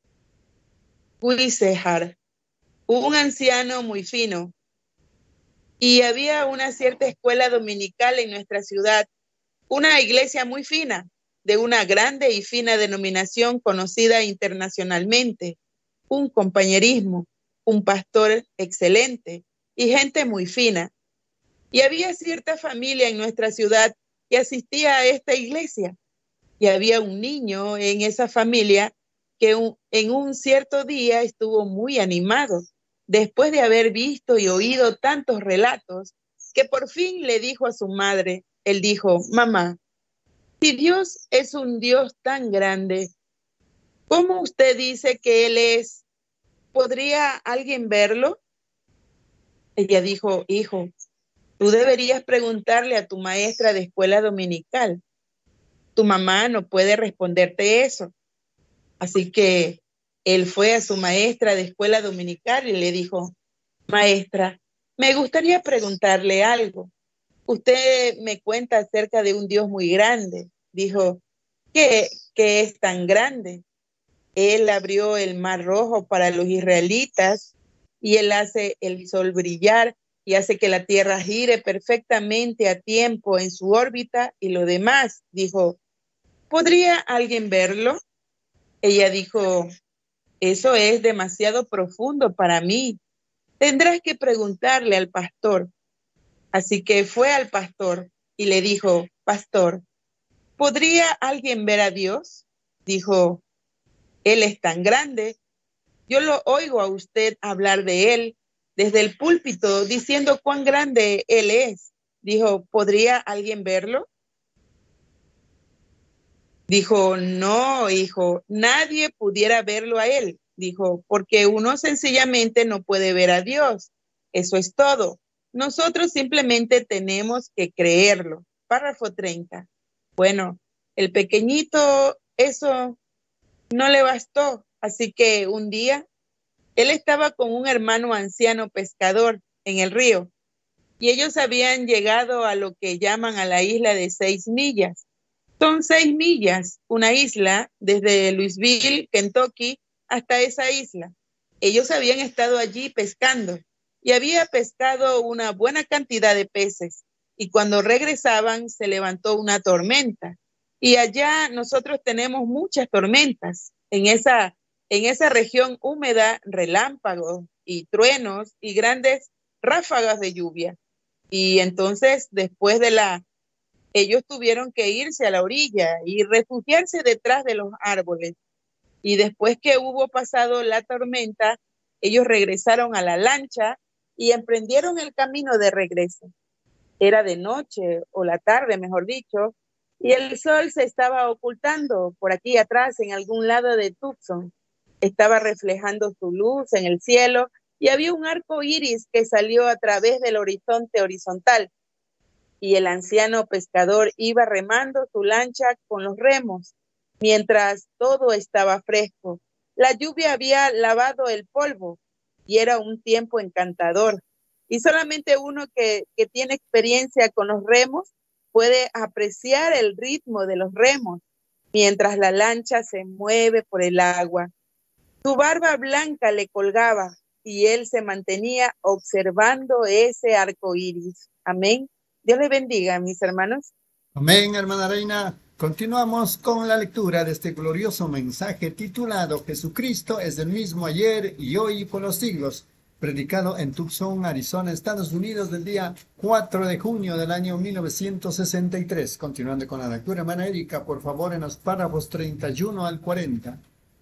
Guisehar, un anciano muy fino. Y había una cierta escuela dominical en nuestra ciudad, una iglesia muy fina, de una grande y fina denominación conocida internacionalmente, un compañerismo, un pastor excelente y gente muy fina. Y había cierta familia en nuestra ciudad que asistía a esta iglesia. Y había un niño en esa familia que en un cierto día estuvo muy animado, después de haber visto y oído tantos relatos, que por fin le dijo a su madre, él dijo: mamá, si Dios es un Dios tan grande, ¿cómo usted dice que Él es? ¿Podría alguien verlo? Ella dijo: hijo, tú deberías preguntarle a tu maestra de escuela dominical. Tu mamá no puede responderte eso. Así que él fue a su maestra de escuela dominical y le dijo: maestra, me gustaría preguntarle algo. Usted me cuenta acerca de un Dios muy grande. Dijo: ¿qué es tan grande? Él abrió el mar rojo para los israelitas y él hace el sol brillar y hace que la tierra gire perfectamente a tiempo en su órbita y lo demás. Dijo: ¿podría alguien verlo? Ella dijo: eso es demasiado profundo para mí. Tendrás que preguntarle al pastor. Así que fue al pastor y le dijo: pastor, ¿podría alguien ver a Dios? Dijo: Él es tan grande. Yo lo oigo a usted hablar de Él desde el púlpito diciendo cuán grande Él es. Dijo: ¿podría alguien verlo? Dijo: no, hijo, nadie pudiera verlo a Él. Dijo: porque uno sencillamente no puede ver a Dios. Eso es todo. Nosotros simplemente tenemos que creerlo. Párrafo 30. Bueno, el pequeñito, eso no le bastó. Así que un día, él estaba con un hermano anciano pescador en el río y ellos habían llegado a lo que llaman a la isla de 6 millas. Son 6 millas, una isla desde Louisville, Kentucky, hasta esa isla. Ellos habían estado allí pescando y había pescado una buena cantidad de peces. Y cuando regresaban se levantó una tormenta. Y allá nosotros tenemos muchas tormentas. En esa región húmeda, relámpagos y truenos y grandes ráfagas de lluvia. Y entonces, después de ellos tuvieron que irse a la orilla y refugiarse detrás de los árboles. Y después que hubo pasado la tormenta, Ellos regresaron a la lancha y emprendieron el camino de regreso. Era de noche, o la tarde, mejor dicho, y el sol se estaba ocultando por aquí atrás, en algún lado de Tucson. Estaba reflejando su luz en el cielo y había un arco iris que salió a través del horizonte horizontal. Y el anciano pescador iba remando su lancha con los remos, mientras todo estaba fresco. La lluvia había lavado el polvo y era un tiempo encantador. Y solamente uno que tiene experiencia con los remos puede apreciar el ritmo de los remos mientras la lancha se mueve por el agua. Su barba blanca le colgaba y él se mantenía observando ese arco iris. Amén. Dios le bendiga, mis hermanos. Amén, hermana Reina. Continuamos con la lectura de este glorioso mensaje titulado Jesucristo es el mismo ayer y hoy y por los siglos, predicado en Tucson, Arizona, Estados Unidos, del día 4 de junio del año 1963. Continuando con la lectura, hermana Erika, por favor, en los párrafos 31 al 40.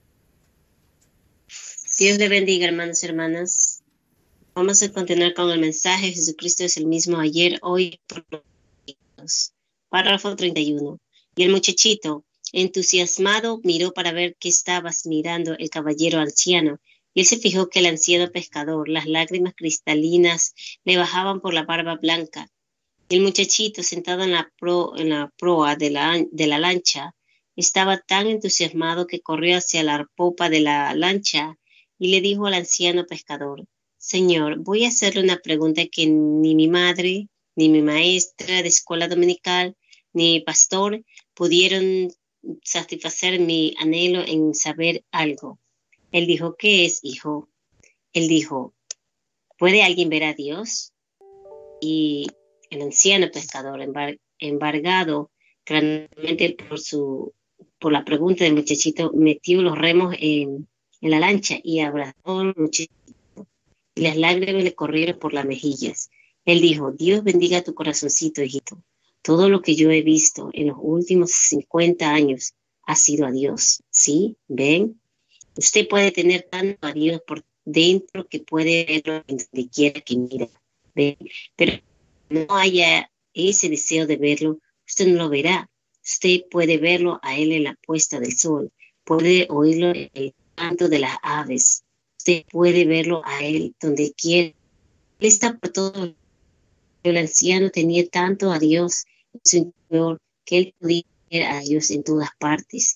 Dios le bendiga, hermanos y hermanas. Vamos a continuar con el mensaje. Jesucristo es el mismo ayer, hoy, por los siglos. Párrafo 31. Y el muchachito, entusiasmado, miró para ver qué estabas mirando el caballero anciano. Y él se fijó que el anciano pescador, las lágrimas cristalinas le bajaban por la barba blanca. Y el muchachito, sentado en la proa de la lancha, estaba tan entusiasmado que corrió hacia la popa de la lancha y le dijo al anciano pescador: Señor, voy a hacerle una pregunta que ni mi madre, ni mi maestra de escuela dominical, ni mi pastor pudieron satisfacer mi anhelo en saber algo. Él dijo: ¿qué es, hijo? Él dijo: ¿puede alguien ver a Dios? Y el anciano pescador, embargado grandemente por la pregunta del muchachito, metió los remos en la lancha y abrazó al muchachito. Y las lágrimas le corrieron por las mejillas. Él dijo: Dios bendiga tu corazoncito, hijito. Todo lo que yo he visto en los últimos 50 años ha sido a Dios. ¿Sí? ¿Ven? Usted puede tener tanto a Dios por dentro que puede verlo donde quiera que mire. ¿Ven? Pero no haya ese deseo de verlo, usted no lo verá. Usted puede verlo a Él en la puesta del sol. Puede oírlo en el canto de las aves. Usted puede verlo a Él donde quiera. Él está por todo. El anciano tenía tanto a Dios en su interior que él podía ver a Dios en todas partes.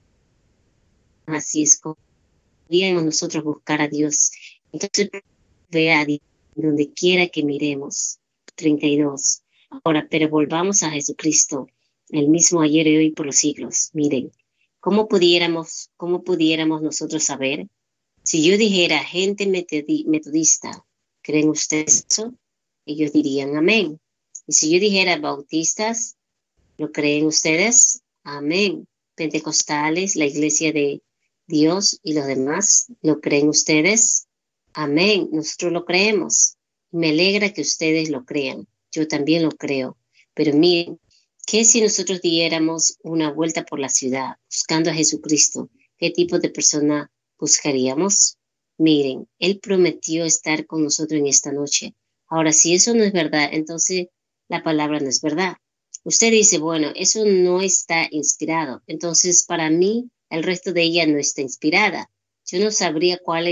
Así es como podíamos nosotros buscar a Dios. Entonces, ve a Dios donde quiera que miremos. 32. Ahora, pero volvamos a Jesucristo, el mismo ayer y hoy por los siglos. Miren, ¿cómo pudiéramos nosotros saber? Si yo dijera gente metodista, ¿creen ustedes eso? Ellos dirían amén. Y si yo dijera bautistas, ¿lo creen ustedes? Amén. Pentecostales, la iglesia de Dios y los demás, ¿lo creen ustedes? Amén. Nosotros lo creemos. Me alegra que ustedes lo crean. Yo también lo creo. Pero miren, ¿qué si nosotros diéramos una vuelta por la ciudad buscando a Jesucristo? ¿Qué tipo de persona buscaríamos? Miren, Él prometió estar con nosotros en esta noche. Ahora, si eso no es verdad, entonces la palabra no es verdad. Usted dice, bueno, eso no está inspirado. Entonces, para mí, el resto de ella no está inspirada. Yo no sabría cuál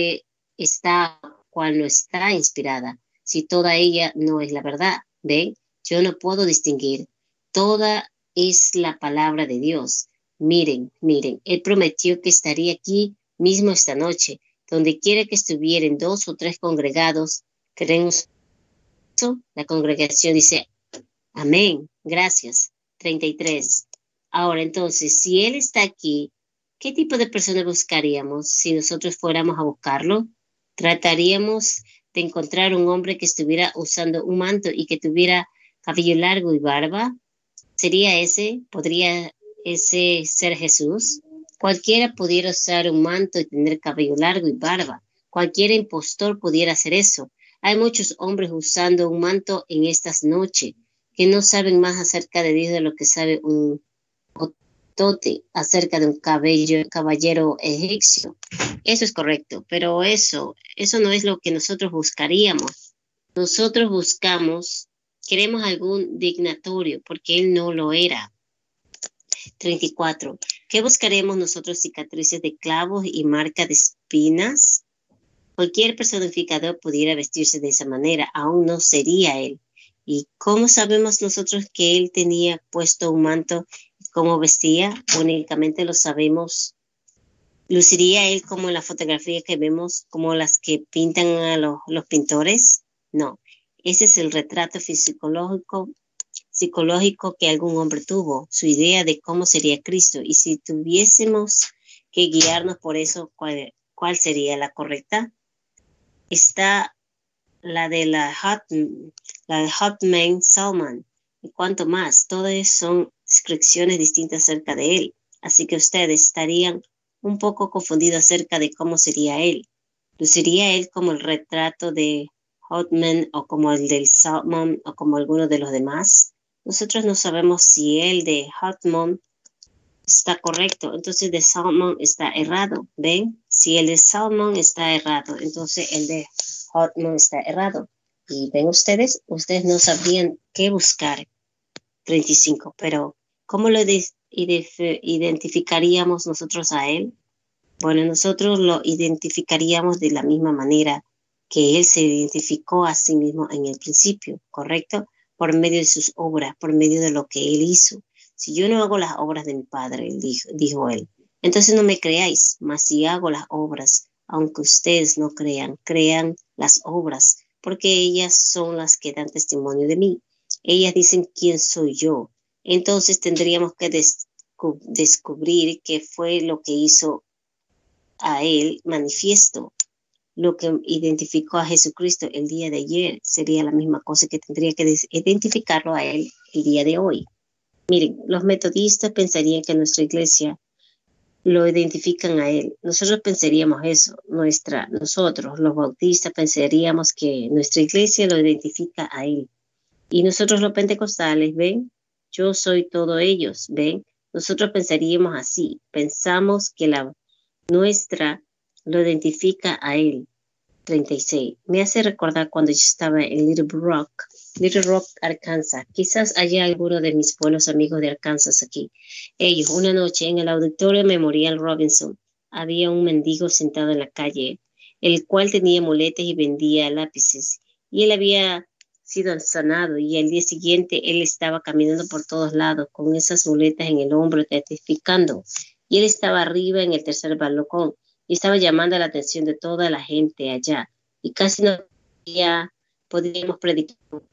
no está inspirada, si toda ella no es la verdad. ¿Ven? Yo no puedo distinguir. Toda es la palabra de Dios. Miren, Él prometió que estaría aquí mismo esta noche. Donde quiera que estuvieran 2 o 3 congregados, ¿creen eso? La congregación dice, amén, gracias. 33. Ahora, entonces, si Él está aquí, ¿qué tipo de persona buscaríamos si nosotros fuéramos a buscarlo? ¿Trataríamos de encontrar un hombre que estuviera usando un manto y que tuviera cabello largo y barba? ¿Podría ese ser Jesús? Cualquiera pudiera usar un manto y tener cabello largo y barba. Cualquier impostor pudiera hacer eso. Hay muchos hombres usando un manto en estas noches que no saben más acerca de Dios de lo que sabe un anecdote acerca de un caballero egipcio. Eso es correcto, pero eso no es lo que nosotros buscaríamos. Nosotros queremos algún dignatorio, porque él no lo era. 34. ¿Qué buscaremos nosotros? Cicatrices de clavos y marca de espinas. Cualquier personificador pudiera vestirse de esa manera, aún no sería él. ¿Y cómo sabemos nosotros que él tenía puesto un manto? ¿Cómo vestía? Únicamente lo sabemos. ¿Luciría él como en la fotografía que vemos, como las que pintan a los pintores? No, ese es el retrato psicológico que algún hombre tuvo, su idea de cómo sería Cristo. Y si tuviésemos que guiarnos por eso, ¿cuál sería la correcta? Está la de Hotman Salman, y cuanto más, todas son descripciones distintas acerca de él, así que ustedes estarían un poco confundidos acerca de cómo sería él. ¿Luciría él como el retrato de Hotman o como el del Salman o como alguno de los demás? Nosotros no sabemos si el de Hotman está correcto, entonces el de Salman está errado, ¿ven? Si el de Salman está errado, entonces el de Hotman está errado. Y ven ustedes no sabrían qué buscar. 35. Pero, ¿cómo lo identificaríamos nosotros a él? Bueno, nosotros lo identificaríamos de la misma manera que él se identificó a sí mismo en el principio, ¿correcto? Por medio de sus obras, por medio de lo que él hizo. Si yo no hago las obras de mi Padre, dijo él, entonces no me creáis, mas si hago las obras, aunque ustedes no crean las obras, porque ellas son las que dan testimonio de mí. Ellas dicen quién soy yo. Entonces tendríamos que descubrir qué fue lo que hizo a él manifiesto. Lo que identificó a Jesucristo el día de ayer sería la misma cosa que tendría que identificarlo a él el día de hoy. Miren, los metodistas pensarían que nuestra iglesia lo identifican a él. Nosotros pensaríamos eso. Nosotros, los bautistas, pensaríamos que nuestra iglesia lo identifica a él. Y nosotros los pentecostales, ¿ven? Yo soy todo ellos, ¿ven? Nosotros pensaríamos así. Pensamos que la nuestra lo identifica a él. 36. Me hace recordar cuando yo estaba en Little Rock, Arkansas. Quizás haya alguno de mis buenos amigos de Arkansas aquí. Ellos, una noche en el Auditorio Memorial Robinson, había un mendigo sentado en la calle, el cual tenía muletas y vendía lápices. Y él había sido sanado y al día siguiente él estaba caminando por todos lados con esas muletas en el hombro testificando. Y él estaba arriba en el tercer balcón y estaba llamando la atención de toda la gente allá. Y casi no podíamos predicar.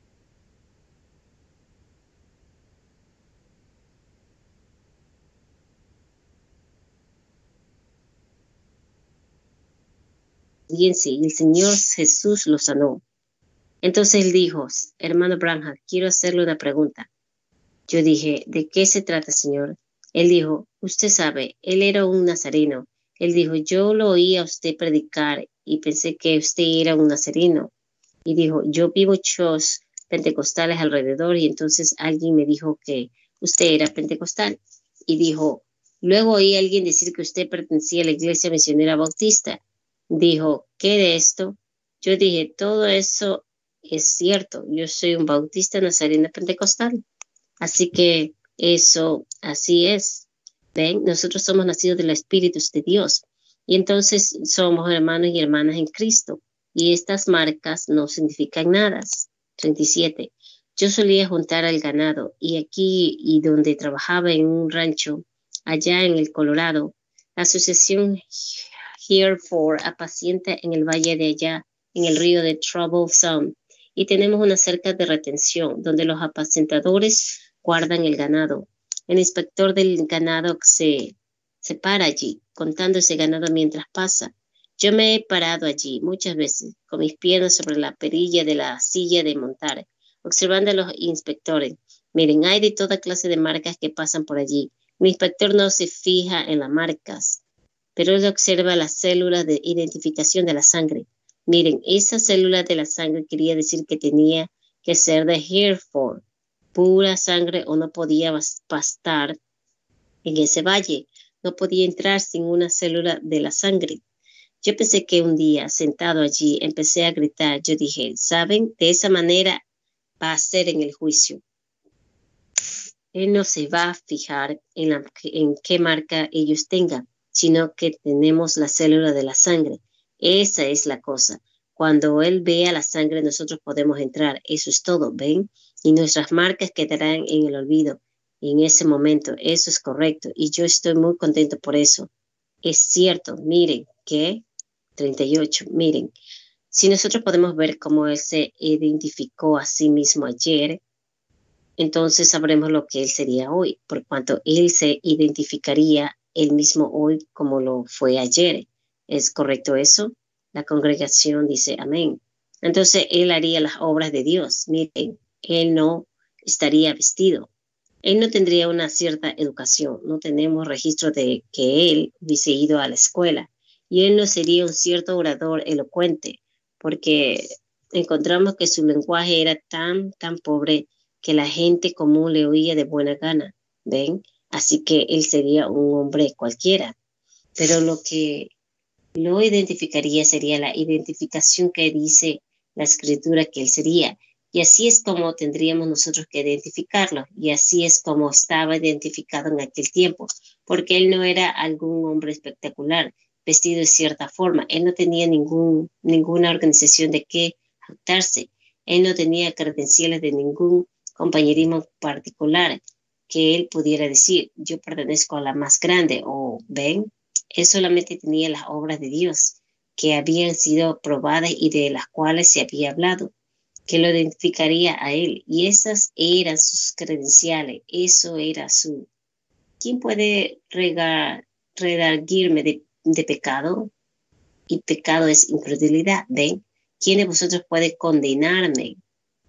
Y el Señor Jesús lo sanó. Entonces él dijo, hermano Branham, quiero hacerle una pregunta. Yo dije, ¿de qué se trata, Señor? Él dijo, usted sabe, él era un nazareno. Él dijo, yo lo oí a usted predicar y pensé que usted era un nazareno. Y dijo, yo vi muchos pentecostales alrededor y entonces alguien me dijo que usted era pentecostal. Y dijo, luego oí a alguien decir que usted pertenecía a la iglesia misionera bautista. Dijo, ¿qué de esto? Yo dije, todo eso es cierto. Yo soy un bautista nazareno pentecostal. Así que eso, así es. ¿Ven? Nosotros somos nacidos del Espíritu de Dios. Y entonces somos hermanos y hermanas en Cristo. Y estas marcas no significan nada. 37. Yo solía juntar al ganado y aquí y donde trabajaba en un rancho allá en el Colorado, la asociación Hereford apacienta en el valle de allá, en el río de Troublesome, y tenemos una cerca de retención donde los apacentadores guardan el ganado. El inspector del ganado se para allí, contando ese ganado mientras pasa. Yo me he parado allí muchas veces, con mis piernas sobre la perilla de la silla de montar, observando a los inspectores. Miren, hay de toda clase de marcas que pasan por allí. Mi inspector no se fija en las marcas, pero él observa las células de identificación de la sangre. Miren, esa célula de la sangre quería decir que tenía que ser de Hereford, pura sangre o no podía bastar en ese valle. No podía entrar sin una célula de la sangre. Yo pensé que un día, sentado allí, empecé a gritar. Yo dije, ¿saben? De esa manera va a ser en el juicio. Él no se va a fijar en qué marca ellos tengan, sino que tenemos la célula de la sangre. Esa es la cosa. Cuando Él vea la sangre, nosotros podemos entrar. Eso es todo, ¿ven? Y nuestras marcas quedarán en el olvido. Y en ese momento, eso es correcto. Y yo estoy muy contento por eso. Es cierto, miren, ¿qué? 38, miren. Si nosotros podemos ver cómo Él se identificó a sí mismo ayer, entonces sabremos lo que Él sería hoy, por cuanto Él se identificaría Él mismo hoy como lo fue ayer. ¿Es correcto eso? La congregación dice amén. Entonces Él haría las obras de Dios. Miren, Él no estaría vestido. Él no tendría una cierta educación. No tenemos registro de que Él hubiese ido a la escuela. Y Él no sería un cierto orador elocuente, porque encontramos que su lenguaje era tan pobre que la gente común le oía de buena gana, ¿ven? Así que Él sería un hombre cualquiera. Pero lo que lo identificaría sería la identificación que dice la Escritura que Él sería. Y así es como tendríamos nosotros que identificarlo. Y así es como estaba identificado en aquel tiempo. Porque Él no era algún hombre espectacular, vestido de cierta forma. Él no tenía ninguna organización de qué jactarse. Él no tenía credenciales de ningún compañerismo particular que Él pudiera decir, yo pertenezco a la más grande, o ven, Él solamente tenía las obras de Dios que habían sido probadas y de las cuales se había hablado, que lo identificaría a Él, y esas eran sus credenciales, eso era su... ¿Quién puede redarguirme de pecado? Y pecado es incredulidad, ¿ven? ¿Quién de vosotros puede condenarme?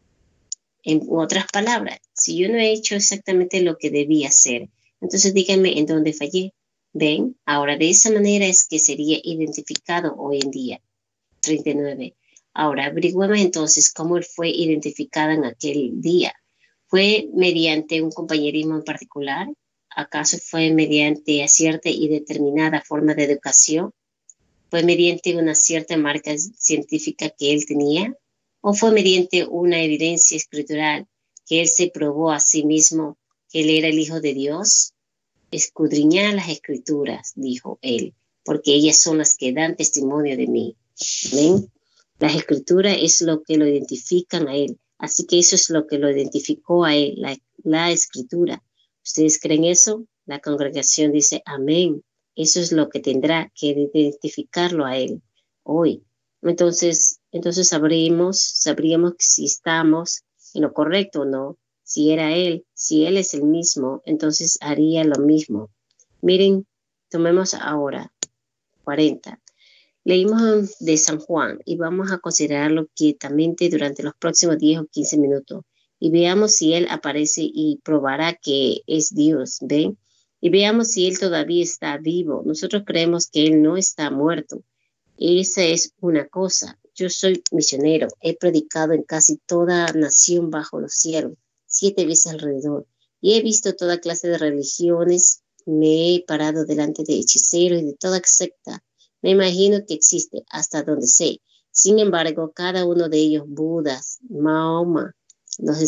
En otras palabras, si yo no he hecho exactamente lo que debía hacer, entonces díganme en dónde fallé. ¿Ven? Ahora de esa manera es que sería identificado hoy en día. 39. Ahora averiguemos entonces cómo Él fue identificado en aquel día. ¿Fue mediante un compañerismo en particular? ¿Acaso fue mediante cierta y determinada forma de educación? ¿Fue mediante una cierta marca científica que Él tenía? ¿O fue mediante una evidencia escritural que Él se probó a sí mismo que Él era el Hijo de Dios? Escudriñad las Escrituras, dijo Él, porque ellas son las que dan testimonio de mí. ¿Ven? Las Escrituras es lo que lo identifican a Él. Así que eso es lo que lo identificó a Él, la Escritura. ¿Ustedes creen eso? La congregación dice amén. Eso es lo que tendrá que identificarlo a Él hoy. Entonces sabríamos si estamos en lo correcto o no. Si era Él, si Él es el mismo, entonces haría lo mismo. Miren, tomemos ahora 40. Leímos de San Juan y vamos a considerarlo quietamente durante los próximos 10 o 15 minutos y veamos si Él aparece y probará que es Dios, ¿ven? Y veamos si Él todavía está vivo. Nosotros creemos que Él no está muerto. Esa es una cosa. Yo soy misionero. He predicado en casi toda nación bajo los cielos, 7 veces alrededor. Y he visto toda clase de religiones. Me he parado delante de hechiceros y de toda secta. Me imagino que existe hasta donde sé. Sin embargo, cada uno de ellos, Budas, Mahoma, los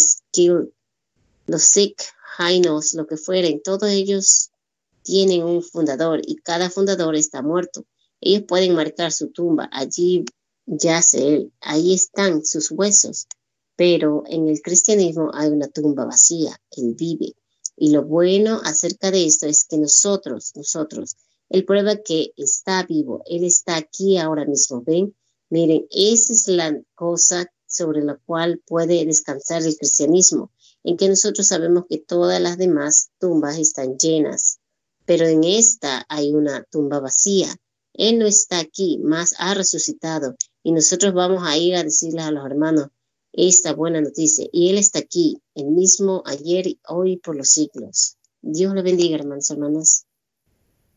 Sikh, Jainos, lo que fueren, todos ellos tienen un fundador y cada fundador está muerto. Ellos pueden marcar su tumba, allí yace Él, ahí están sus huesos. Pero en el cristianismo hay una tumba vacía, Él vive. Y lo bueno acerca de esto es que nosotros, Él prueba que está vivo, Él está aquí ahora mismo, ¿ven? Miren, esa es la cosa sobre la cual puede descansar el cristianismo, en que nosotros sabemos que todas las demás tumbas están llenas, pero en esta hay una tumba vacía. Él no está aquí, más ha resucitado, y nosotros vamos a ir a decirles a los hermanos esta buena noticia, y Él está aquí, el mismo ayer y hoy por los siglos. Dios le bendiga, hermanos, hermanas.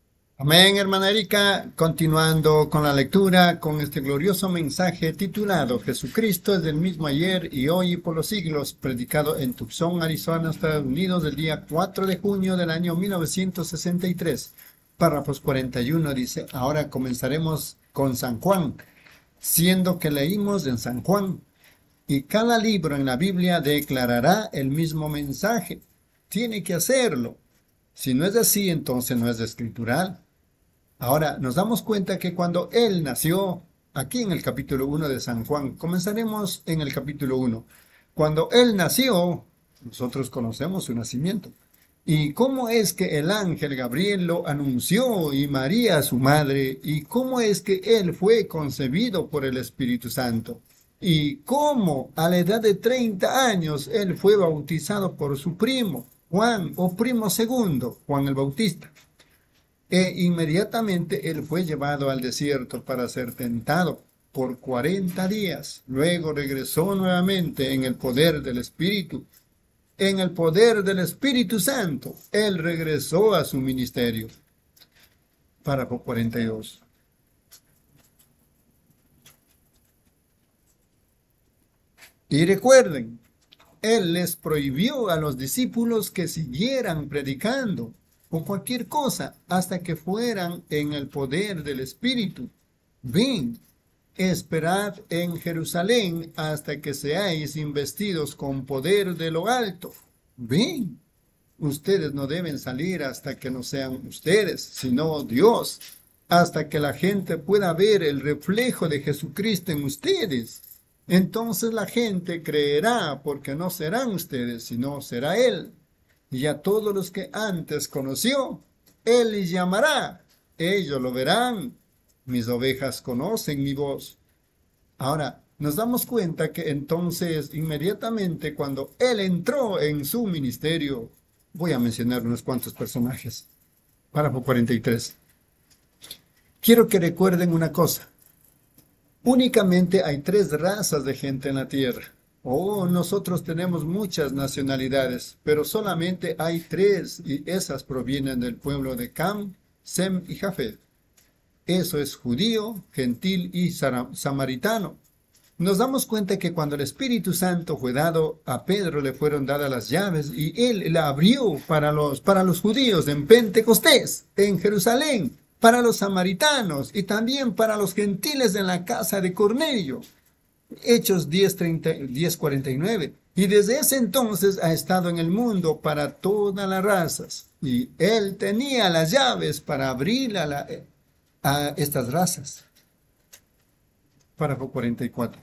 Amén, hermana Erika. Continuando con la lectura, con este glorioso mensaje titulado Jesucristo es el mismo ayer y hoy y por los siglos, predicado en Tucson, Arizona, Estados Unidos, el día 4 de junio del año 1963. Párrafos 41 dice, ahora comenzaremos con San Juan, siendo que leímos en San Juan, y cada libro en la Biblia declarará el mismo mensaje. Tiene que hacerlo. Si no es así, entonces no es escritural. Ahora, nos damos cuenta que cuando Él nació, aquí en el capítulo 1 de San Juan, comenzaremos en el capítulo 1. Cuando Él nació, nosotros conocemos su nacimiento. ¿Y cómo es que el ángel Gabriel lo anunció y María su madre? ¿Y cómo es que Él fue concebido por el Espíritu Santo? ¿Y cómo a la edad de 30 años Él fue bautizado por su primo, Juan, o primo segundo, Juan el Bautista? E inmediatamente Él fue llevado al desierto para ser tentado por 40 días. Luego regresó nuevamente en el poder del Espíritu. En el poder del Espíritu Santo, Él regresó a su ministerio. Párrafo 42. Y recuerden, Él les prohibió a los discípulos que siguieran predicando o cualquier cosa hasta que fueran en el poder del Espíritu. Ven, esperad en Jerusalén hasta que seáis investidos con poder de lo alto. Ven, ustedes no deben salir hasta que no sean ustedes, sino Dios, hasta que la gente pueda ver el reflejo de Jesucristo en ustedes. Entonces la gente creerá, porque no serán ustedes, sino será Él. Y a todos los que antes conoció, Él les llamará. Ellos lo verán. Mis ovejas conocen mi voz. Ahora, nos damos cuenta que entonces, inmediatamente cuando Él entró en su ministerio, voy a mencionar unos cuantos personajes. Párrafo 43. Quiero que recuerden una cosa. Únicamente hay 3 razas de gente en la tierra. Nosotros tenemos muchas nacionalidades, pero solamente hay 3 y esas provienen del pueblo de Cam, Sem y Jafet. Eso es judío, gentil y samaritano. Nos damos cuenta que cuando el Espíritu Santo fue dado, a Pedro le fueron dadas las llaves y él la abrió para los judíos en Pentecostés, en Jerusalén, para los samaritanos y también para los gentiles en la casa de Cornelio. Hechos 10:49. Y desde ese entonces ha estado en el mundo para todas las razas. Y él tenía las llaves para abrir a estas razas. Párrafo 44.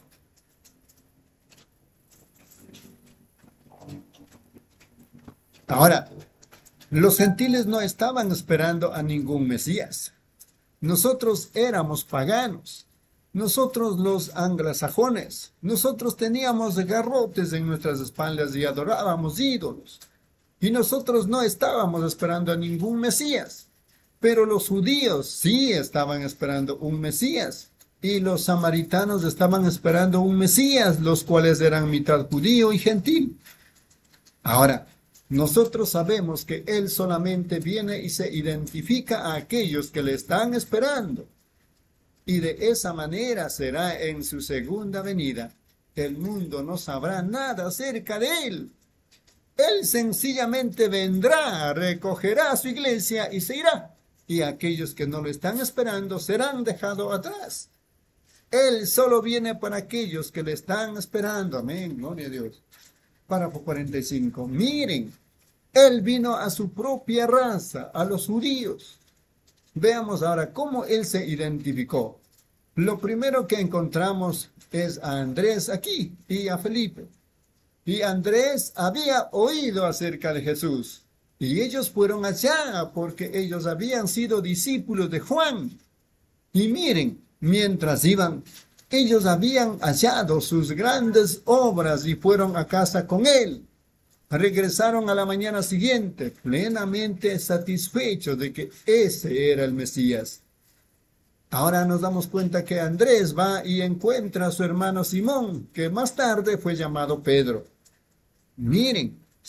Ahora, los gentiles no estaban esperando a ningún Mesías. Nosotros éramos paganos. Nosotros los anglosajones. Nosotros teníamos garrotes en nuestras espaldas y adorábamos ídolos. Y nosotros no estábamos esperando a ningún Mesías. Pero los judíos sí estaban esperando un Mesías. Y los samaritanos estaban esperando un Mesías, los cuales eran mitad judío y gentil. Ahora, nosotros sabemos que Él solamente viene y se identifica a aquellos que le están esperando. Y de esa manera será en su segunda venida. El mundo no sabrá nada acerca de Él. Él sencillamente vendrá, recogerá a su iglesia y se irá. Y aquellos que no lo están esperando serán dejados atrás. Él solo viene para aquellos que le están esperando. Amén, gloria a Dios. Párrafo 45. Miren, Él vino a su propia raza, a los judíos. Veamos ahora cómo Él se identificó. Lo primero que encontramos es a Andrés aquí y a Felipe. Y Andrés había oído acerca de Jesús. Y ellos fueron allá porque ellos habían sido discípulos de Juan. Y miren, mientras iban, ellos habían hallado sus grandes obras y fueron a casa con él. Regresaron a la mañana siguiente, plenamente satisfechos de que ese era el Mesías. Ahora nos damos cuenta que Andrés va y encuentra a su hermano Simón, que más tarde fue llamado Pedro. Miren,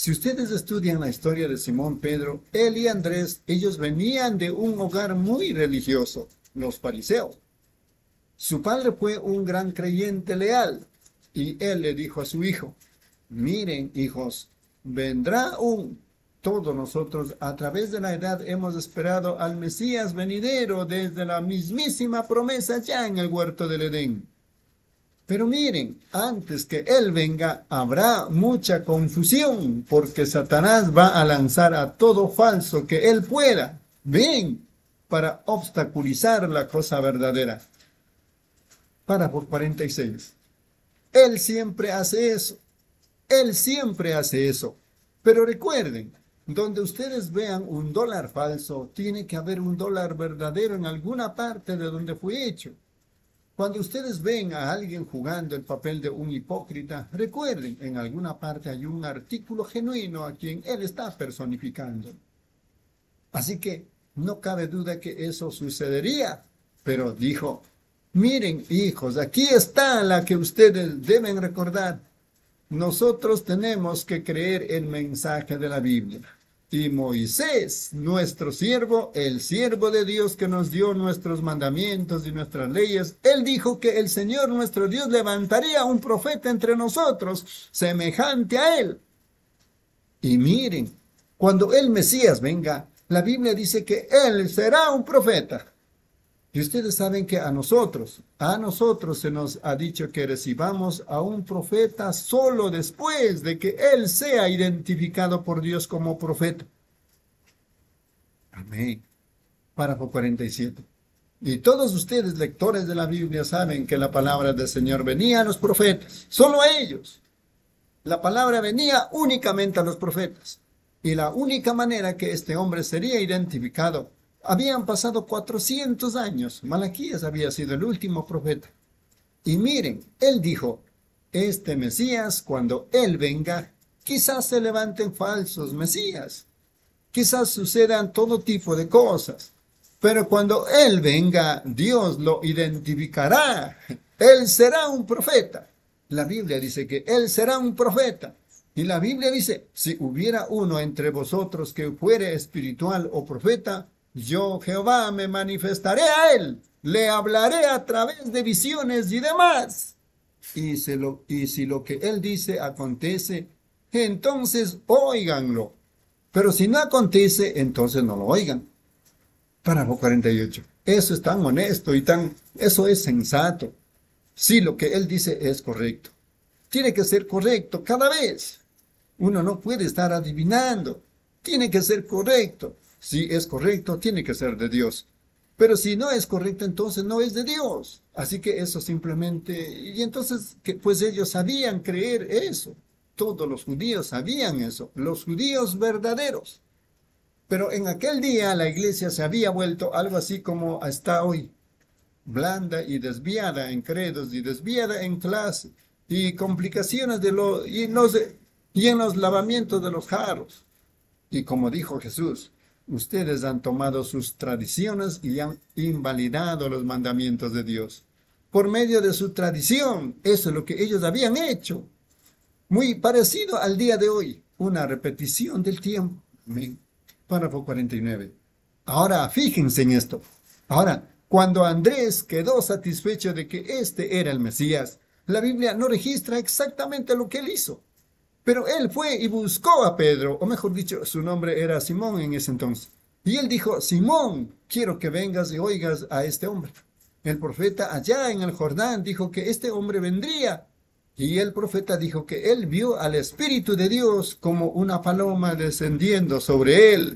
Si ustedes estudian la historia de Simón Pedro, él y Andrés, ellos venían de un hogar muy religioso, los fariseos. Su padre fue un gran creyente leal, y él le dijo a su hijo, miren, hijos, vendrá todos nosotros a través de la edad hemos esperado al Mesías venidero desde la mismísima promesa ya en el huerto del Edén. Pero miren, antes que Él venga, habrá mucha confusión, porque Satanás va a lanzar a todo falso que Él pueda, ven, para obstaculizar la cosa verdadera. Párrafo 46. Él siempre hace eso. Él siempre hace eso. Pero recuerden, donde ustedes vean un dólar falso, tiene que haber un dólar verdadero en alguna parte de donde fue hecho. Cuando ustedes ven a alguien jugando el papel de un hipócrita, recuerden, en alguna parte hay un artículo genuino a quien él está personificando. Así que no cabe duda que eso sucedería. Pero dijo, miren, hijos, aquí está la que ustedes deben recordar. Nosotros tenemos que creer el mensaje de la Biblia. Y Moisés, nuestro siervo, el siervo de Dios que nos dio nuestros mandamientos y nuestras leyes, él dijo que el Señor nuestro Dios levantaría un profeta entre nosotros, semejante a él. Y miren, cuando el Mesías venga, la Biblia dice que él será un profeta. Y ustedes saben que a nosotros se nos ha dicho que recibamos a un profeta solo después de que él sea identificado por Dios como profeta. Amén. Párrafo 47. Y todos ustedes, lectores de la Biblia, saben que la palabra del Señor venía a los profetas, solo a ellos. La palabra venía únicamente a los profetas. Y la única manera que este hombre sería identificado, habían pasado 400 años. Malaquías había sido el último profeta. Y miren, él dijo, este Mesías, cuando él venga, quizás se levanten falsos Mesías. Quizás sucedan todo tipo de cosas. Pero cuando él venga, Dios lo identificará. Él será un profeta. La Biblia dice que él será un profeta. Y la Biblia dice, si hubiera uno entre vosotros que fuere espiritual o profeta, yo, Jehová, me manifestaré a él, le hablaré a través de visiones y demás. Y si lo que él dice acontece, entonces óiganlo. Pero si no acontece, entonces no lo oigan. Párrafo 48. Eso es tan honesto y eso es sensato. Si lo que él dice es correcto. Tiene que ser correcto cada vez. Uno no puede estar adivinando. Tiene que ser correcto. Si es correcto, tiene que ser de Dios. Pero si no es correcto, entonces no es de Dios. Así que eso simplemente... Y entonces, pues ellos sabían creer eso. Todos los judíos sabían eso. Los judíos verdaderos. Pero en aquel día la iglesia se había vuelto algo así como hasta hoy. Blanda y desviada en credos y desviada en clase. Y complicaciones y en los lavamientos de los jarros. Y como dijo Jesús, ustedes han tomado sus tradiciones y han invalidado los mandamientos de Dios. Por medio de su tradición, eso es lo que ellos habían hecho. Muy parecido al día de hoy, una repetición del tiempo. Amén. Párrafo 49. Ahora, fíjense en esto. Ahora, cuando Andrés quedó satisfecho de que este era el Mesías, la Biblia no registra exactamente lo que él hizo. Pero él fue y buscó a Pedro, o mejor dicho, su nombre era Simón en ese entonces. Y él dijo, Simón, quiero que vengas y oigas a este hombre. El profeta allá en el Jordán dijo que este hombre vendría. Y el profeta dijo que él vio al Espíritu de Dios como una paloma descendiendo sobre él.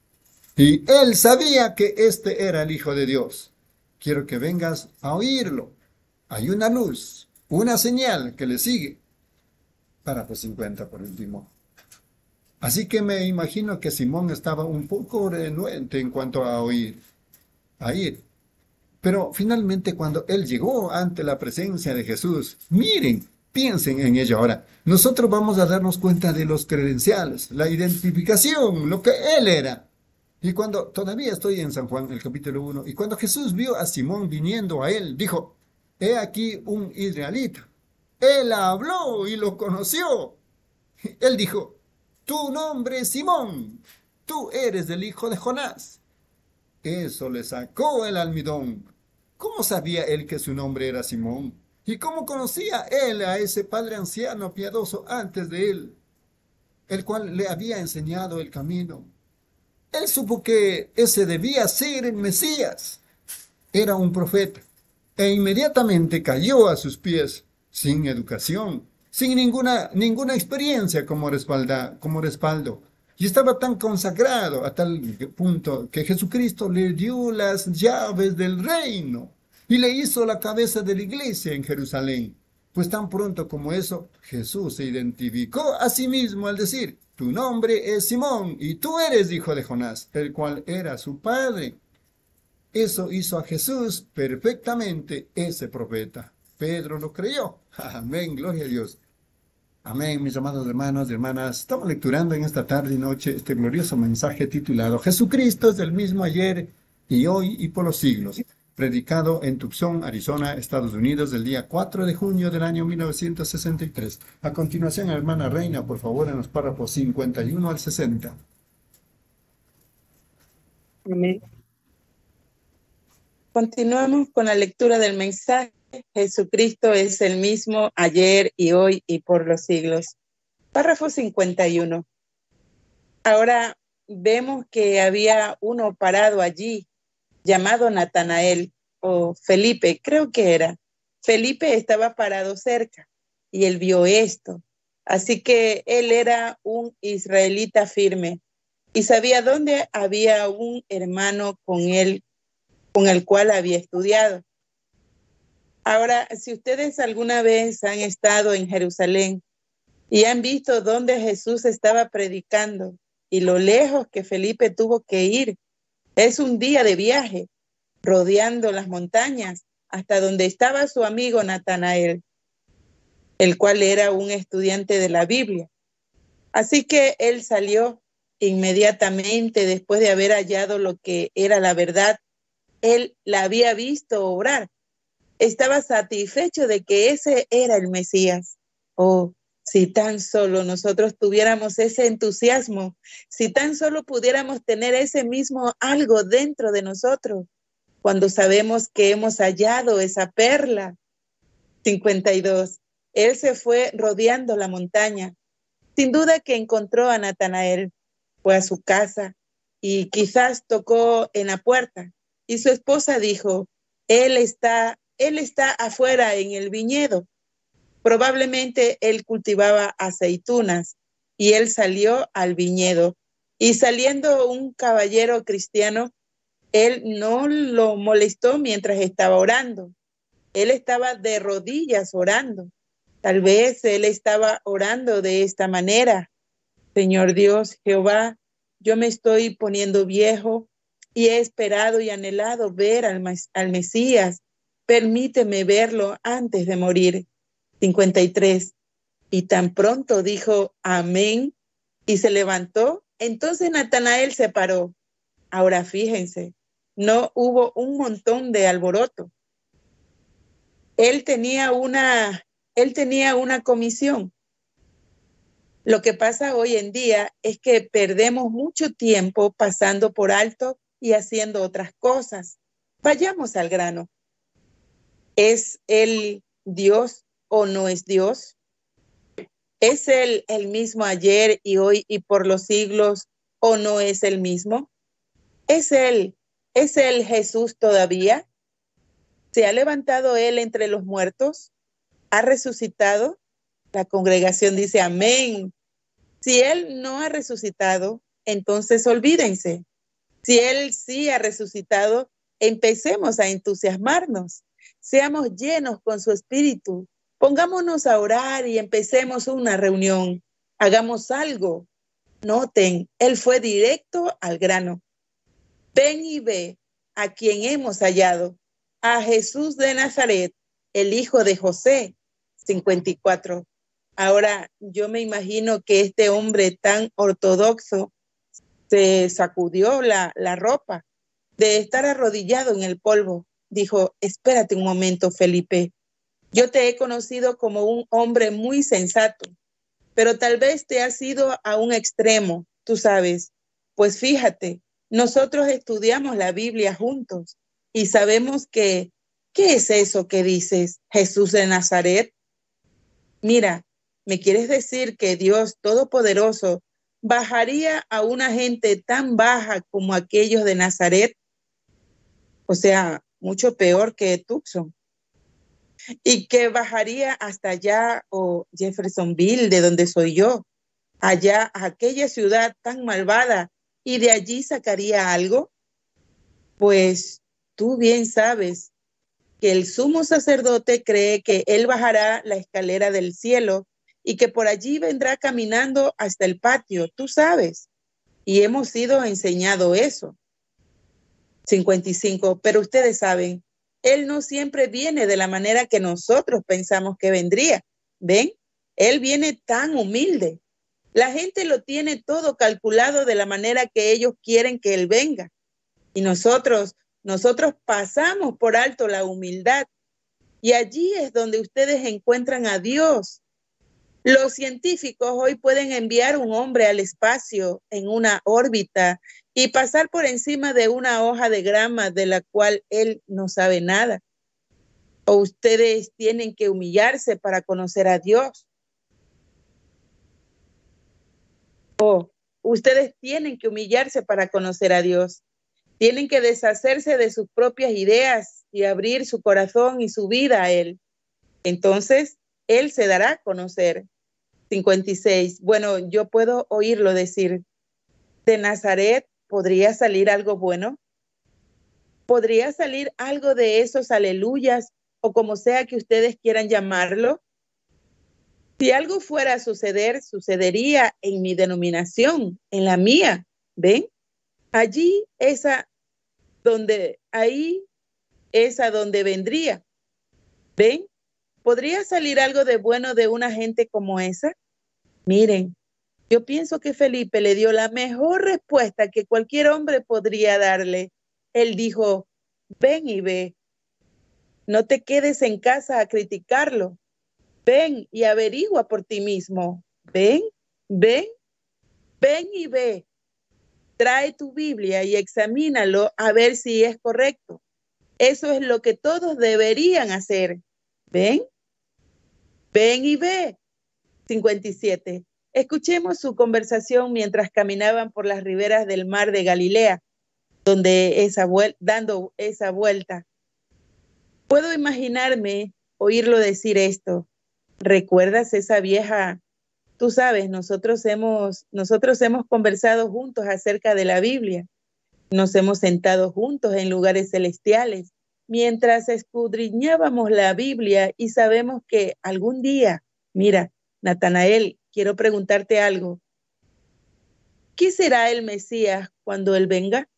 Y él sabía que este era el Hijo de Dios. Quiero que vengas a oírlo. Hay una luz, una señal que le sigue. Párrafo 50 por último. Así que me imagino que Simón estaba un poco renuente en cuanto a ir. Pero finalmente cuando él llegó ante la presencia de Jesús, miren, piensen en ello ahora. Nosotros vamos a darnos cuenta de los credenciales, la identificación, lo que él era. Y cuando todavía estoy en San Juan, el capítulo 1, y cuando Jesús vio a Simón viniendo a él, dijo, he aquí un israelita. Él habló y lo conoció. Él dijo, tu nombre es Simón, tú eres el hijo de Jonás. Eso le sacó el almidón. ¿Cómo sabía él que su nombre era Simón? ¿Y cómo conocía él a ese padre anciano piadoso antes de él, el cual le había enseñado el camino? Él supo que ese debía ser el Mesías. Era un profeta, e inmediatamente cayó a sus pies, sin educación, sin ninguna experiencia como respaldo. Y estaba tan consagrado a tal punto que Jesucristo le dio las llaves del reino y le hizo la cabeza de la iglesia en Jerusalén. Pues tan pronto como eso, Jesús se identificó a sí mismo al decir, tu nombre es Simón y tú eres hijo de Jonás, el cual era su padre. Eso hizo a Jesús perfectamente ese profeta. Pedro lo creyó. Amén, gloria a Dios. Amén, mis amados hermanos y hermanas. Estamos lecturando en esta tarde y noche este glorioso mensaje titulado Jesucristo es el mismo ayer y hoy y por los siglos. Predicado en Tucson, Arizona, Estados Unidos, el día 4 de junio del año 1963. A continuación, hermana Reina, por favor, en los párrafos 51 al 60. Amén. Continuamos con la lectura del mensaje. Jesucristo es el mismo ayer y hoy y por los siglos. Párrafo 51. Ahora vemos que había uno parado allí, llamado Natanael o Felipe, creo que era. Felipe estaba parado cerca y él vio esto. Así que él era un israelita firme y sabía dónde había un hermano con él, con el cual había estudiado. Ahora, si ustedes alguna vez han estado en Jerusalén y han visto dónde Jesús estaba predicando y lo lejos que Felipe tuvo que ir, es un día de viaje, rodeando las montañas, hasta donde estaba su amigo Natanael, el cual era un estudiante de la Biblia. Así que él salió inmediatamente después de haber hallado lo que era la verdad. Él la había visto obrar. Estaba satisfecho de que ese era el Mesías. Oh, si tan solo nosotros tuviéramos ese entusiasmo, si tan solo pudiéramos tener ese mismo algo dentro de nosotros, cuando sabemos que hemos hallado esa perla. 52. Él se fue rodeando la montaña. Sin duda que encontró a Natanael. Fue a su casa y quizás tocó en la puerta. Y su esposa dijo, él está afuera en el viñedo. Probablemente él cultivaba aceitunas y él salió al viñedo. Y saliendo un caballero cristiano, él no lo molestó mientras estaba orando. Él estaba de rodillas orando. Tal vez él estaba orando de esta manera. Señor Dios, Jehová, yo me estoy poniendo viejo y he esperado y anhelado ver al Mesías. Permíteme verlo antes de morir. 53. Y tan pronto dijo amén y se levantó. Entonces Natanael se paró. Ahora fíjense, no hubo un montón de alboroto. Él tenía una comisión. Lo que pasa hoy en día es que perdemos mucho tiempo pasando por alto y haciendo otras cosas. Vayamos al grano. ¿Es él Dios o no es Dios? ¿Es él el mismo ayer y hoy y por los siglos o no es el mismo? ¿Es él Jesús todavía? ¿Se ha levantado él entre los muertos? ¿Ha resucitado? La congregación dice amén. Si él no ha resucitado, entonces olvídense. Si él sí ha resucitado, empecemos a entusiasmarnos. Seamos llenos con su espíritu. Pongámonos a orar y empecemos una reunión. Hagamos algo. Noten, él fue directo al grano. Ven y ve a quien hemos hallado, a Jesús de Nazaret, el hijo de José. 54. Ahora, yo me imagino que este hombre tan ortodoxo se sacudió la ropa de estar arrodillado en el polvo. Dijo, espérate un momento, Felipe. Yo te he conocido como un hombre muy sensato. pero tal vez te has ido a un extremo, tú sabes. Pues fíjate, nosotros estudiamos la Biblia juntos y sabemos que, ¿qué es eso que dices, Jesús de Nazaret? Mira, ¿me quieres decir que Dios Todopoderoso bajaría a una gente tan baja como aquellos de Nazaret? O sea, mucho peor que Tucson. Y que bajaría hasta allá o Jeffersonville, de donde soy yo, allá a aquella ciudad tan malvada, y de allí sacaría algo. Pues tú bien sabes que el sumo sacerdote cree que él bajará la escalera del cielo y que por allí vendrá caminando hasta el patio, tú sabes, y hemos sido enseñado eso. 55, pero ustedes saben, él no siempre viene de la manera que nosotros pensamos que vendría. ¿Ven? Él viene tan humilde. La gente lo tiene todo calculado de la manera que ellos quieren que él venga. Y nosotros pasamos por alto la humildad. Y allí es donde ustedes encuentran a Dios. Los científicos hoy pueden enviar un hombre al espacio en una órbita y pasar por encima de una hoja de grama de la cual él no sabe nada. O ustedes tienen que humillarse para conocer a Dios. O ustedes tienen que humillarse para conocer a Dios. Tienen que deshacerse de sus propias ideas y abrir su corazón y su vida a Él. Entonces, Él se dará a conocer. 56. Bueno, yo puedo oírlo decir, ¿de Nazaret podría salir algo bueno? ¿Podría salir algo de esos aleluyas o como sea que ustedes quieran llamarlo? Si algo fuera a suceder, sucedería en mi denominación, en la mía. ¿Ven? Ahí es a donde vendría. ¿Ven? ¿Podría salir algo de bueno de una gente como esa? Miren, yo pienso que Felipe le dio la mejor respuesta que cualquier hombre podría darle. Él dijo, ven y ve. No te quedes en casa a criticarlo. Ven y averigua por ti mismo. Ven y ve. Trae tu Biblia y examínalo a ver si es correcto. Eso es lo que todos deberían hacer. Ven y ve. 57. Escuchemos su conversación mientras caminaban por las riberas del mar de Galilea, dando esa vuelta. Puedo imaginarme oírlo decir esto. ¿Recuerdas esa vieja? Tú sabes, nosotros hemos conversado juntos acerca de la Biblia. Nos hemos sentado juntos en lugares celestiales mientras escudriñábamos la Biblia y sabemos que algún día, mira, Natanael, quiero preguntarte algo. ¿Qué será el Mesías cuando Él venga?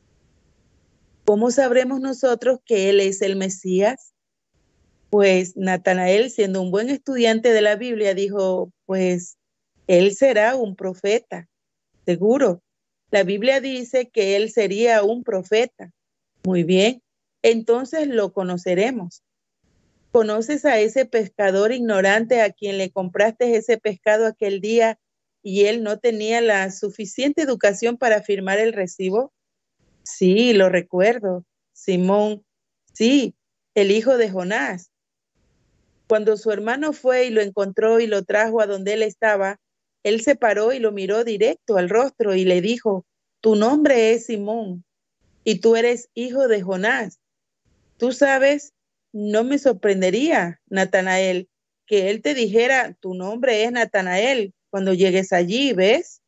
¿Cómo sabremos nosotros que Él es el Mesías? Pues Natanael, siendo un buen estudiante de la Biblia, dijo, pues Él será un profeta, seguro. La Biblia dice que Él sería un profeta. Muy bien, entonces lo conoceremos. ¿Conoces a ese pescador ignorante a quien le compraste ese pescado aquel día y él no tenía la suficiente educación para firmar el recibo? Sí, lo recuerdo. Simón, sí, el hijo de Jonás. Cuando su hermano fue y lo encontró y lo trajo a donde él estaba, él se paró y lo miró directo al rostro y le dijo, tu nombre es Simón y tú eres hijo de Jonás. Tú sabes, no me sorprendería, Natanael, que él te dijera, tu nombre es Natanael, cuando llegues allí, ¿ves?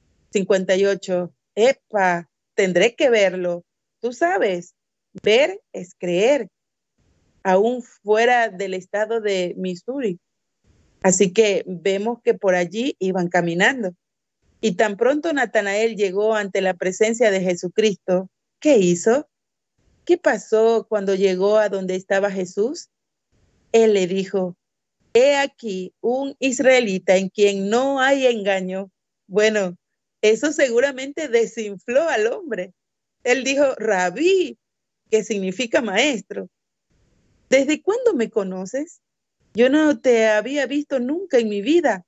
58. Epa, tendré que verlo. Tú sabes, ver es creer, aún fuera del estado de Missouri. Así que vemos que por allí iban caminando. Y tan pronto Natanael llegó ante la presencia de Jesucristo, ¿qué hizo? ¿Qué pasó cuando llegó a donde estaba Jesús? Él le dijo, he aquí un israelita en quien no hay engaño. Bueno, eso seguramente desinfló al hombre. Él dijo, Rabí, que significa maestro. ¿Desde cuándo me conoces? Yo no te había visto nunca en mi vida.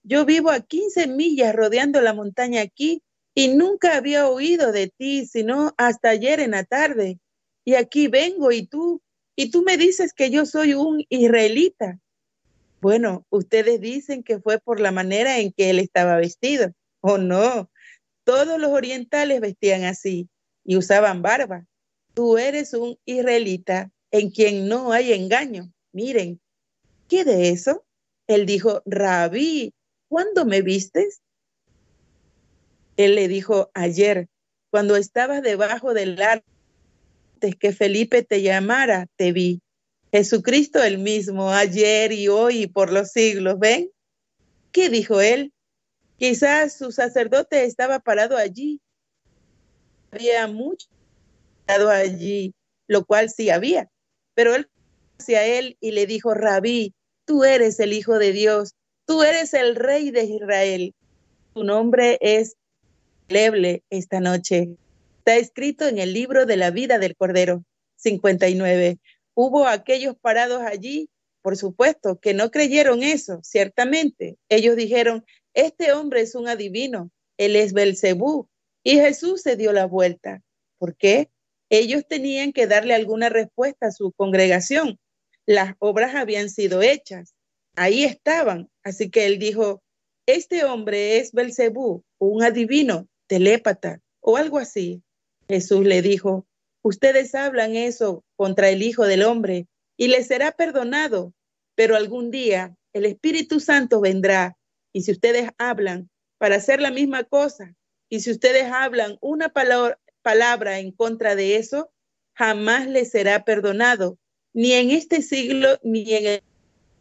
Yo vivo a 15 millas rodeando la montaña aquí y nunca había oído de ti, sino hasta ayer en la tarde. Y aquí vengo y tú me dices que yo soy un israelita. Bueno, ustedes dicen que fue por la manera en que él estaba vestido. Oh, no, todos los orientales vestían así y usaban barba. Tú eres un israelita en quien no hay engaño. Miren, ¿qué de eso? Él dijo, Rabí, ¿cuándo me vistes? Él le dijo, ayer, cuando estabas debajo del árbol, antes que Felipe te llamara, te vi. Jesucristo el mismo, ayer y hoy y por los siglos. ¿Ven? ¿Qué dijo él? Quizás su sacerdote estaba parado allí. Había mucho parado allí, lo cual sí había. Pero él fue hacia él y le dijo, Rabí, tú eres el Hijo de Dios, tú eres el Rey de Israel. Tu nombre es indeleble esta noche. Está escrito en el libro de la vida del Cordero. 59. Hubo aquellos parados allí, por supuesto, que no creyeron eso, ciertamente. Ellos dijeron, este hombre es un adivino, él es Belcebú. Y Jesús se dio la vuelta. ¿Por qué? Ellos tenían que darle alguna respuesta a su congregación. Las obras habían sido hechas. Ahí estaban. Así que él dijo, este hombre es Belcebú, un adivino, telépata o algo así. Jesús le dijo, ustedes hablan eso contra el Hijo del Hombre y les será perdonado, pero algún día el Espíritu Santo vendrá y si ustedes hablan para hacer la misma cosa y si ustedes hablan una palabra en contra de eso, jamás les será perdonado, ni en este siglo ni en el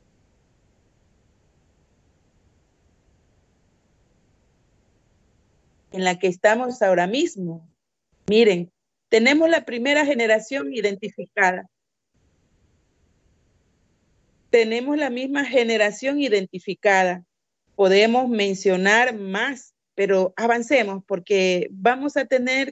en la que estamos ahora mismo. Miren, tenemos la primera generación identificada. Tenemos la misma generación identificada. Podemos mencionar más, pero avancemos porque vamos a tener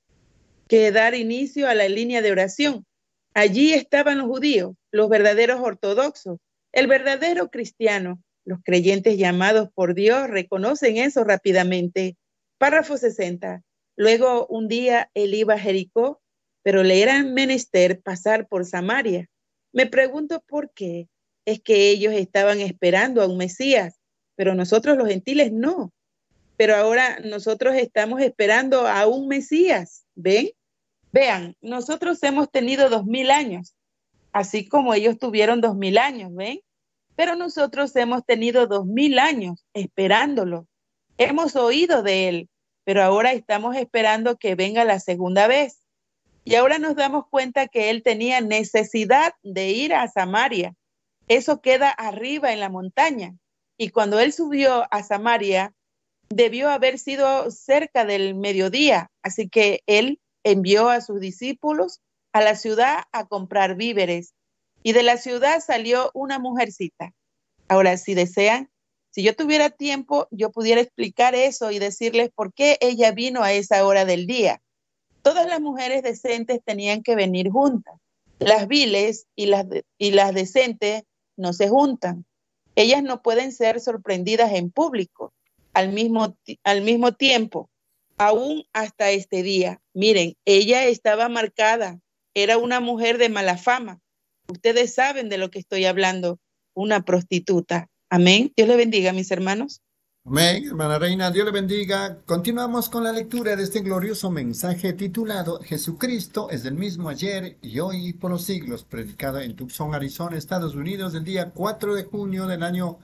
que dar inicio a la línea de oración. Allí estaban los judíos, los verdaderos ortodoxos, el verdadero cristiano. Los creyentes llamados por Dios reconocen eso rápidamente. Párrafo 60. Luego un día él iba a Jericó, pero le era menester pasar por Samaria. Me pregunto por qué. Es que ellos estaban esperando a un Mesías, pero nosotros los gentiles no. Pero ahora nosotros estamos esperando a un Mesías. ¿Ven? Vean, nosotros hemos tenido 2000 años, así como ellos tuvieron 2000 años, ¿ven? Pero nosotros hemos tenido 2000 años esperándolo. Hemos oído de él, pero ahora estamos esperando que venga la segunda vez. Y ahora nos damos cuenta que él tenía necesidad de ir a Samaria. Eso queda arriba en la montaña. Y cuando él subió a Samaria, debió haber sido cerca del mediodía. Así que él envió a sus discípulos a la ciudad a comprar víveres. Y de la ciudad salió una mujercita. Ahora, si desean, si yo tuviera tiempo, yo pudiera explicar eso y decirles por qué ella vino a esa hora del día. Todas las mujeres decentes tenían que venir juntas. Las viles y las decentes no se juntan. Ellas no pueden ser sorprendidas en público al mismo tiempo, aún hasta este día. Miren, ella estaba marcada, era una mujer de mala fama. Ustedes saben de lo que estoy hablando, una prostituta. Amén. Dios le bendiga, mis hermanos. Amén, hermana Reina, Dios le bendiga. Continuamos con la lectura de este glorioso mensaje titulado Jesucristo es el mismo ayer y hoy y por los siglos, predicado en Tucson, Arizona, Estados Unidos, el día 4 de junio del año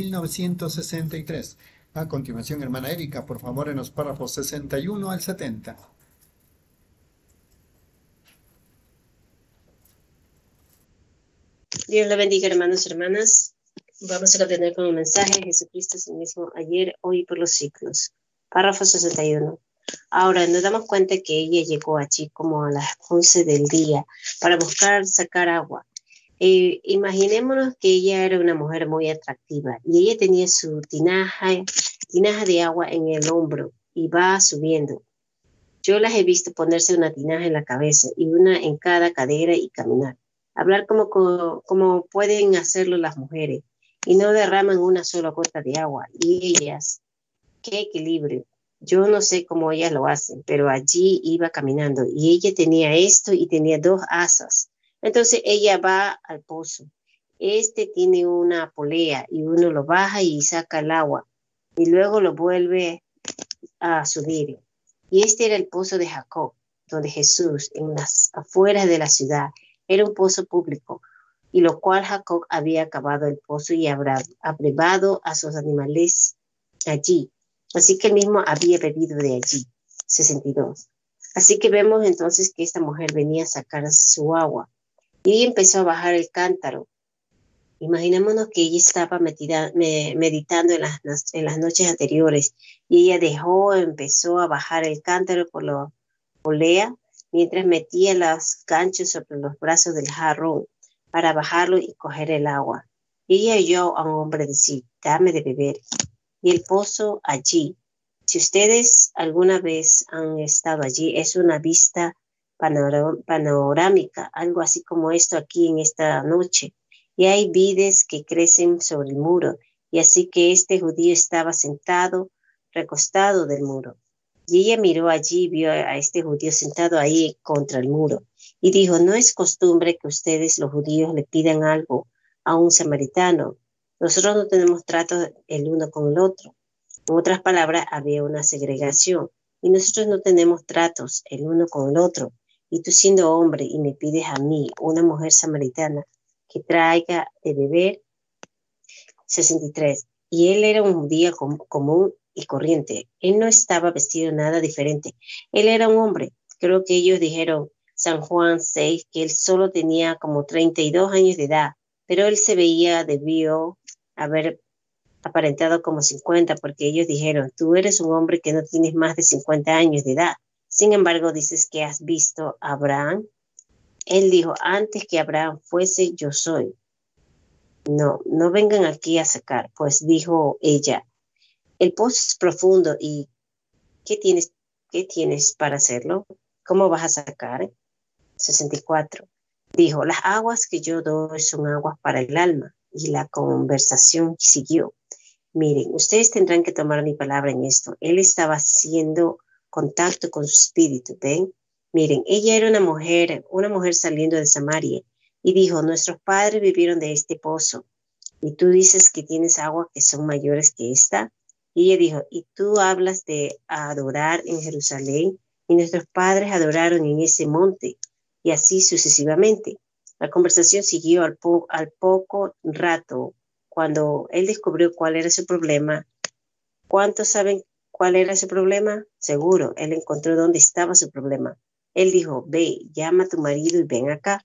1963. A continuación, hermana Erika, por favor, en los párrafos 61 al 70. Dios le bendiga, hermanos y hermanas. Vamos a continuar con el mensaje. Jesucristo es el mismo ayer, hoy y por los siglos. Párrafo 61. Ahora nos damos cuenta que ella llegó allí como a las 11 del día para buscar sacar agua. Imaginémonos que ella era una mujer muy atractiva y ella tenía su tinaja de agua en el hombro y va subiendo. Yo las he visto ponerse una tinaja en la cabeza y una en cada cadera y caminar. Hablar como pueden hacerlo las mujeres. y no derraman una sola gota de agua. Y ellas, qué equilibrio. Yo no sé cómo ellas lo hacen, pero allí iba caminando y ella tenía esto y tenía 2 asas. Entonces ella va al pozo. Este tiene una polea y uno lo baja y saca el agua y luego lo vuelve a subir. Y este era el pozo de Jacob, donde Jesús, en las afueras de la ciudad, era un pozo público, y lo cual Jacob había acabado el pozo y abrevado a sus animales allí. Así que él mismo había bebido de allí. 62. Así que vemos entonces que esta mujer venía a sacar su agua y empezó a bajar el cántaro. Imaginémonos que ella estaba meditando en las noches anteriores y ella empezó a bajar el cántaro por la polea mientras metía los ganchos sobre los brazos del jarrón para bajarlo y coger el agua. Ella oyó a un hombre decir, dame de beber. Y el pozo allí, si ustedes alguna vez han estado allí, es una vista panorámica, algo así como esto aquí en esta noche. Y hay vides que crecen sobre el muro, y así que este judío estaba sentado, recostado del muro. Y ella miró allí y vio a este judío sentado ahí contra el muro, y dijo, no es costumbre que ustedes los judíos le pidan algo a un samaritano. Nosotros no tenemos trato el uno con el otro. En otras palabras, había una segregación, y nosotros no tenemos tratos el uno con el otro. Y tú siendo hombre y me pides a mí, una mujer samaritana, que traiga de beber. 63. Y él era un judío común y corriente. Él no estaba vestido nada diferente. Él era un hombre. Creo que ellos dijeron, San Juan 6, que él solo tenía como 32 años de edad, pero él debió haber aparentado como 50, porque ellos dijeron, tú eres un hombre que no tienes más de 50 años de edad. Sin embargo, dices que has visto a Abraham. Él dijo, antes que Abraham fuese, yo soy. No, no vengan aquí a sacar, pues dijo ella, el pozo es profundo y ¿qué tienes para hacerlo? ¿Cómo vas a sacar? 64. Dijo, las aguas que yo doy son aguas para el alma. Y la conversación siguió. Miren, ustedes tendrán que tomar mi palabra en esto. Él estaba haciendo contacto con su espíritu, ¿ven? Miren, ella era una mujer saliendo de Samaria y dijo, nuestros padres vivieron de este pozo y tú dices que tienes agua que son mayores que esta. Y ella dijo, y tú hablas de adorar en Jerusalén y nuestros padres adoraron en ese monte y así sucesivamente. La conversación siguió al poco rato cuando él descubrió cuál era su problema. ¿Cuántos saben cuál era su problema? Seguro, él encontró dónde estaba su problema. Él dijo, ve, llama a tu marido y ven acá.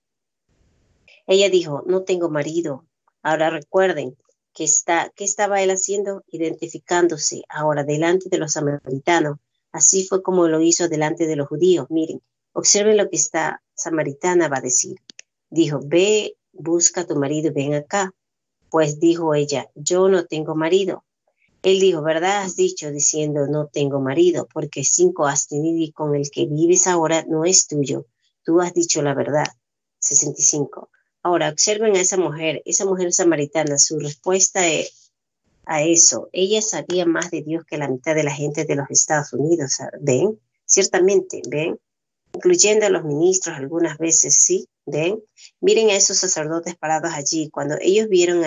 Ella dijo, no tengo marido. Ahora recuerden, ¿qué estaba él haciendo? Identificándose ahora delante de los samaritanos. Así fue como lo hizo delante de los judíos. Miren, observen lo que esta samaritana va a decir. Dijo, ve, busca a tu marido y ven acá. Pues dijo ella, yo no tengo marido. Él dijo, ¿verdad has dicho diciendo no tengo marido? Porque 5 has tenido y con el que vives ahora no es tuyo. Tú has dicho la verdad. 65. Ahora, observen a esa mujer samaritana, su respuesta a eso. Ella sabía más de Dios que la mitad de la gente de los Estados Unidos, ¿ven? Ciertamente, ¿ven? Incluyendo a los ministros algunas veces, ¿sí? ¿Ven? Miren a esos sacerdotes parados allí. Cuando ellos vieron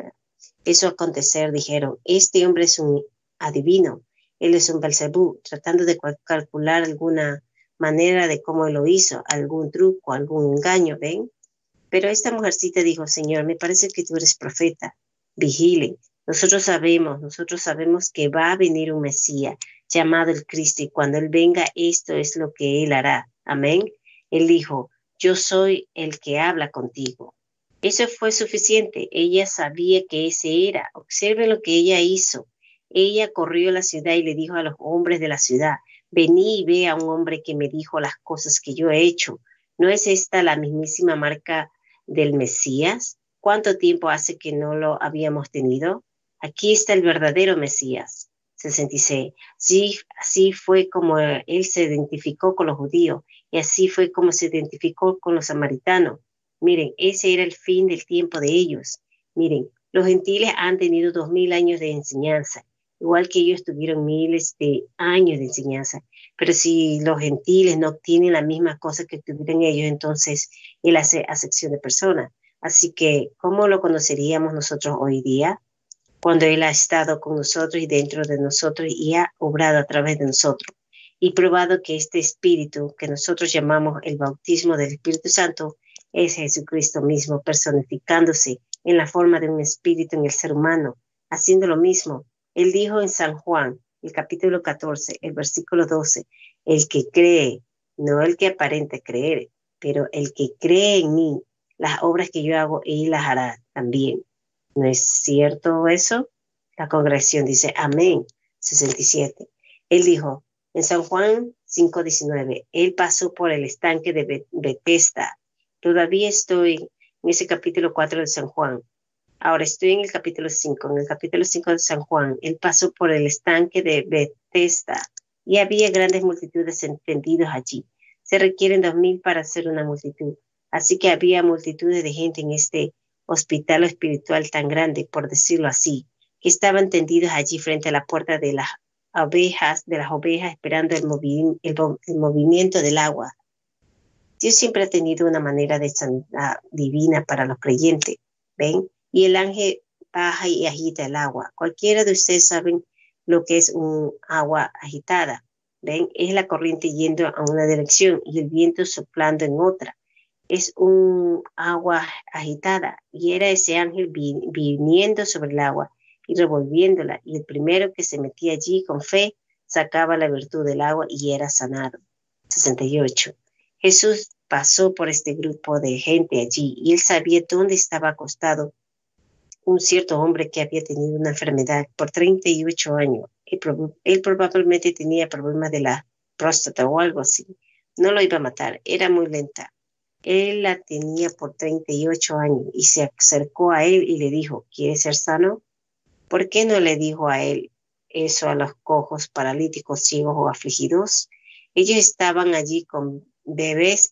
eso acontecer, dijeron, este hombre es un adivino, él es un Belzebú, tratando de calcular alguna manera de cómo lo hizo, algún truco, algún engaño, ¿ven? Pero esta mujercita dijo, Señor, me parece que tú eres profeta, vigilen. Nosotros sabemos que va a venir un Mesías llamado el Cristo y cuando Él venga, esto es lo que Él hará. Amén. Él dijo, yo soy el que habla contigo. Eso fue suficiente. Ella sabía que ese era. Observen lo que ella hizo. Ella corrió a la ciudad y le dijo a los hombres de la ciudad, vení y ve a un hombre que me dijo las cosas que yo he hecho. ¿No es esta la mismísima marca del Mesías? ¿Cuánto tiempo hace que no lo habíamos tenido? Aquí está el verdadero Mesías. 66. Así fue como él se identificó con los judíos y así fue como se identificó con los samaritanos. Miren, ese era el fin del tiempo de ellos. Miren, Los gentiles han tenido 2000 años de enseñanza, igual que ellos tuvieron miles de años de enseñanza. Pero si los gentiles no tienen las mismas cosas que tuvieron ellos, entonces Él hace acepción de personas. Así que, ¿cómo lo conoceríamos nosotros hoy día? Cuando Él ha estado con nosotros y dentro de nosotros y ha obrado a través de nosotros y probado que este Espíritu que nosotros llamamos el bautismo del Espíritu Santo es Jesucristo mismo personificándose en la forma de un espíritu en el ser humano, haciendo lo mismo. Él dijo en San Juan, el capítulo 14, el versículo 12, el que cree, no el que aparenta creer, pero el que cree en mí, las obras que yo hago, él las hará también. ¿No es cierto eso? La congregación dice, amén. 67. Él dijo, en San Juan 5:19, él pasó por el estanque de Betesda. Todavía estoy en ese capítulo 4 de San Juan. Ahora estoy en el capítulo 5. En el capítulo 5 de San Juan, él pasó por el estanque de Betesda y había grandes multitudes entendidos allí. Se requieren 2000 para hacer una multitud. Así que había multitudes de gente en este hospital espiritual tan grande, por decirlo así, que estaban tendidos allí frente a la puerta de las ovejas, esperando el movimiento del agua. Dios siempre ha tenido una manera de sanidad divina para los creyentes, ¿ven? Y el ángel baja y agita el agua. Cualquiera de ustedes saben lo que es un agua agitada, ¿ven? Es la corriente yendo a una dirección y el viento soplando en otra. Es un agua agitada y era ese ángel viniendo sobre el agua y revolviéndola, y el primero que se metía allí con fe sacaba la virtud del agua y era sanado. 68. Jesús pasó por este grupo de gente allí y él sabía dónde estaba acostado un cierto hombre que había tenido una enfermedad por 38 años. Él probablemente tenía problemas de la próstata o algo así. No lo iba a matar, era muy lenta. Él la tenía por 38 años y se acercó a él y le dijo, ¿quieres ser sano? ¿Por qué no le dijo a él eso a los cojos, paralíticos, ciegos o afligidos? Ellos estaban allí con bebés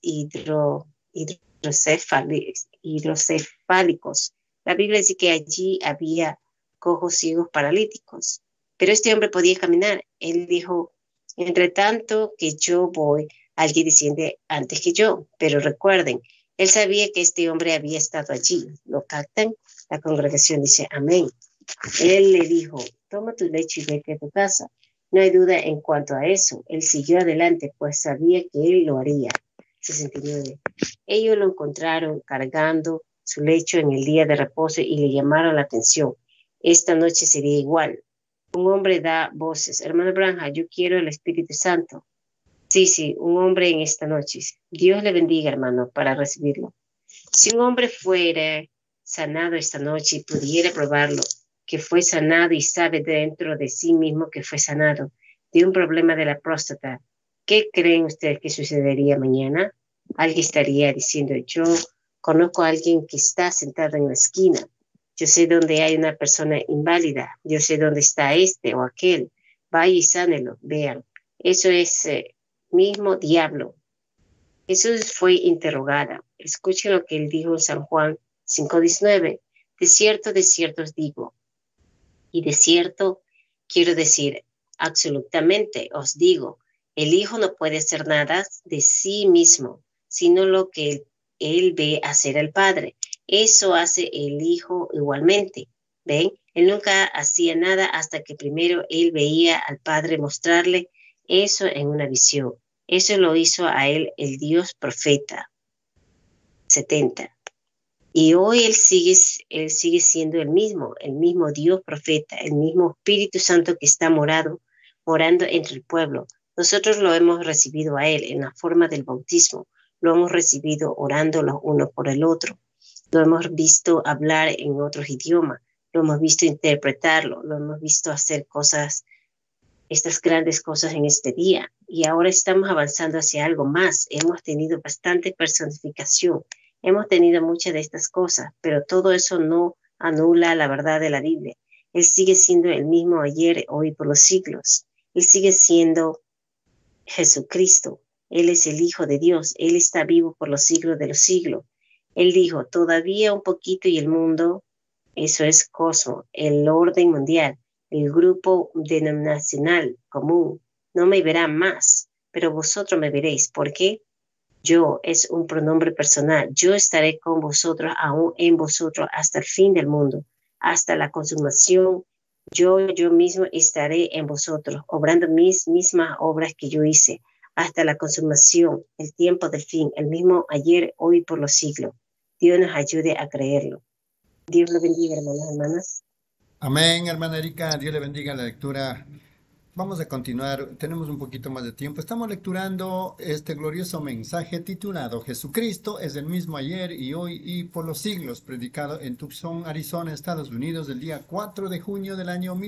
hidrocefálicos. La Biblia dice que allí había cojos, ciegos, paralíticos. Pero este hombre podía caminar. Él dijo, entre tanto que yo voy, alguien desciende antes que yo. Pero recuerden, él sabía que este hombre había estado allí. ¿Lo captan? La congregación dice, amén. Él le dijo, toma tu lecho y vete a tu casa. No hay duda en cuanto a eso. Él siguió adelante, pues sabía que él lo haría. 69. Ellos lo encontraron cargando su lecho en el día de reposo y le llamaron la atención. Esta noche sería igual. Un hombre da voces. Hermano Branja, yo quiero el Espíritu Santo. Sí, un hombre en esta noche. Dios le bendiga, hermano, para recibirlo. Si un hombre fuera sanado esta noche y pudiera probarlo, que fue sanado y sabe dentro de sí mismo que fue sanado de un problema de la próstata, ¿qué creen ustedes que sucedería mañana? Alguien estaría diciendo, yo conozco a alguien que está sentado en la esquina, yo sé dónde hay una persona inválida, yo sé dónde está este o aquel, vaya y sánelo, vean. Eso es mismo diablo. Jesús fue interrogada. Escuchen lo que él dijo en San Juan 5:19. De cierto os digo, y de cierto quiero decir, absolutamente os digo, el Hijo no puede hacer nada de sí mismo, sino lo que él ve hacer al Padre. Eso hace el Hijo igualmente. ¿Ven? Él nunca hacía nada hasta que primero él veía al Padre mostrarle eso en una visión. Eso lo hizo a él el Dios profeta. 70. Y hoy él sigue siendo el mismo Dios profeta, el mismo Espíritu Santo que está morando entre el pueblo. Nosotros lo hemos recibido a él en la forma del bautismo. Lo hemos recibido orando los unos por el otro. Lo hemos visto hablar en otros idiomas. Lo hemos visto interpretarlo. Lo hemos visto hacer cosas, estas grandes cosas en este día. Y ahora estamos avanzando hacia algo más. Hemos tenido bastante personificación. Hemos tenido muchas de estas cosas, pero todo eso no anula la verdad de la Biblia. Él sigue siendo el mismo ayer, hoy, por los siglos. Él sigue siendo Jesucristo. Él es el Hijo de Dios. Él está vivo por los siglos de los siglos. Él dijo, todavía un poquito y el mundo Eso es cosmos, el orden mundial, el grupo denominacional común. No me verán más, pero vosotros me veréis. ¿Por qué? Yo es un pronombre personal. Yo estaré con vosotros, aún en vosotros, hasta el fin del mundo, hasta la consumación. Yo mismo estaré en vosotros, obrando mis mismas obras que yo hice, hasta la consumación, el tiempo del fin, el mismo ayer, hoy, por los siglos. Dios nos ayude a creerlo. Dios lo bendiga, hermanos, hermanas. Amén, hermana Erika, Dios le bendiga la lectura. Vamos a continuar, tenemos un poquito más de tiempo. Estamos lecturando este glorioso mensaje titulado Jesucristo es el mismo ayer y hoy y por los siglos, predicado en Tucson, Arizona, Estados Unidos, el día 4 de junio del año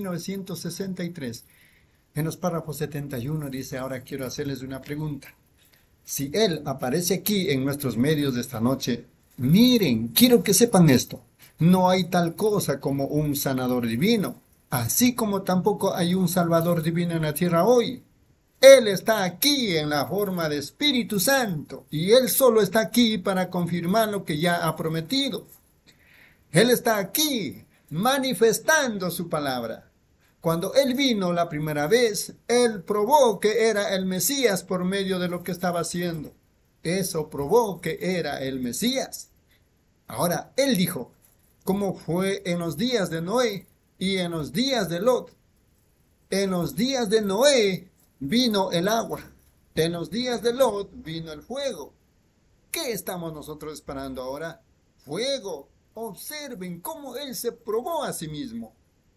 1963. En los párrafos 71 dice, ahora quiero hacerles una pregunta. Si Él aparece aquí en nuestros medios de esta noche, miren, quiero que sepan esto. No hay tal cosa como un sanador divino, así como tampoco hay un salvador divino en la tierra hoy. Él está aquí en la forma de Espíritu Santo, y Él solo está aquí para confirmar lo que ya ha prometido. Él está aquí manifestando su palabra. Cuando Él vino la primera vez, Él probó que era el Mesías por medio de lo que estaba haciendo. Eso probó que era el Mesías. Ahora, Él dijo, como fue en los días de Noé y en los días de Lot. En los días de Noé vino el agua. En los días de Lot vino el fuego. ¿Qué estamos nosotros esperando ahora? Fuego. Observen cómo Él se probó a sí mismo.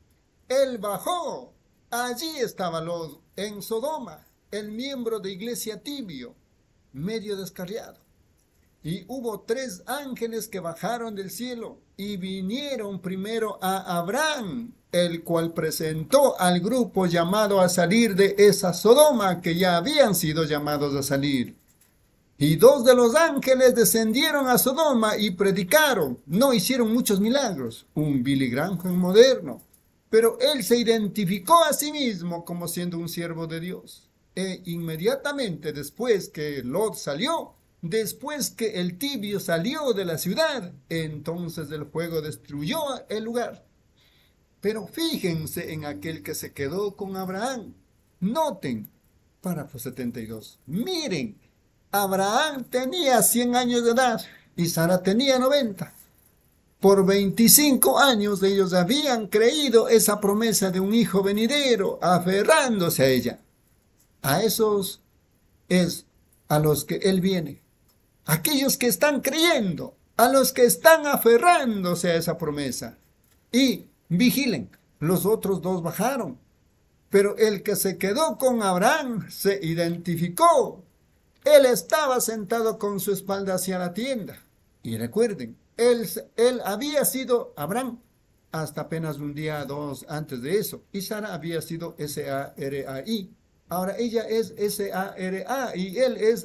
Él bajó. Allí estaba Lot, en Sodoma, el miembro de iglesia tibio, medio descarriado. Y hubo 3 ángeles que bajaron del cielo y vinieron primero a Abraham, el cual presentó al grupo llamado a salir de esa Sodoma que ya habían sido llamados a salir. Y 2 de los ángeles descendieron a Sodoma y predicaron. No hicieron muchos milagros, un Billy Graham moderno, pero él se identificó a sí mismo como siendo un siervo de Dios. E inmediatamente después que Lot salió, después que el tibio salió de la ciudad, entonces el fuego destruyó el lugar. Pero fíjense en aquel que se quedó con Abraham. Noten, párrafo 72. Miren, Abraham tenía 100 años de edad y Sara tenía 90. Por 25 años ellos habían creído esa promesa de un hijo venidero, aferrándose a ella. A esos es a los que Él viene. Aquellos que están creyendo, a los que están aferrándose a esa promesa. Y vigilen, los otros 2 bajaron. Pero el que se quedó con Abraham se identificó. Él estaba sentado con su espalda hacia la tienda. Y recuerden, él había sido Abraham hasta apenas un día, 2 antes de eso. Y Sara había sido S-A-R-A-I. Ahora ella es S-A-R-A y él es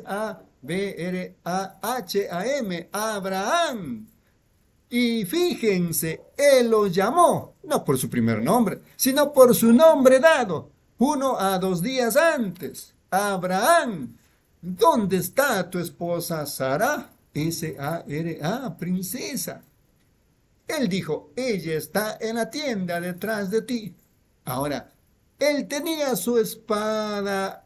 A-B-R-A-H-A-M, Abraham. Y fíjense, Él lo llamó, no por su primer nombre, sino por su nombre dado, 1 a 2 días antes. Abraham, ¿dónde está tu esposa Sara? S-A-R-A, princesa. Él dijo, ella está en la tienda detrás de ti. Ahora, él tenía su espalda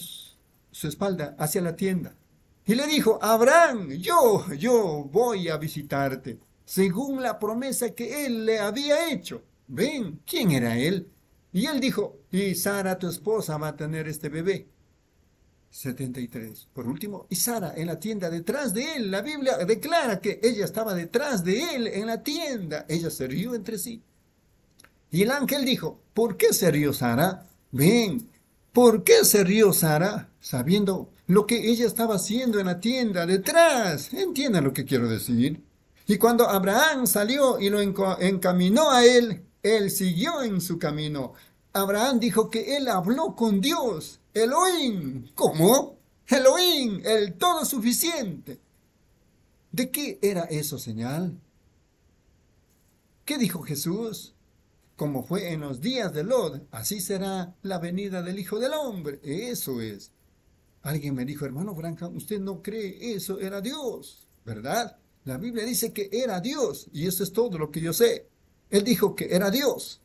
hacia la tienda. Y le dijo, Abraham, yo voy a visitarte, según la promesa que él le había hecho. Ven, ¿quién era él? Y él dijo, y Sara, tu esposa, va a tener este bebé. 73. Por último, y Sara en la tienda detrás de él. La Biblia declara que ella estaba detrás de él en la tienda. Ella se rió entre sí. Y el ángel dijo, ¿por qué se rió Sara? Ven, ¿por qué se rió Sara? Sabiendo lo que ella estaba haciendo en la tienda detrás. ¿Entienden lo que quiero decir? Y cuando Abraham salió y lo encaminó a él, él siguió en su camino. Abraham dijo que él habló con Dios, Elohim. ¿Cómo? Elohim, el todo suficiente. ¿De qué era eso señal? ¿Qué dijo Jesús? Como fue en los días de Lot, así será la venida del Hijo del Hombre. Eso es. Alguien me dijo, hermano Branham, usted no cree eso, era Dios, ¿verdad? La Biblia dice que era Dios, y eso es todo lo que yo sé. Él dijo que era Dios.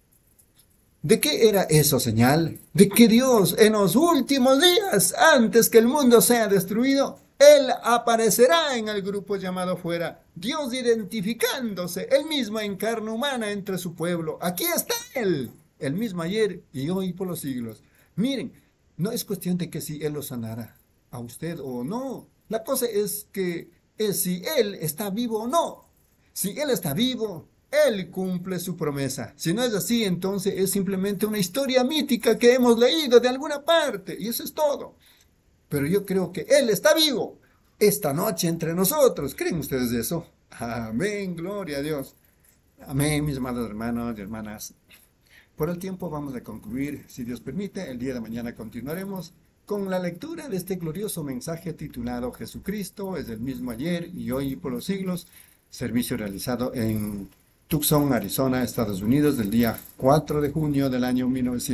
¿De qué era eso señal? De que Dios en los últimos días, antes que el mundo sea destruido, Él aparecerá en el grupo llamado fuera. Dios identificándose, Él mismo en carne humana entre su pueblo. Aquí está Él, el mismo ayer y hoy por los siglos. Miren, no es cuestión de que si Él lo sanara a usted o no. La cosa es que es si Él está vivo o no. Si Él está vivo, Él cumple su promesa. Si no es así, entonces es simplemente una historia mítica que hemos leído de alguna parte. Y eso es todo. Pero yo creo que Él está vivo esta noche entre nosotros. ¿Creen ustedes eso? Amén, gloria a Dios. Amén, mis amados hermanos y hermanas. Por el tiempo vamos a concluir, si Dios permite. El día de mañana continuaremos con la lectura de este glorioso mensaje titulado Jesucristo es el mismo ayer y hoy y por los siglos. Servicio realizado en Tucson, Arizona, Estados Unidos, del día 4 de junio del año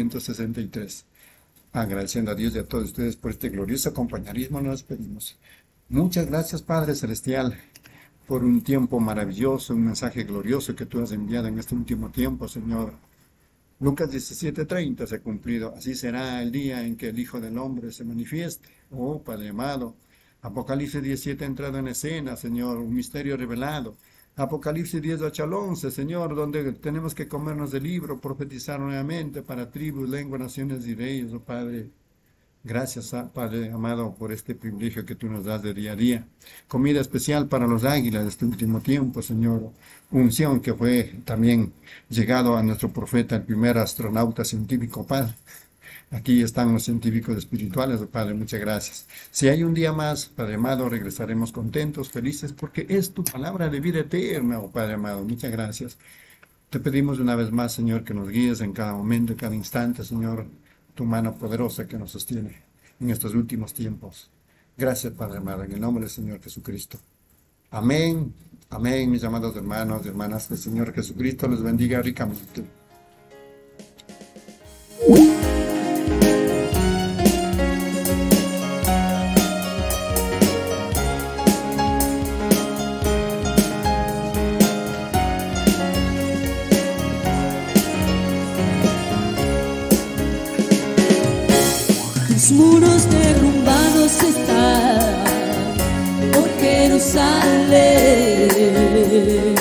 1963. Agradeciendo a Dios y a todos ustedes por este glorioso compañerismo, nos despedimos. Muchas gracias, Padre Celestial, por un tiempo maravilloso, un mensaje glorioso que tú has enviado en este último tiempo, Señor. Lucas 17:30 se ha cumplido. Así será el día en que el Hijo del Hombre se manifieste. Oh, Padre amado. Apocalipsis 17 ha entrado en escena, Señor, un misterio revelado. Apocalipsis 10:8 al 11, Señor, donde tenemos que comernos del libro, profetizar nuevamente para tribus, lenguas, naciones y reyes, oh Padre. Gracias, Padre amado, por este privilegio que tú nos das de día a día. Comida especial para los águilas de este último tiempo, Señor. Unción que fue también llegado a nuestro profeta, el primer astronauta científico, Padre. Aquí están los científicos espirituales, oh Padre, muchas gracias. Si hay un día más, Padre amado, regresaremos contentos, felices, porque es tu palabra de vida eterna, oh Padre amado. Muchas gracias. Te pedimos una vez más, Señor, que nos guíes en cada momento, en cada instante, Señor, tu mano poderosa que nos sostiene en estos últimos tiempos. Gracias, Padre amado, en el nombre del Señor Jesucristo. Amén, amén, mis amados hermanos y hermanas. Que el Señor Jesucristo les bendiga ricamente. Los muros derrumbados están por Jerusalén.